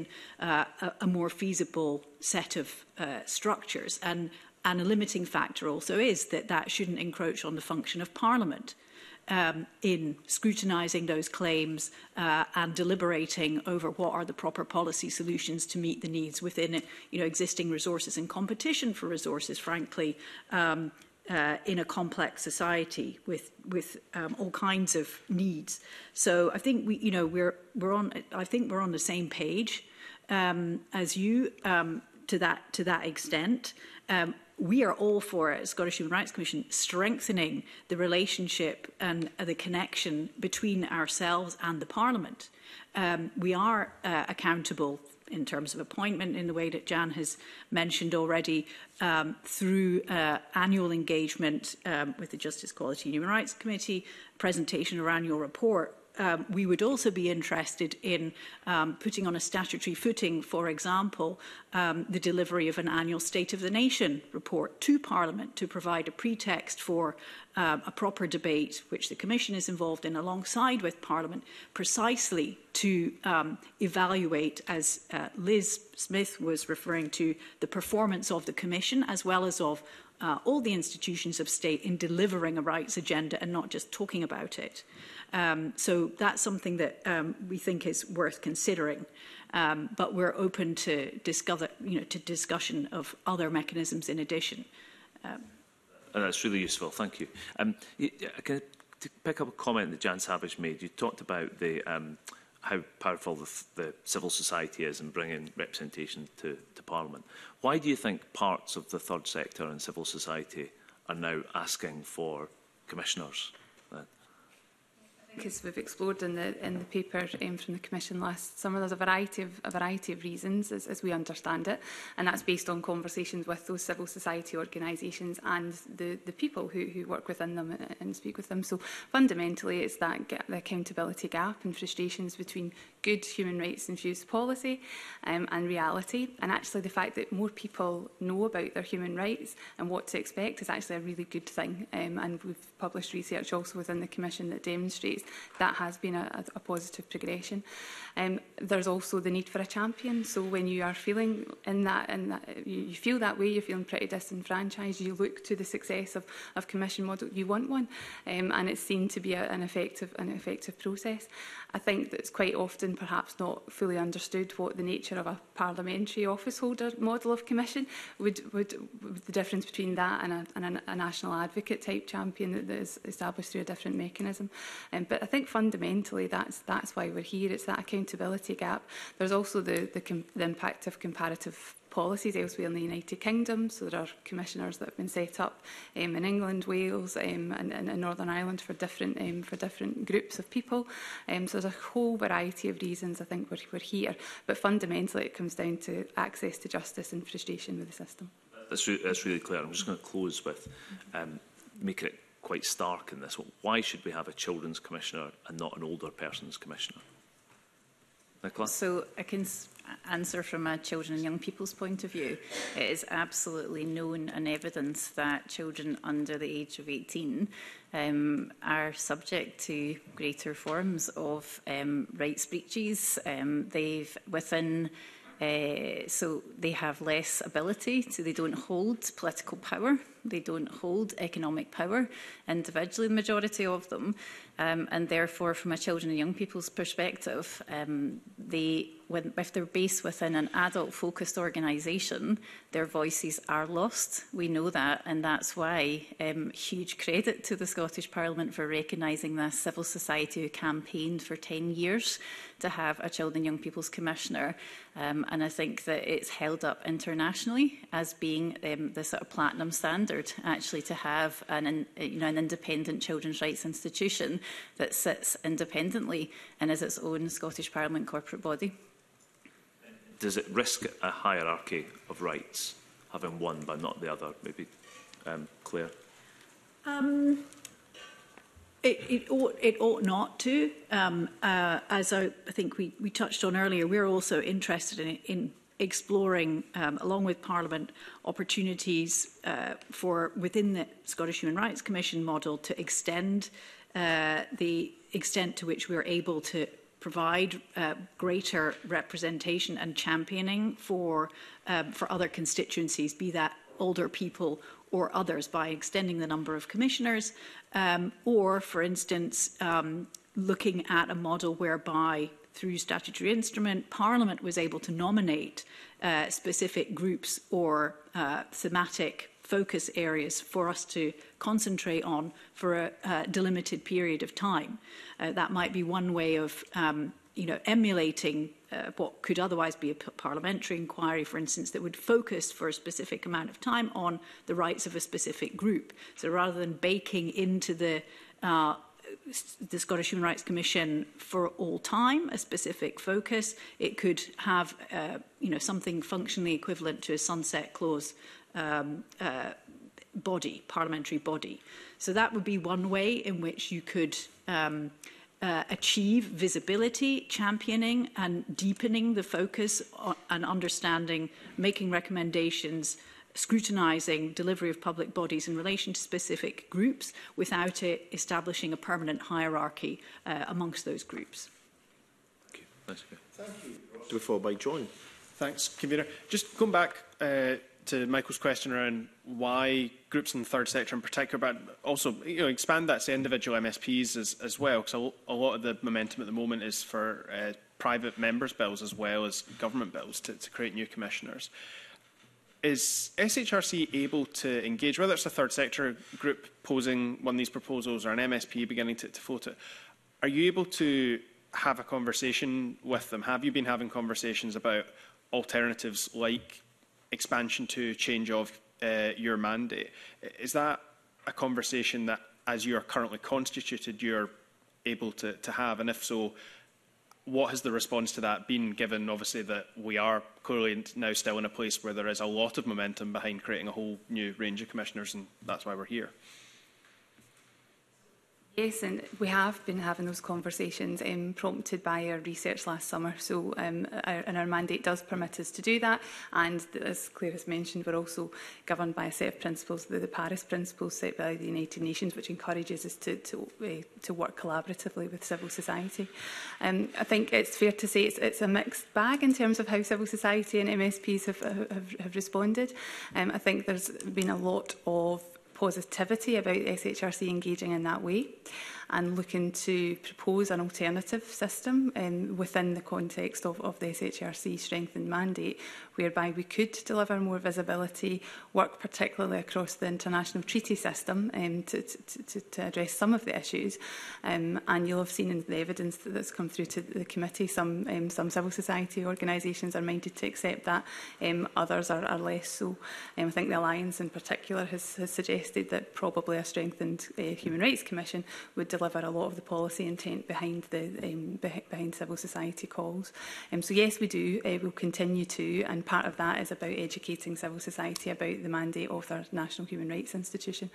a more feasible set of structures? And a limiting factor also is that that shouldn't encroach on the function of Parliament. In scrutinising those claims and deliberating over what are the proper policy solutions to meet the needs within existing resources and competition for resources, frankly, in a complex society with all kinds of needs. So I think we're on the same page as you to that extent. We are all for it, Scottish Human Rights Commission, strengthening the relationship and the connection between ourselves and the Parliament. We are accountable in terms of appointment in the way that Jan has mentioned already, through annual engagement with the Justice, Equality and Human Rights Committee, presentation of our annual report. We would also be interested in putting on a statutory footing, for example, the delivery of an annual State of the Nation report to Parliament to provide a pretext for a proper debate, which the Commission is involved in alongside with Parliament, precisely to evaluate, as Liz Smith was referring to, the performance of the Commission as well as of all the institutions of state in delivering a rights agenda and not just talking about it. So that's something that we think is worth considering, but we're open to discussion of other mechanisms in addition. And that's really useful. Thank you. Can I pick up a comment that Jan Savage made? You talked about the how powerful the civil society is in bringing representation to Parliament. Why do you think parts of the third sector and civil society are now asking for commissioners? As we've explored in the paper from the Commission last summer, there's a variety of reasons as we understand it, and that's based on conversations with those civil society organisations and the people who work within them and speak with them. So fundamentally, it's the accountability gap and frustrations between good human rights infused policy and reality, and actually the fact that more people know about their human rights and what to expect is actually a really good thing, and we've published research also within the Commission that demonstrates that has been a positive progression. There's also the need for a champion. So when you are feeling you feel that way, you're feeling pretty disenfranchised, you look to the success of Commission model, you want one, and it's seen to be an effective process. I think that it's quite often perhaps not fully understood what the nature of a parliamentary office holder model of Commission would the difference between that and a national advocate type champion that is established through a different mechanism. But I think fundamentally that's why we're here. It's that accountability gap. There's also the impact of comparative policies elsewhere in the United Kingdom. So there are commissioners that have been set up in England, Wales, and Northern Ireland for different groups of people. So there's a whole variety of reasons I think we're here. But fundamentally, it comes down to access to justice and frustration with the system. That's really clear. I'm just going to close with making it quite stark in this. Why should we have a children's commissioner and not an older person's commissioner? Nicola? So I can answer from a children and young people's point of view. It is absolutely known and evidence that children under the age of 18 are subject to greater forms of rights breaches. So they have less ability, so they don't hold political power, they don't hold economic power individually, the majority of them, and therefore from a children and young people's perspective, if they're based within an adult-focused organisation, their voices are lost. We know that, and that's why huge credit to the Scottish Parliament for recognising this. Civil society who campaigned for 10 years to have a Children and Young People's Commissioner, and I think that it's held up internationally as being the sort of platinum standard, actually, to have an independent children's rights institution that sits independently and is its own Scottish Parliament corporate body. Does it risk a hierarchy of rights, having one but not the other? Maybe Claire? It ought not to. As I think we touched on earlier, we're also interested in exploring, along with Parliament, opportunities for within the Scottish Human Rights Commission model to extend the extent to which we're able to provide greater representation and championing for other constituencies, be that older people or others, by extending the number of commissioners, or, for instance, looking at a model whereby, through statutory instrument, Parliament was able to nominate specific groups or thematic focus areas for us to concentrate on for a delimited period of time. That might be one way of emulating what could otherwise be a parliamentary inquiry, for instance, that would focus for a specific amount of time on the rights of a specific group. So rather than baking into the Scottish Human Rights Commission for all time a specific focus, it could have something functionally equivalent to a sunset clause body, parliamentary body. So that would be one way in which you could achieve visibility, championing and deepening the focus and understanding, making recommendations, scrutinising delivery of public bodies in relation to specific groups without it establishing a permanent hierarchy amongst those groups. Okay, that's good. Thank you. Before by John. Thanks, Convener. Just going back to Michael's question around why groups in the third sector in particular, but also expand that to individual MSPs as well, because a lot of the momentum at the moment is for private members' bills as well as government bills to create new commissioners. Is SHRC able to engage, whether it's a third sector group posing one of these proposals or an MSP beginning to float it, are you able to have a conversation with them? Have you been having conversations about alternatives like expansion to change of your mandate? Is that a conversation that, as you are currently constituted, you're able to have? And if so, what has the response to that been, given obviously that we are clearly now still in a place where there is a lot of momentum behind creating a whole new range of commissioners, and that's why we're here? Yes, and we have been having those conversations prompted by our research last summer. So our mandate does permit us to do that. And as Claire has mentioned, we're also governed by a set of principles, the Paris Principles set by the United Nations, which encourages us to work collaboratively with civil society. I think it's fair to say it's a mixed bag in terms of how civil society and MSPs have responded. I think there's been a lot of positivity about SHRC engaging in that way and looking to propose an alternative system within the context of the SHRC strengthened mandate, whereby we could deliver more visibility, work particularly across the international treaty system to address some of the issues. And you'll have seen in the evidence that's come through to the committee, some civil society organisations are minded to accept that, others are less so. I think the Alliance in particular has suggested that probably a strengthened Human Rights Commission would deliver a lot of the policy intent behind behind civil society calls. So yes, we do. We'll continue to, and part of that is about educating civil society about the mandate of our National Human Rights Institution.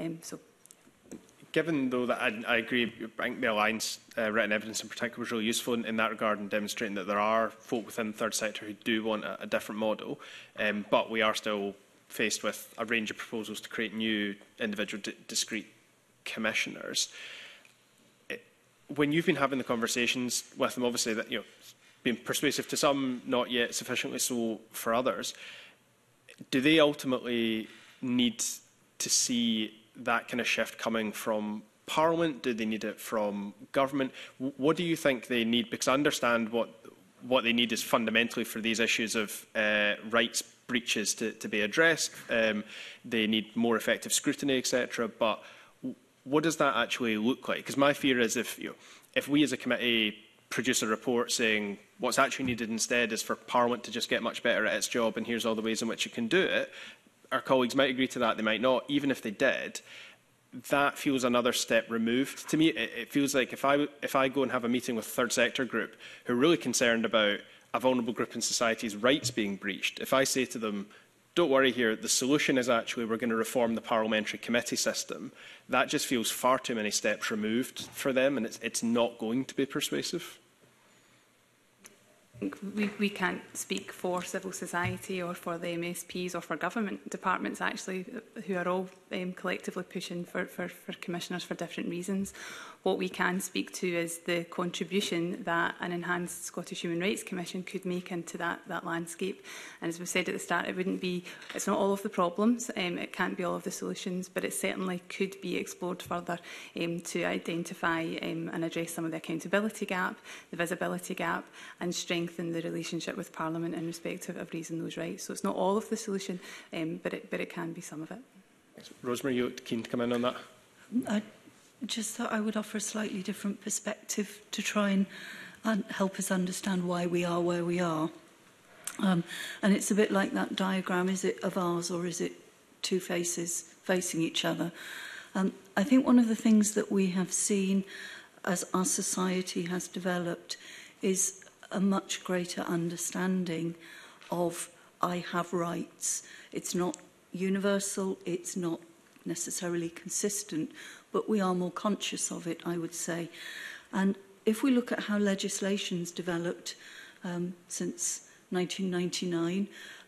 Given, though, that I agree, I think the Alliance written evidence in particular was really useful in that regard, in demonstrating that there are folk within the third sector who do want a different model, but we are still faced with a range of proposals to create new individual discrete commissioners. When you've been having the conversations with them, obviously that been persuasive to some, not yet sufficiently so for others, do they ultimately need to see that kind of shift coming from Parliament? Do they need it from government? What do you think they need? Because I understand what they need is fundamentally for these issues of rights breaches to be addressed. They need more effective scrutiny, etc. But what does that actually look like? Because my fear is if we as a committee produce a report saying what's actually needed instead is for Parliament to just get much better at its job and here's all the ways in which it can do it, our colleagues might agree to that, they might not. Even if they did, that feels another step removed. To me, it feels like if I go and have a meeting with a third sector group who are really concerned about a vulnerable group in society's rights being breached, if I say to them, don't worry here, the solution is actually we're going to reform the parliamentary committee system, that just feels far too many steps removed for them, and it's not going to be persuasive. We can't speak for civil society or for the MSPs or for government departments, actually, who are all collectively pushing for commissioners for different reasons. What we can speak to is the contribution that an enhanced Scottish Human Rights Commission could make into that landscape. And as we said at the start, it's not all of the problems, it can't be all of the solutions, but it certainly could be explored further to identify and address some of the accountability gap, the visibility gap, and strengthen the relationship with Parliament in respect of raising those rights. So it's not all of the solution, but it can be some of it. Rosemary, you keen to come in on that? I just thought I would offer a slightly different perspective to try and help us understand why we are where we are. And it's a bit like that diagram. Is it a vase or is it two faces facing each other? I think one of the things that we have seen as our society has developed is a much greater understanding of I have rights. It's not universal, it's not necessarily consistent, but we are more conscious of it, I would say. And if we look at how legislation's developed since 1999,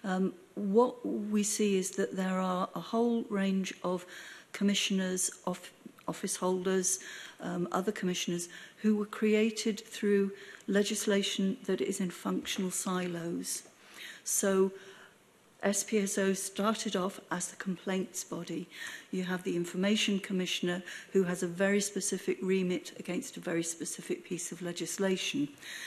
what we see is that there are a whole range of commissioners, office holders, other commissioners who were created through legislation that is in functional silos. So SPSO started off as the complaints body. You have the Information Commissioner who has a very specific remit against a very specific piece of legislation.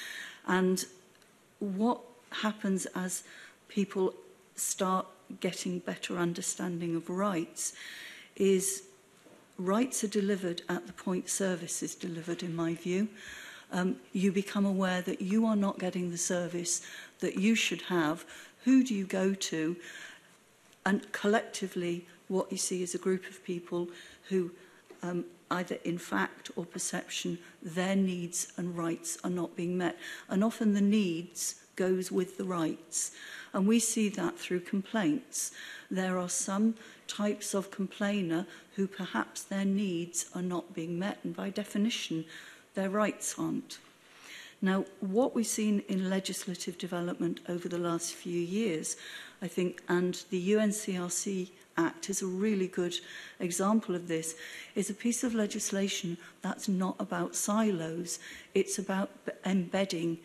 And what happens as people start getting better understanding of rights is rights are delivered at the point service is delivered, in my view. You become aware that you are not getting the service that you should have. Who do you go to? And collectively, what you see is a group of people who, either in fact or perception, their needs and rights are not being met. And often the needs goes with the rights. And we see that through complaints. There are some types of complainer who perhaps their needs are not being met, and by definition, their rights aren't. Now, what we've seen in legislative development over the last few years, I think, and the UNCRC Act is a really good example of this, is a piece of legislation that's not about silos. It's about embedding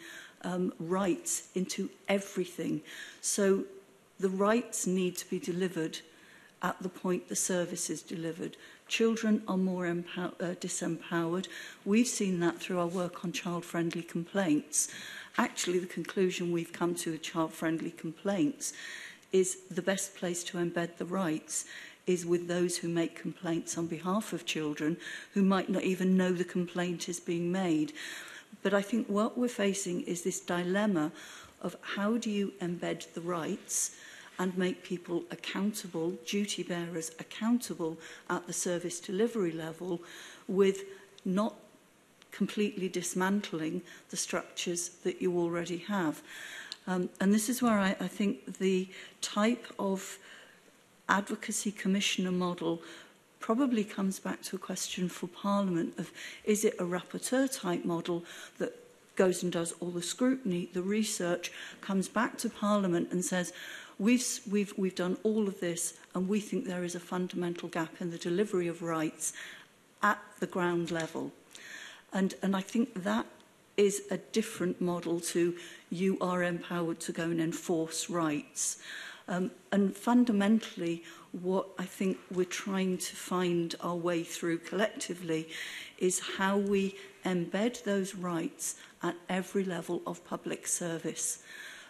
rights into everything. So the rights need to be delivered at the point the service is delivered. Children are more disempowered. We've seen that through our work on child-friendly complaints. Actually, the conclusion we've come to with child-friendly complaints is the best place to embed the rights is with those who make complaints on behalf of children who might not even know the complaint is being made. But I think what we're facing is this dilemma of how do you embed the rights and make people accountable, duty bearers accountable at the service delivery level, with not completely dismantling the structures that you already have. And this is where I think the type of advocacy commissioner model probably comes back to a question for Parliament of, is it a rapporteur type model that goes and does all the scrutiny, the research, comes back to Parliament and says, we've done all of this and we think there is a fundamental gap in the delivery of rights at the ground level. And I think that is a different model to you are empowered to go and enforce rights. And fundamentally, what I think we're trying to find our way through collectively is how we embed those rights at every level of public service.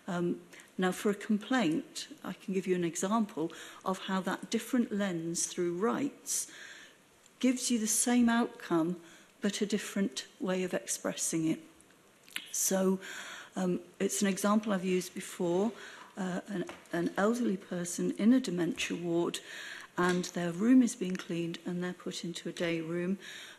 Now, for a complaint, I can give you an example of how that different lens through rights gives you the same outcome, but a different way of expressing it. So it's an example I've used before. an elderly person in a dementia ward and their room is being cleaned and they're put into a day room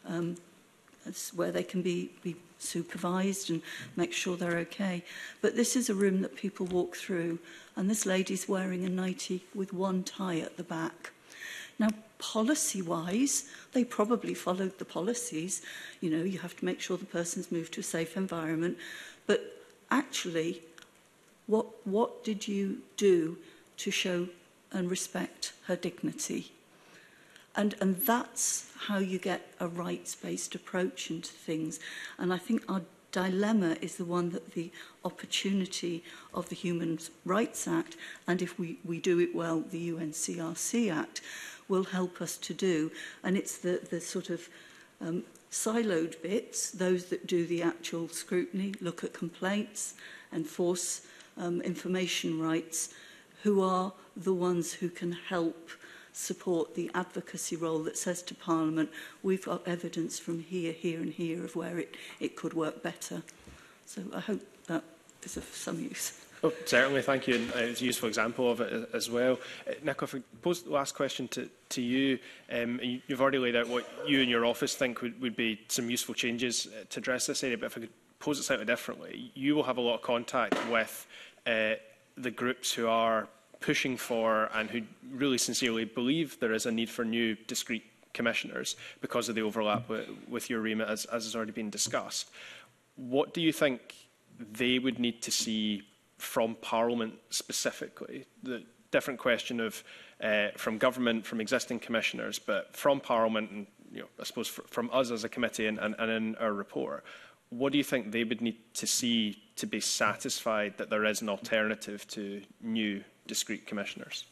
where they can be supervised and make sure they're okay. But this is a room that people walk through, and this lady's wearing a nightie with one tie at the back. Now, policy-wise, they probably followed the policies. You know, you have to make sure the person's moved to a safe environment. But actually, what did you do to show and respect her dignity? And that's how you get a rights-based approach into things. And I think our dilemma is the one that the opportunity of the Human Rights Act, and if we do it well, the UNCRC Act, will help us to do. And it's the sort of siloed bits, those that do the actual scrutiny, look at complaints, enforce information rights, who are the ones who can help support the advocacy role that says to Parliament, we've got evidence from here, here and here of where it could work better. So I hope that is of some use. Oh, certainly, thank you. And it's a useful example of it as well. Nicola, if I pose the last question to you, you've already laid out what you and your office think would be some useful changes to address this area, but if I could pose it slightly differently, you will have a lot of contact with the groups who are pushing for and who really sincerely believe there is a need for new discrete commissioners because of the overlap with your remit, as has already been discussed. What do you think they would need to see from Parliament specifically? The different question of from government, from existing commissioners, but from Parliament and I suppose from us as a committee and in our report, what do you think they would need to see to be satisfied that there is an alternative to new discrete commissioners?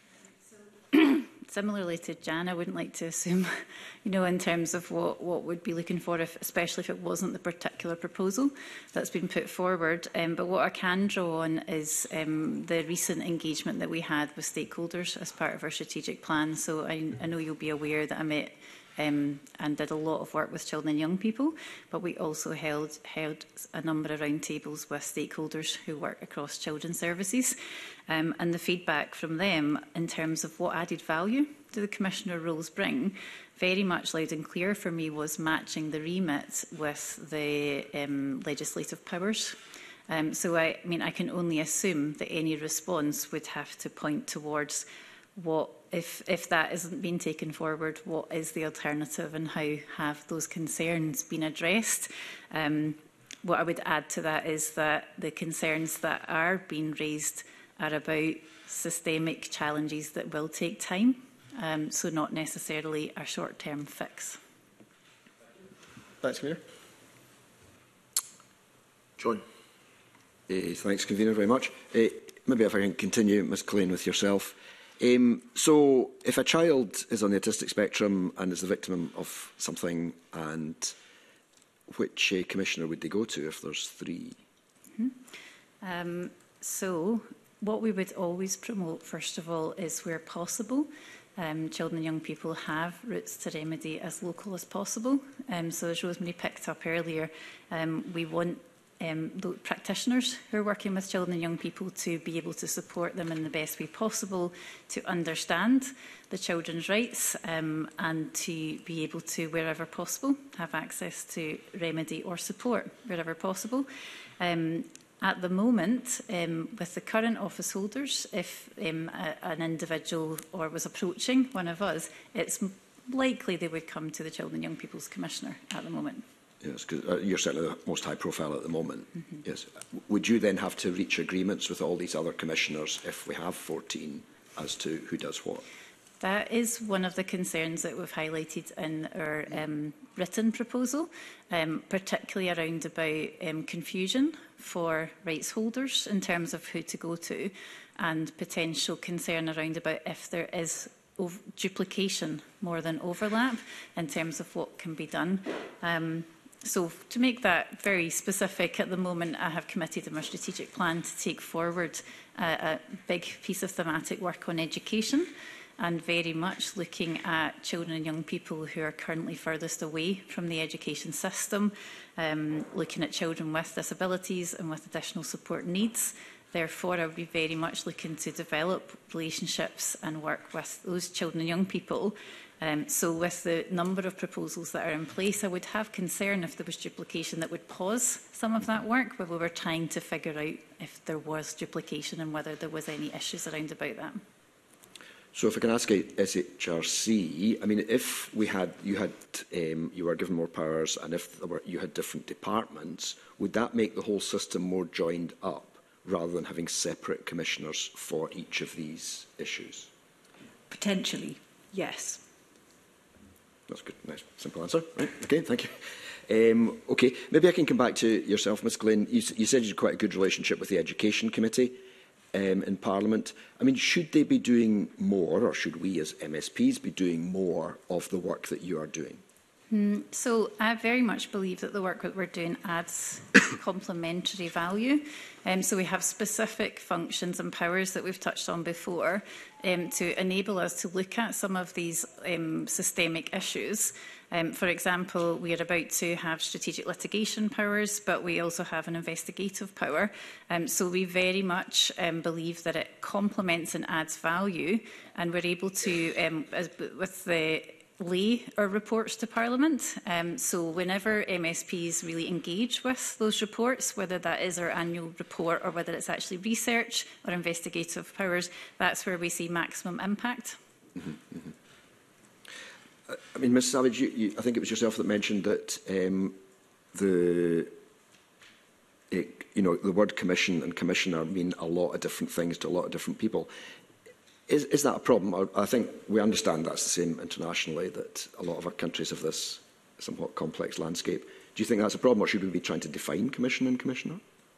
Similarly to Jan, I wouldn't like to assume, in terms of what we'd be looking for, especially if it wasn't the particular proposal that's been put forward. But what I can draw on is the recent engagement that we had with stakeholders as part of our strategic plan. So I know you'll be aware that I met and did a lot of work with children and young people, but we also held a number of roundtables with stakeholders who work across children's services. And the feedback from them in terms of what added value do the Commissioner roles bring, very much loud and clear for me, was matching the remit with the legislative powers. So I can only assume that any response would have to point towards what, if that isn't being taken forward, what is the alternative and how have those concerns been addressed? What I would add to that is that the concerns that are being raised are about systemic challenges that will take time, so not necessarily a short-term fix. Thanks, Convener. John. Thanks, Convener, very much. Maybe if I can continue, Ms Cullen, with yourself. So, if a child is on the autistic spectrum and is the victim of something, and which commissioner would they go to if there's three? So, what we would always promote, first of all, is where possible. Children and young people have routes to remedy as local as possible. So, as Rosemary picked up earlier, we want the practitioners who are working with children and young people to be able to support them in the best way possible, to understand the children's rights and to be able to, wherever possible, have access to remedy or support wherever possible. At the moment, with the current office holders, if an individual or was approaching one of us, it's likely they would come to the Children and Young People's Commissioner at the moment. Yes, because you're certainly the most high profile at the moment. Yes. Would you then have to reach agreements with all these other commissioners if we have 14 as to who does what? That is one of the concerns that we've highlighted in our written proposal, particularly around about confusion for rights holders in terms of who to go to, and potential concern around about if there is duplication more than overlap in terms of what can be done. So to make that very specific, at the moment I have committed in my strategic plan to take forward a big piece of thematic work on education, and very much looking at children and young people who are currently furthest away from the education system, looking at children with disabilities and with additional support needs, Therefore, I would be very much looking to develop relationships and work with those children and young people. So with the number of proposals that are in place, I would have concern if there was duplication that would pause some of that work, where we were trying to figure out if there was duplication and whether there was any issues around about that. So if I can ask SHRC, I mean, if you were given more powers and if you had different departments, would that make the whole system more joined up rather than having separate commissioners for each of these issues? Potentially, yes. That's good. Nice, simple answer. Right. Okay, thank you. Okay, maybe I can come back to yourself, Ms Glynn. You said you had quite a good relationship with the Education Committee in Parliament. I mean, should they be doing more, or should we as MSPs be doing more of the work that you are doing? So I very much believe that the work that we're doing adds complementary value. So we have specific functions and powers that we've touched on before to enable us to look at some of these systemic issues. For example, we are about to have strategic litigation powers, but we also have an investigative power. So we very much believe that it complements and adds value, and we're able to, with the lay our reports to Parliament. So whenever MSPs really engage with those reports, whether that is our annual report or whether it's actually research or investigative powers, that's where we see maximum impact. I mean, Ms Savage, I think it was yourself that mentioned that the word commission and commissioner mean a lot of different things to a lot of different people. Is that a problem? I think we understand that's the same internationally, that a lot of our countries have this somewhat complex landscape. Do you think that's a problem, or should we be trying to define commission and commissioner?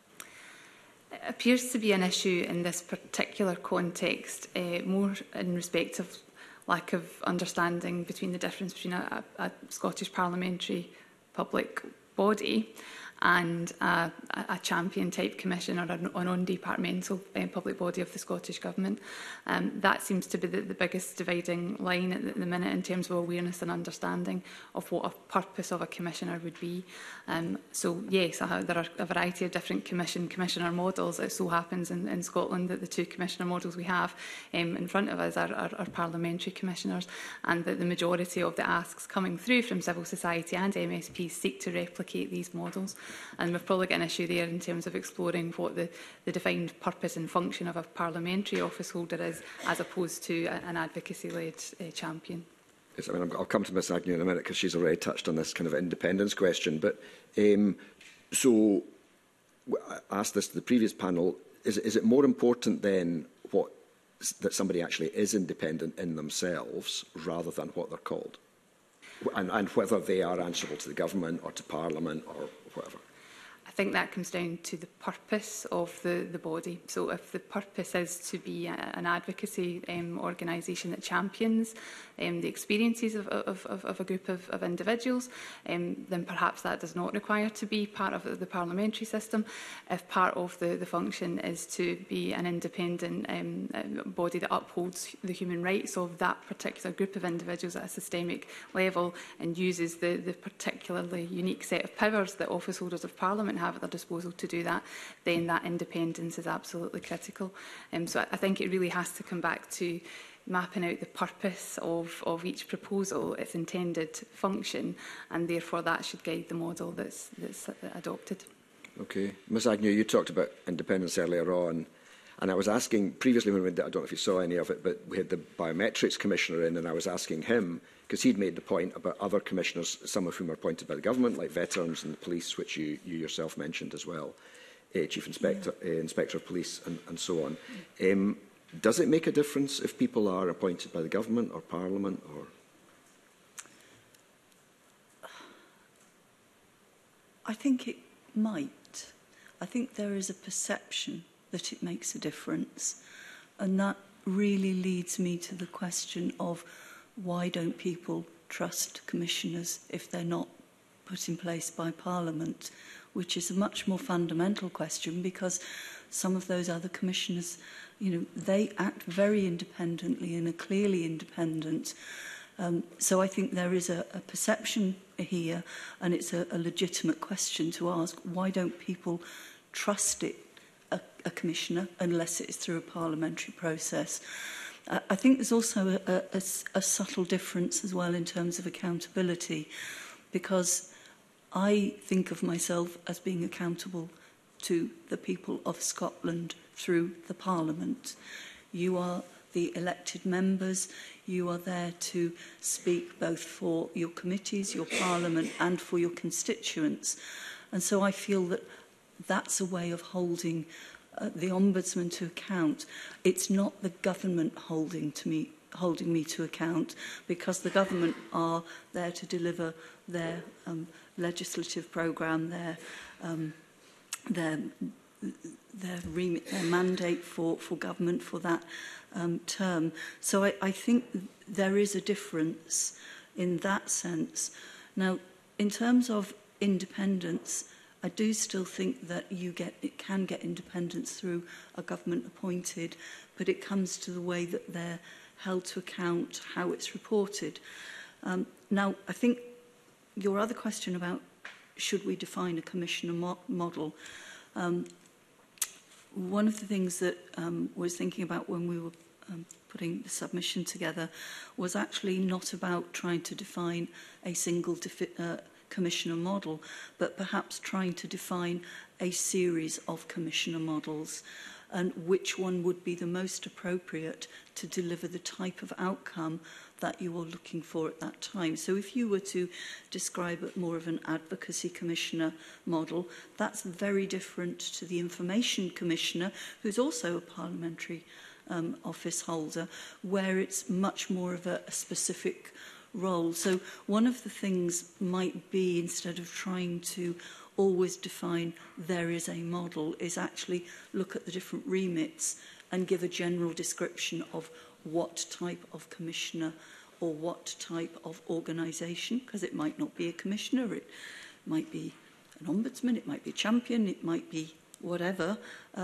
It appears to be an issue in this particular context, more in respect of lack of understanding between the difference between a Scottish parliamentary public body and a champion-type commission or a non-departmental public body of the Scottish Government. That seems to be the biggest dividing line at the minute in terms of awareness and understanding of what a purpose of a commissioner would be. So yes, there are a variety of different commissioner models. It so happens in Scotland that the two commissioner models we have in front of us are parliamentary commissioners, and that the majority of the asks coming through from civil society and MSPs seek to replicate these models. And we've probably got an issue there in terms of exploring what the defined purpose and function of a parliamentary office holder is, as opposed to an advocacy-led champion. Yes, I mean, I'll come to Ms Agnew in a minute because she's already touched on this kind of independence question. But so I asked this to the previous panel: is it more important then that somebody actually is independent in themselves rather than what they're called, and whether they are answerable to the government or to Parliament or whatever? I think that comes down to the purpose of the body. So if the purpose is to be an advocacy organisation that champions the experiences of a group of individuals, then perhaps that does not require to be part of the parliamentary system. If part of the function is to be an independent body that upholds the human rights of that particular group of individuals at a systemic level and uses the particularly unique set of powers that office holders of Parliament have at their disposal to do that, then that independence is absolutely critical. So I think it really has to come back to mapping out the purpose of each proposal, its intended function, and therefore that should guide the model that's adopted. Okay. Ms Agnew, you talked about independence earlier on, and I was asking previously, when I don't know if you saw any of it, but we had the Biometrics Commissioner in, and I was asking him, because he'd made the point about other commissioners, some of whom are appointed by the government, like veterans and the police, which you yourself mentioned as well, Chief Inspector, Inspector of Police, and so on. Does it make a difference if people are appointed by the government or Parliament? Or? I think it might. I think there is a perception that it makes a difference. And that really leads me to the question of why don't people trust commissioners if they're not put in place by Parliament, which is a much more fundamental question, because some of those other commissioners, they act very independently and are clearly independent. So I think there is a perception here, and it's a legitimate question to ask, why don't people trust it, a commissioner unless it is through a parliamentary process. I think there's also a subtle difference as well in terms of accountability, because I think of myself as being accountable to the people of Scotland through the Parliament. You are the elected members. You are there to speak both for your committees, your Parliament, and for your constituents. And so I feel that that's a way of holding the Ombudsman to account. It's not the government holding me to account, because the government are there to deliver their legislative programme, their mandate for government for that term. So I think there is a difference in that sense. Now, in terms of independence, I do still think that it can get independence through a government appointed, but it comes to the way that they're held to account, how it's reported. Now, I think your other question about should we define a commissioner model, one of the things that I was thinking about when we were putting the submission together was actually not about trying to define a single commissioner model, but perhaps trying to define a series of commissioner models and which one would be the most appropriate to deliver the type of outcome that you are looking for at that time. So if you were to describe it more of an advocacy commissioner model, that's very different to the information commissioner, who's also a parliamentary office holder, where it's much more of a specific role. So one of the things might be, instead of trying to always define there is a model, is actually look at the different remits and give a general description of what type of commissioner or what type of organisation, because it might not be a commissioner, it might be an ombudsman, it might be a champion, it might be whatever,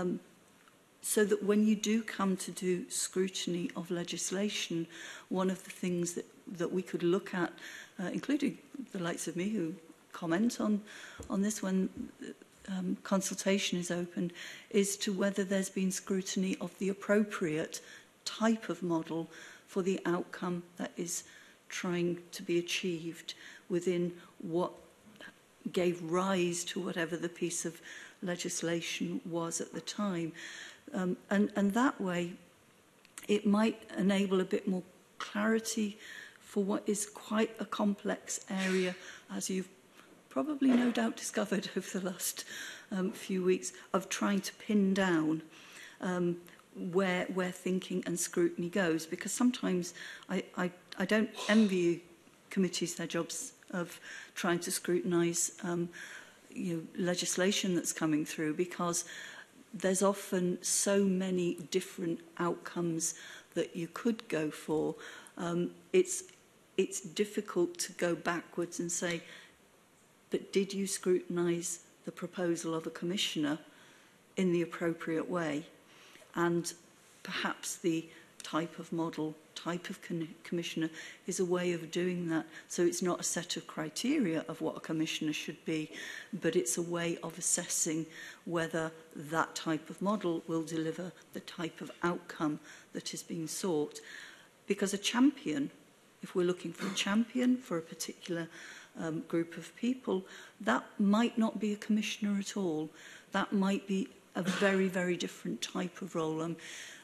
so that when you do come to do scrutiny of legislation, one of the things that we could look at, including the likes of me who comment on this when consultation is opened, is to whether there's been scrutiny of the appropriate type of model for the outcome that is trying to be achieved within what gave rise to whatever the piece of legislation was at the time. And that way, it might enable a bit more clarity for what is quite a complex area, as you've probably no doubt discovered over the last few weeks, of trying to pin down where thinking and scrutiny goes. Because sometimes I don't envy committees their jobs of trying to scrutinise legislation that's coming through, because there's often so many different outcomes that you could go for. It's difficult to go backwards and say, but did you scrutinise the proposal of a commissioner in the appropriate way? And perhaps the type of model, type of commissioner is a way of doing that. So it's not a set of criteria of what a commissioner should be, but it's a way of assessing whether that type of model will deliver the type of outcome that is being sought. Because a champion, if we're looking for a champion for a particular group of people, that might not be a commissioner at all. That might be a very, very different type of role.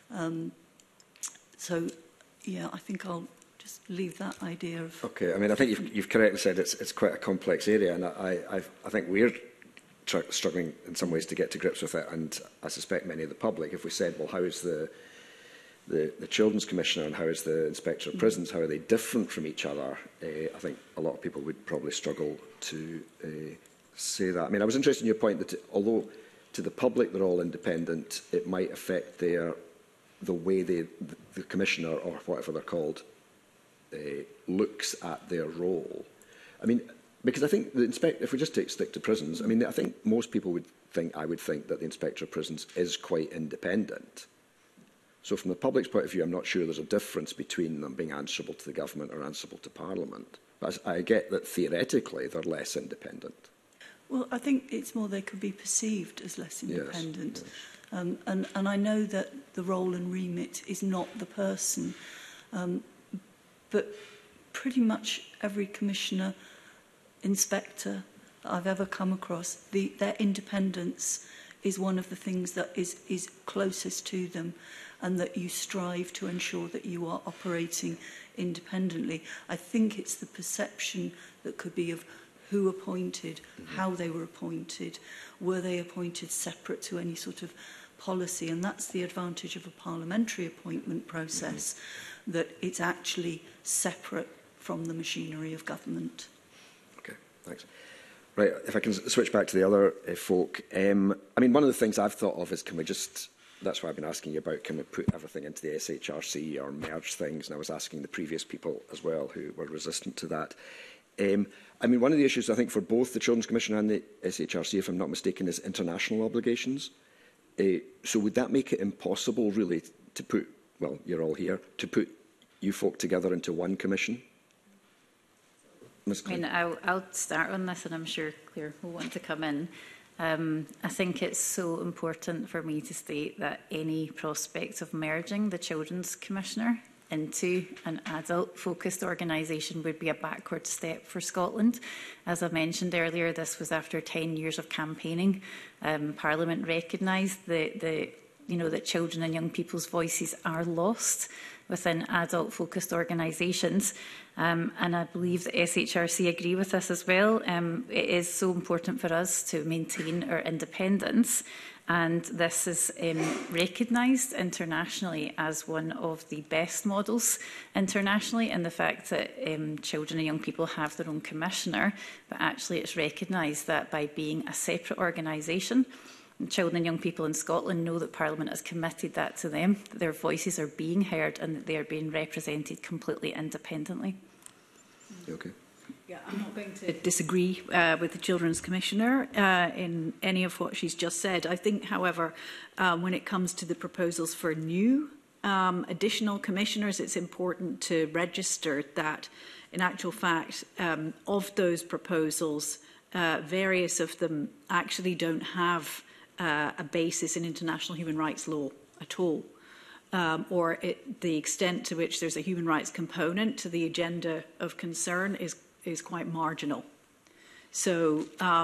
So, yeah, I think I'll just leave that idea of... Okay, I mean, I think you've correctly said it's quite a complex area, and I think we're struggling in some ways to get to grips with it, and I suspect many of the public, if we said, well, how is the Children's Commissioner and how is the Inspector of Prisons, how are they different from each other? I think a lot of people would probably struggle to say that. I mean, I was interested in your point that although to the public they're all independent, it might affect the way the Commissioner, or whatever they're called, looks at their role. I mean, because I think if we just stick to prisons, I mean, I think most people I would think that the Inspector of Prisons is quite independent. So from the public's point of view, I'm not sure there's a difference between them being answerable to the government or answerable to Parliament. But I get that theoretically they're less independent. Well, I think it's more they could be perceived as less independent. Yes. And I know that the role and remit is not the person, but pretty much every commissioner, inspector that I've ever come across, their independence is one of the things that is closest to them, and that you strive to ensure that you are operating independently. I think it's the perception that could be of who appointed, how they were appointed, were they appointed separate to any sort of policy, and that's the advantage of a parliamentary appointment process, that it's actually separate from the machinery of government. Okay, thanks. Right, if I can switch back to the other folk. I mean, one of the things I've thought of is, can we just, that's why I've been asking you about, can we put everything into the SHRC or merge things? And I was asking the previous people as well who were resistant to that. I mean, one of the issues, I think, for both the Children's Commission and the SHRC, if I'm not mistaken, is international obligations. So would that make it impossible, really, to put, well, you're all here, to put you folk together into one commission? I mean, I'll start on this, and I'm sure Claire will want to come in. I think it's so important for me to state that any prospect of merging the Children's Commissioner into an adult-focused organisation would be a backward step for Scotland. As I mentioned earlier, this was after 10 years of campaigning. Parliament recognised that children and young people's voices are lost within adult-focused organisations. And I believe the SHRC agree with this as well. It is so important for us to maintain our independence, and this is recognised internationally as one of the best models internationally, in the fact that children and young people have their own commissioner, but actually it's recognised that by being a separate organisation, children and young people in Scotland know that Parliament has committed that to them, that their voices are being heard and that they are being represented completely independently. Okay. Yeah, I'm not going to disagree with the Children's Commissioner in any of what she's just said. I think, however, when it comes to the proposals for new additional commissioners, it's important to register that, in actual fact, of those proposals, various of them actually don't have a basis in international human rights law at all. Or the extent to which there's a human rights component to the agenda of concern is quite marginal. So,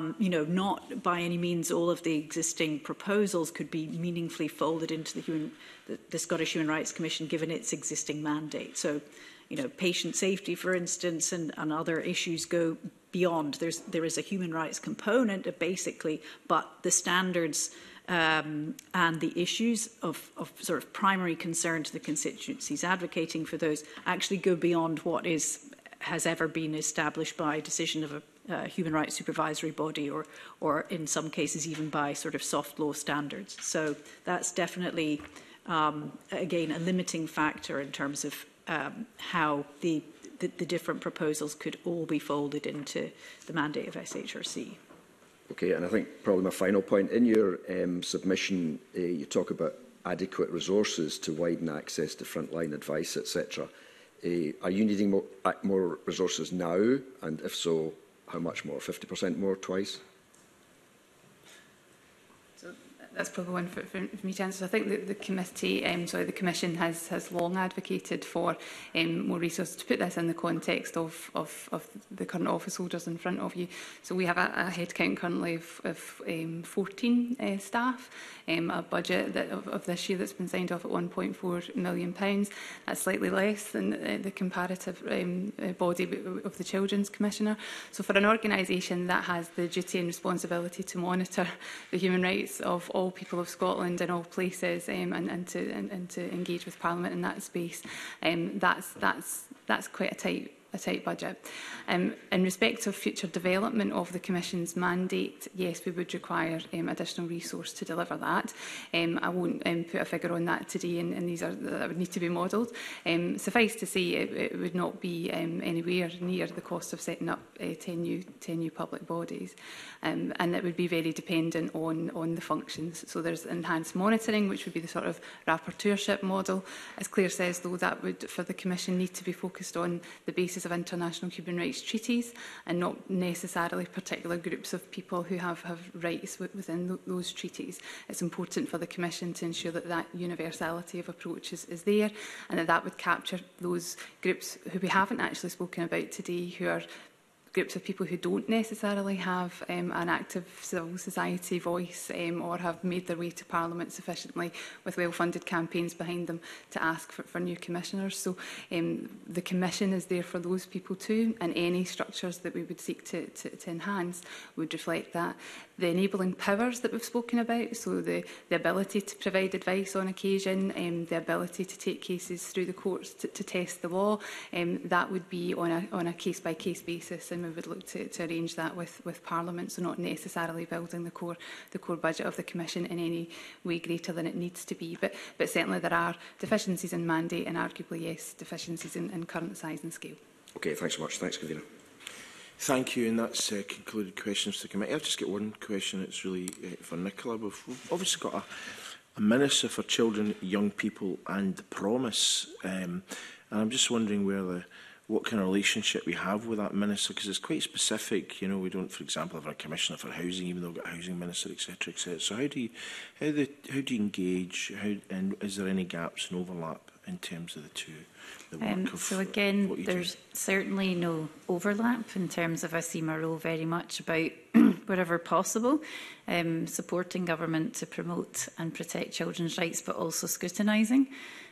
not by any means all of the existing proposals could be meaningfully folded into the Scottish Human Rights Commission given its existing mandate. So, patient safety, for instance, and other issues go beyond. There is a human rights component, basically, but the standards and the issues of sort of primary concern to the constituencies advocating for those actually go beyond what has ever been established by decision of a human rights supervisory body, or in some cases even by sort of soft law standards. So that's definitely, again, a limiting factor in terms of how the different proposals could all be folded into the mandate of SHRC. Okay, and I think probably my final point, in your submission, you talk about adequate resources to widen access to frontline advice, etc. Are you needing more resources now? And if so, how much more? 50% more, twice? That's probably one for me to answer. I think that the committee, the Commission has long advocated for more resources. To put this in the context of the current office holders in front of you, so we have a headcount currently of 14 staff, a budget of this year that's been signed off at £1.4 million. That's slightly less than the comparative body of the Children's Commissioner. So for an organisation that has the duty and responsibility to monitor the human rights of all people of Scotland in all places, and to engage with Parliament in that space, that's quite a tight budget. In respect of future development of the Commission's mandate, yes, we would require additional resource to deliver that. I won't put a figure on that today, and that would need to be modelled. Suffice to say, it would not be anywhere near the cost of setting up 10 new public bodies, and it would be very dependent on the functions. So there's enhanced monitoring, which would be the sort of rapporteurship model. As Claire says, though, that would, for the Commission, need to be focused on the basis basis of international human rights treaties and not necessarily particular groups of people who have rights within those treaties. It's important for the Commission to ensure that that universality of approach is there, and that would capture those groups who we haven't actually spoken about today, who are groups of people who don't necessarily have an active civil society voice or have made their way to Parliament sufficiently with well-funded campaigns behind them to ask for new commissioners. So the Commission is there for those people too, and any structures that we would seek to enhance would reflect that. The enabling powers that we've spoken about, so the ability to provide advice on occasion, the ability to take cases through the courts to test the law, that would be on a case-by-case basis, and we would look to arrange that with Parliament, so not necessarily building the core budget of the Commission in any way greater than it needs to be. But certainly there are deficiencies in mandate and arguably, yes, deficiencies in current size and scale. Okay, thanks so much. Thanks, Kavina. Thank you, and that's concluded questions to the committee. I've just got one question. It's really for Nicola. We've obviously got a Minister for Children, Young People and the Promise, and I'm just wondering what kind of relationship we have with that Minister, because it's quite specific. You know, we don't, for example, have a Commissioner for Housing, even though we've got a Housing Minister, etc., etc. So how do you engage? And is there any gaps and overlap in terms of the two? So again, there's certainly no overlap in terms of I see my role very much about wherever possible, supporting government to promote and protect children's rights, but also scrutinising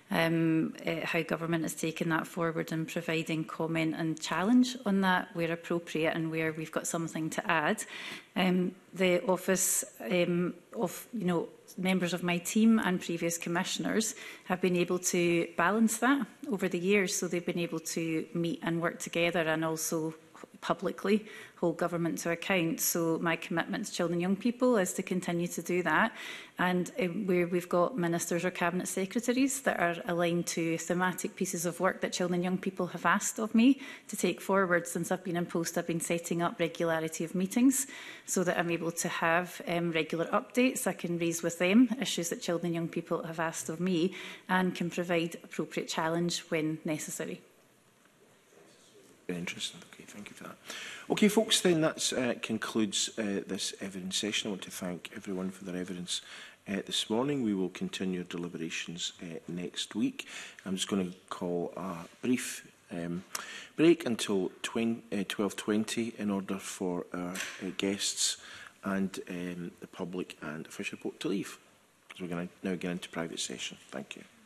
how government has taken that forward and providing comment and challenge on that where appropriate and where we've got something to add. The office of members of my team and previous commissioners have been able to balance that over the years, so they've been able to meet and work together and also publicly hold government to account. So my commitment to children and young people is to continue to do that. And where we've got ministers or cabinet secretaries that are aligned to thematic pieces of work that children and young people have asked of me to take forward since I've been in post, I've been setting up regularity of meetings so that I'm able to have regular updates. I can raise with them issues that children and young people have asked of me and can provide appropriate challenge when necessary. Very interesting. Okay, thank you for that. Okay, folks, then that concludes this evidence session. I want to thank everyone for their evidence this morning. We will continue deliberations next week. I'm just going to call a brief break until 12:20 in order for our guests and the public and official report to leave. So we're going to now get into private session. Thank you.